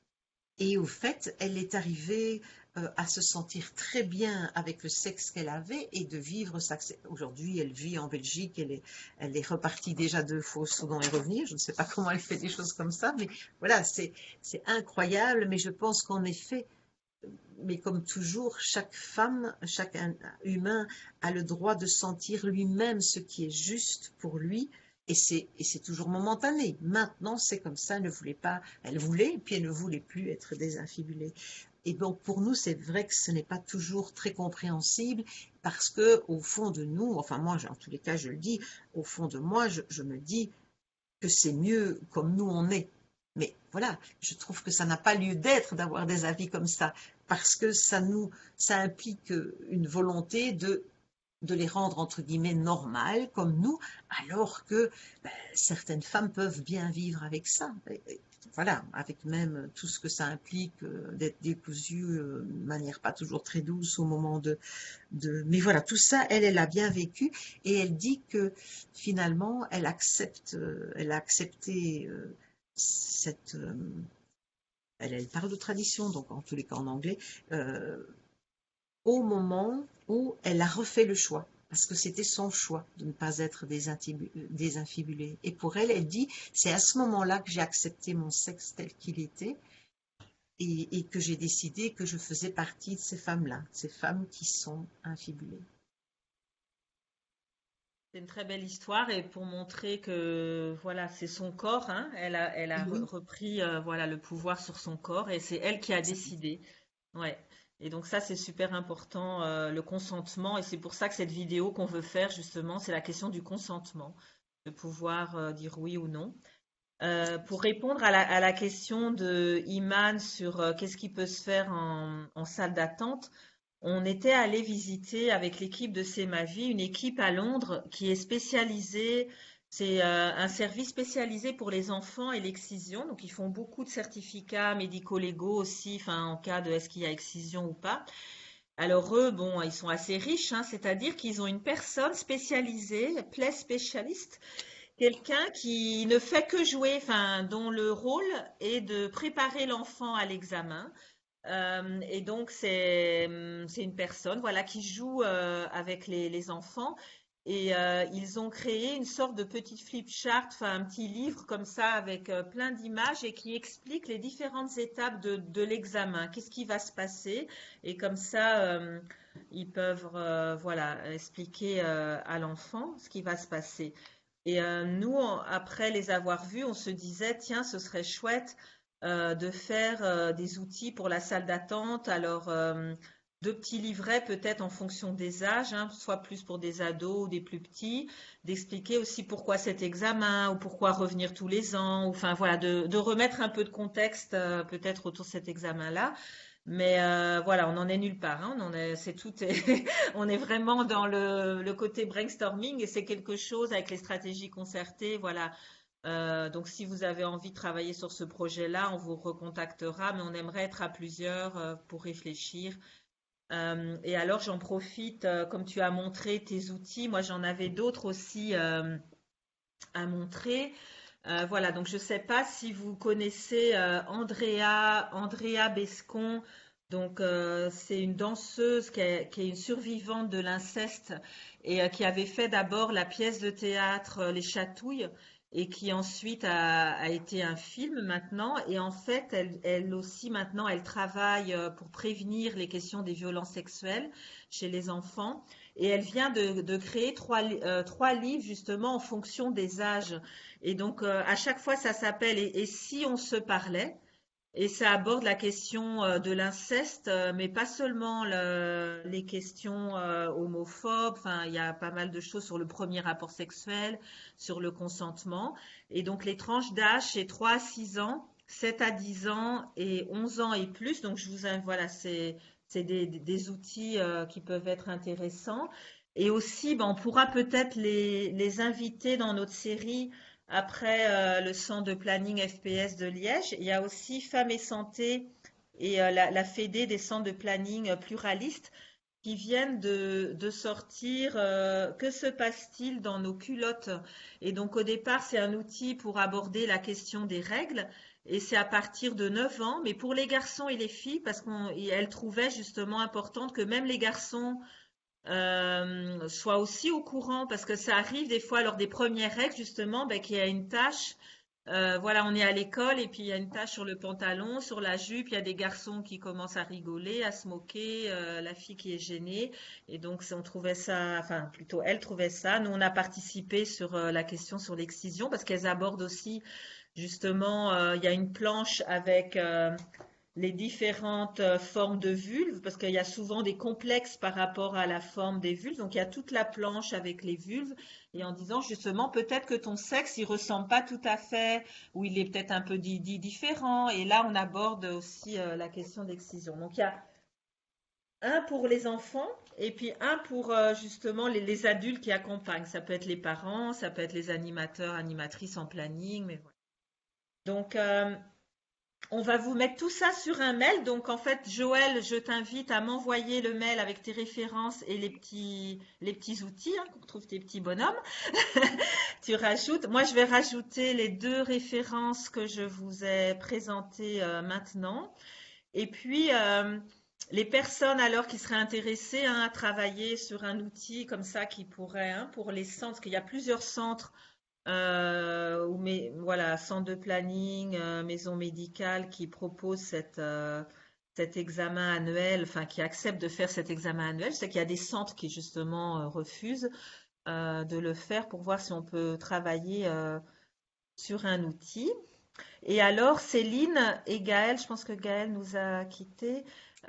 et au fait, elle est arrivée euh, à se sentir très bien avec le sexe qu'elle avait et de vivre ça. Aujourd'hui, elle vit en Belgique, elle est, elle est repartie déjà deux fois au Soudan et revenir. Je ne sais pas comment elle fait des choses comme ça, mais voilà, c'est incroyable. Mais je pense qu'en effet, mais comme toujours, chaque femme, chaque humain a le droit de sentir lui-même ce qui est juste pour lui. Et c'est toujours momentané. Maintenant, c'est comme ça, elle ne voulait pas, elle voulait, puis elle ne voulait plus être désinfibulée. Et donc, pour nous, c'est vrai que ce n'est pas toujours très compréhensible parce que, au fond de nous, enfin, moi, en tous les cas, je le dis, au fond de moi, je, je me dis que c'est mieux comme nous on est. Mais voilà, je trouve que ça n'a pas lieu d'être d'avoir des avis comme ça parce que ça nous, ça implique une volonté de de les rendre entre guillemets normales comme nous, alors que ben, certaines femmes peuvent bien vivre avec ça. Et, et, voilà, avec même tout ce que ça implique euh, d'être décousue euh, de manière pas toujours très douce au moment de, de... Mais voilà, tout ça, elle, elle a bien vécu et elle dit que finalement, elle accepte, euh, elle a accepté euh, cette... euh, elle, elle parle de tradition, donc en tous les cas en anglais, euh, au moment où elle a refait le choix, parce que c'était son choix de ne pas être désinfibulée. Et pour elle, elle dit, c'est à ce moment-là que j'ai accepté mon sexe tel qu'il était et, et que j'ai décidé que je faisais partie de ces femmes-là, ces femmes qui sont infibulées. C'est une très belle histoire et pour montrer que voilà, c'est son corps, hein, elle a, elle a Et re- oui, repris euh, voilà, le pouvoir sur son corps et c'est elle qui a décidé. Ouais. Et donc ça, c'est super important, euh, le consentement. Et c'est pour ça que cette vidéo qu'on veut faire, justement, c'est la question du consentement, de pouvoir euh, dire oui ou non. Euh, pour répondre à la, à la question de Iman sur euh, qu'est-ce qui peut se faire en, en salle d'attente, on était allé visiter avec l'équipe de C'est ma vie, une équipe à Londres qui est spécialisée, c'est euh, un service spécialisé pour les enfants et l'excision. Donc ils font beaucoup de certificats médico-légaux aussi, enfin en cas de est-ce qu'il y a excision ou pas. Alors eux, bon, ils sont assez riches, hein, c'est-à-dire qu'ils ont une personne spécialisée, play specialist, quelqu'un qui ne fait que jouer, enfin dont le rôle est de préparer l'enfant à l'examen. Euh, et donc, c'est hum, c'est une personne voilà, qui joue euh, avec les, les enfants. Et euh, ils ont créé une sorte de petite flip chart, enfin un petit livre comme ça avec euh, plein d'images et qui explique les différentes étapes de, de l'examen. Qu'est-ce qui va se passer? Et comme ça, euh, ils peuvent euh, voilà, expliquer euh, à l'enfant ce qui va se passer. Et euh, nous, on- après les avoir vus, on se disait, tiens, ce serait chouette euh, de faire euh, des outils pour la salle d'attente. Alors, euh, deux petits livrets peut-être en fonction des âges, hein, soit plus pour des ados ou des plus petits, d'expliquer aussi pourquoi cet examen ou pourquoi revenir tous les ans, ou, enfin voilà, de, de remettre un peu de contexte euh, peut-être autour de cet examen-là. Mais euh, voilà, on n'en est nulle part, hein, on en est, c'est tout, est- on est vraiment dans le, le côté brainstorming et c'est quelque chose avec les stratégies concertées, voilà. Euh, donc, si vous avez envie de travailler sur ce projet-là, on vous recontactera, mais on aimerait être à plusieurs euh, pour réfléchir. Euh, et alors, j'en profite, euh, comme tu as montré tes outils, moi j'en avais d'autres aussi euh, à montrer. Euh, voilà, donc je ne sais pas si vous connaissez euh, Andrea, Andrea Bescon. Donc, euh, c'est une danseuse qui est, qui est une survivante de l'inceste et euh, qui avait fait d'abord la pièce de théâtre euh, Les Chatouilles et qui ensuite a, a été un film maintenant. Et en fait, elle, elle aussi maintenant, elle travaille euh, pour prévenir les questions des violences sexuelles chez les enfants. Et elle vient de, de créer trois, euh, trois livres justement en fonction des âges. Et donc, euh, à chaque fois, ça s'appelle et, et si on se parlait? Et ça aborde la question euh, de l'inceste, euh, mais pas seulement le- les questions euh, homophobes. Enfin, il y a pas mal de choses sur le premier rapport sexuel, sur le consentement. Et donc, les tranches d'âge, c'est trois à six ans, sept à dix ans et onze ans et plus. Donc, je vous invite, voilà, c'est c'est des, des- des outils euh, qui peuvent être intéressants. Et aussi, ben, on pourra peut-être les, les inviter dans notre série après euh, le centre de planning F P S de Liège. Il y a aussi Femmes et Santé et euh, la, la Fédé des centres de planning euh, pluralistes qui viennent de, de sortir euh, Que se passe-t-il dans nos culottes? Et donc au départ, c'est un outil pour aborder la question des règles. Et c'est à partir de neuf ans, mais pour les garçons et les filles, parce qu'elle trouvait justement importante que même les garçons euh, soient aussi au courant, parce que ça arrive des fois lors des premières règles, justement, ben, qu'il y a une tache. Euh, voilà, on est à l'école et puis il y a une tache sur le pantalon, sur la jupe, il y a des garçons qui commencent à rigoler, à se moquer, euh, la fille qui est gênée. Et donc, on trouvait ça, enfin, plutôt elle trouvait ça. Nous, on a participé sur euh, la question sur l'excision parce qu'elles abordent aussi, justement, euh, il y a une planche avec euh, les différentes euh, formes de vulves, parce qu'il y a souvent des complexes par rapport à la forme des vulves. Donc, il y a toute la planche avec les vulves, et en disant justement, peut-être que ton sexe, il ressemble pas tout à fait, ou il est peut-être un peu dit, dit différent. Et là, on aborde aussi euh, la question d'excision. Donc, il y a un pour les enfants et puis un pour euh, justement les, les adultes qui accompagnent. Ça peut être les parents, ça peut être les animateurs, animatrices en planning, mais voilà. Donc, euh, on va vous mettre tout ça sur un mail. Donc, en fait, Joël, je t'invite à m'envoyer le mail avec tes références et les petits, les petits outils, hein, qu'on trouve tes petits bonhommes. Tu rajoutes. Moi, je vais rajouter les deux références que je vous ai présentées euh, maintenant. Et puis, euh, les personnes alors qui seraient intéressées hein, à travailler sur un outil comme ça qui pourrait, hein, pour les centres, parce qu'il y a plusieurs centres euh, ou mais voilà, centre de planning, euh, maison médicale qui propose cette, euh, cet examen annuel, enfin qui accepte de faire cet examen annuel. Je sais qu'il y a des centres qui justement euh, refusent euh, de le faire pour voir si on peut travailler euh, sur un outil. Et alors, Céline et Gaëlle, je pense que Gaëlle nous a quittés.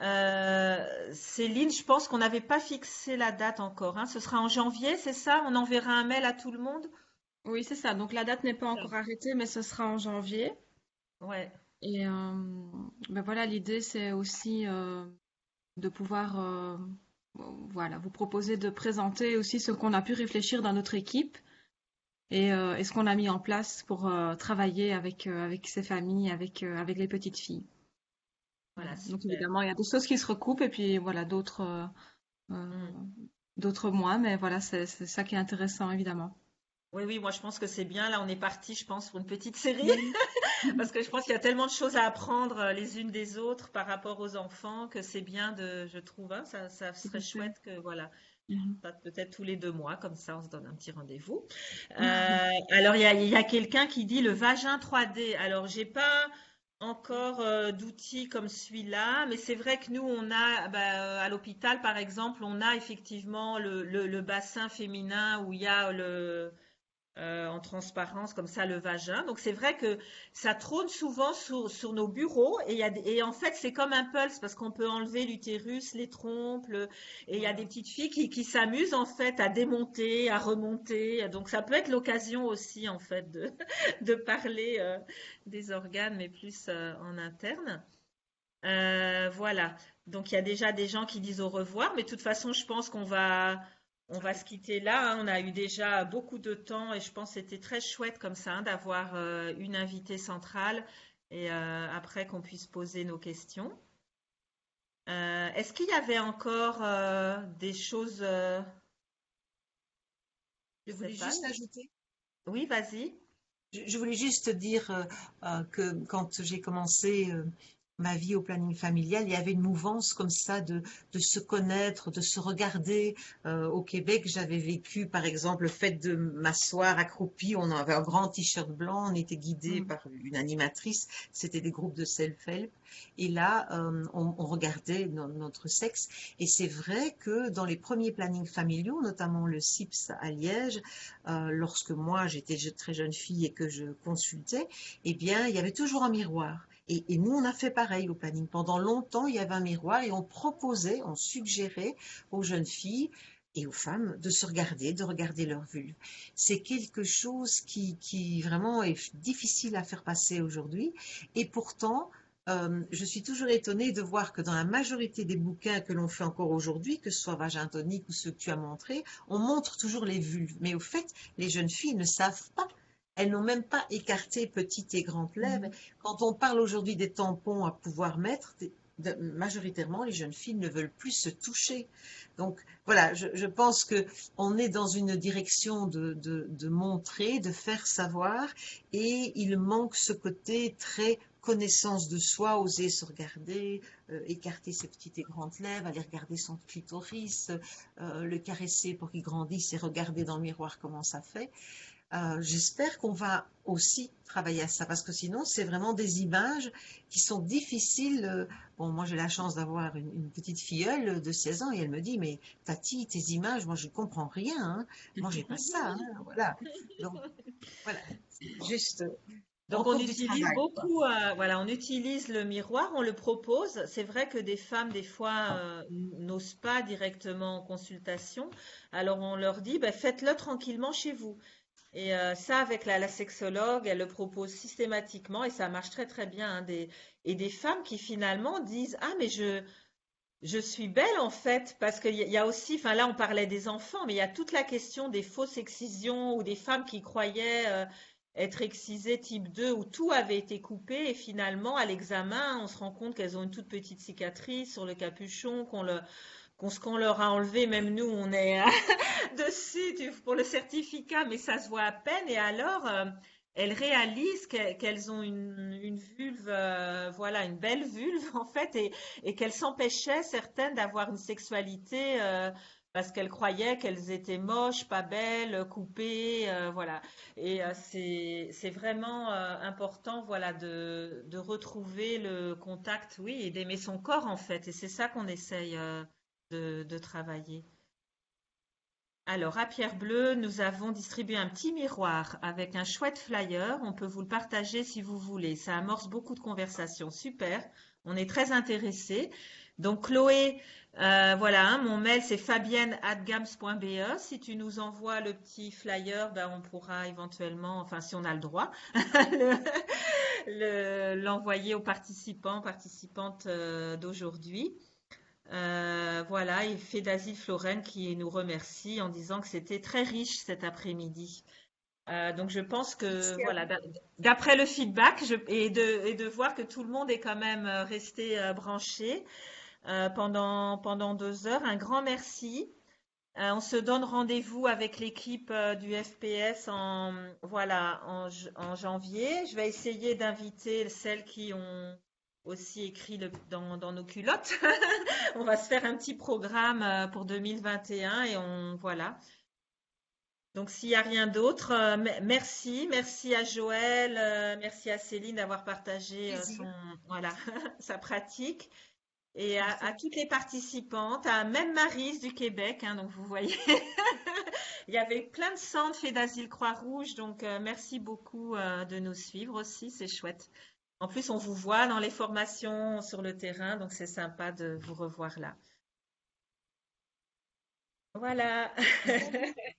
Euh, Céline, je pense qu'on n'avait pas fixé la date encore, hein. Ce sera en janvier, c'est ça? On enverra un mail à tout le monde? Oui, c'est ça. Donc la date n'est pas encore arrêtée, mais ce sera en janvier. Ouais. Et euh, ben voilà, l'idée, c'est aussi euh, de pouvoir euh, voilà, vous proposer de présenter aussi ce qu'on a pu réfléchir dans notre équipe et, euh, et ce qu'on a mis en place pour euh, travailler avec, euh, avec ces familles, avec, euh, avec les petites filles. Voilà. Voilà, Donc super. évidemment, il y a des choses qui se recoupent et puis voilà, d'autres euh, euh, Mm. d'autres moins, mais voilà, c'est c'est ça qui est intéressant, évidemment. Oui, oui, moi je pense que c'est bien. Là, on est parti, je pense, pour une petite série. Oui. Parce que je pense qu'il y a tellement de choses à apprendre euh, les unes des autres par rapport aux enfants que c'est bien de, je trouve, hein, ça, ça Tout serait à fait. chouette que, voilà, Mhm. ça, peut-être tous les deux mois, comme ça on se donne un petit rendez-vous. Euh, alors, il y a, il y a quelqu'un qui dit le vagin trois D. Alors, j'ai pas encore euh, d'outils comme celui-là, mais c'est vrai que nous, on a, bah, euh, à l'hôpital, par exemple, on a effectivement le, le- le bassin féminin où il y a le, euh, en transparence comme ça le vagin. Donc c'est vrai que ça trône souvent sur, sur nos bureaux et, il y a, des- et en fait c'est comme un pulse parce qu'on peut enlever l'utérus, les trompes le- et il y a des Voilà. petites filles qui, qui s'amusent en fait à démonter, à remonter. Donc ça peut être l'occasion aussi en fait de, de parler euh, des organes mais plus euh, en interne. Euh, voilà. Donc il y a déjà des gens qui disent au revoir, mais de toute façon, je pense qu'on va, on va se quitter là, hein. On a eu déjà beaucoup de temps et je pense que c'était très chouette comme ça hein, d'avoir euh, une invitée centrale et euh, après qu'on puisse poser nos questions. Euh, est-ce qu'il y avait encore euh, des choses, euh, Je je sais voulais pas. juste ajouter. Oui, vas-y. Je, je voulais juste dire euh, euh, que quand j'ai commencé euh, ma vie au planning familial, il y avait une mouvance comme ça de, de se connaître, de se regarder. Euh, au Québec, j'avais vécu, par exemple, le fait de m'asseoir accroupi. On avait un grand t-shirt blanc, on était guidé Mm. par une animatrice. C'était des groupes de self-help. Et là, euh, on, on regardait no- notre sexe. Et c'est vrai que dans les premiers plannings familiaux, notamment le C I P S à Liège, euh, lorsque moi j'étais très jeune fille et que je consultais, eh bien, il y avait toujours un miroir. Et, et nous, on a fait pareil au planning. Pendant longtemps, il y avait un miroir et on proposait, on suggérait aux jeunes filles et aux femmes de se regarder, de regarder leur vulve. C'est quelque chose qui, qui vraiment est difficile à faire passer aujourd'hui. Et pourtant, euh, je suis toujours étonnée de voir que dans la majorité des bouquins que l'on fait encore aujourd'hui, que ce soit Vagin tonique ou ceux que tu as montrés, on montre toujours les vulves. Mais au fait, les jeunes filles ne savent pas. Elles n'ont même pas écarté petites et grandes lèvres. Mhm. Quand on parle aujourd'hui des tampons à pouvoir mettre, de- majoritairement, les jeunes filles ne veulent plus se toucher. Donc voilà, je, je pense que on est dans une direction de, de, de montrer, de faire savoir, et il manque ce côté très connaissance de soi, oser se regarder, euh, écarter ses petites et grandes lèvres, aller regarder son clitoris, euh, le caresser pour qu'il grandisse et regarder dans le miroir comment ça fait. Euh, j'espère qu'on va aussi travailler à ça parce que sinon c'est vraiment des images qui sont difficiles. euh, Bon, moi j'ai la chance d'avoir une, une petite filleule de seize ans et elle me dit mais Tati, tes images, moi je ne comprends rien, hein. Moi j'ai pas ça, hein. Voilà. Donc voilà, c'est juste euh, Donc on encore du utilise travail, quoi. beaucoup, euh, voilà, on utilise le miroir, on le propose. C'est vrai que des femmes, des fois, euh, n'osent pas directement en consultation. Alors on leur dit, ben, faites-le tranquillement chez vous. Et euh, ça, avec la, la sexologue, elle le propose systématiquement et ça marche très très bien, hein, des, et des femmes qui finalement disent, ah mais je, Je suis belle en fait, parce qu'il y a il y a aussi, enfin là on parlait des enfants, mais il y a toute la question des fausses excisions ou des femmes qui croyaient euh, être excisées type deux où tout avait été coupé et finalement à l'examen on se rend compte qu'elles ont une toute petite cicatrice sur le capuchon, qu'on le, qu'on, ce qu'on leur a enlevé, même nous on est dessus tu- pour le certificat, mais ça se voit à peine. Et alors, euh, elles réalisent qu'elles qu'elles ont une, une vulve, euh, voilà, une belle vulve en fait, et, et qu'elles s'empêchaient certaines d'avoir une sexualité euh, parce qu'elles croyaient qu'elles étaient moches, pas belles, coupées, euh, voilà. Et euh, c'est c'est vraiment euh, important, voilà, de de retrouver le contact, oui, et d'aimer son corps en fait. Et c'est ça qu'on essaye euh, de de travailler. Alors, à Pierre Bleu, nous avons distribué un petit miroir avec un chouette flyer. On peut vous le partager si vous voulez. Ça amorce beaucoup de conversations. Super. On est très intéressés. Donc, Chloé, euh, voilà, hein, mon mail, c'est fabienne arobase gams point b e. Si tu nous envoies le petit flyer, ben, on pourra éventuellement, enfin, si on a le droit, le- le- l'envoyer aux participants, participantes euh, d'aujourd'hui. Euh, voilà, et Fédasil Florène qui nous remercie en disant que c'était très riche cet après-midi. Euh, donc je pense que Merci à voilà, vous. d'a- d'après le feedback je- et de, et de voir que tout le monde est quand même euh, resté euh, branché euh, pendant, pendant deux heures, un grand merci. Euh, on se donne rendez-vous avec l'équipe euh, du F P S en, voilà, en, j- en janvier. Je vais essayer d'inviter celles qui ont aussi écrit le- dans, dans nos culottes. On va se faire un petit programme euh, pour deux mille vingt et un et on voilà. Donc s'il n'y a rien d'autre, euh, me- merci, merci à Joël, euh, merci à Céline d'avoir partagé euh, Plaisir. son voilà sa pratique et à, Merci. à toutes les participantes, à même Maryse du Québec. Hein, donc vous voyez, il y avait plein de centres faits d'asile Croix-Rouge. Donc euh, merci beaucoup euh, de nous suivre aussi, c'est chouette. En plus, on vous voit dans les formations sur le terrain, donc c'est sympa de vous revoir là. Voilà.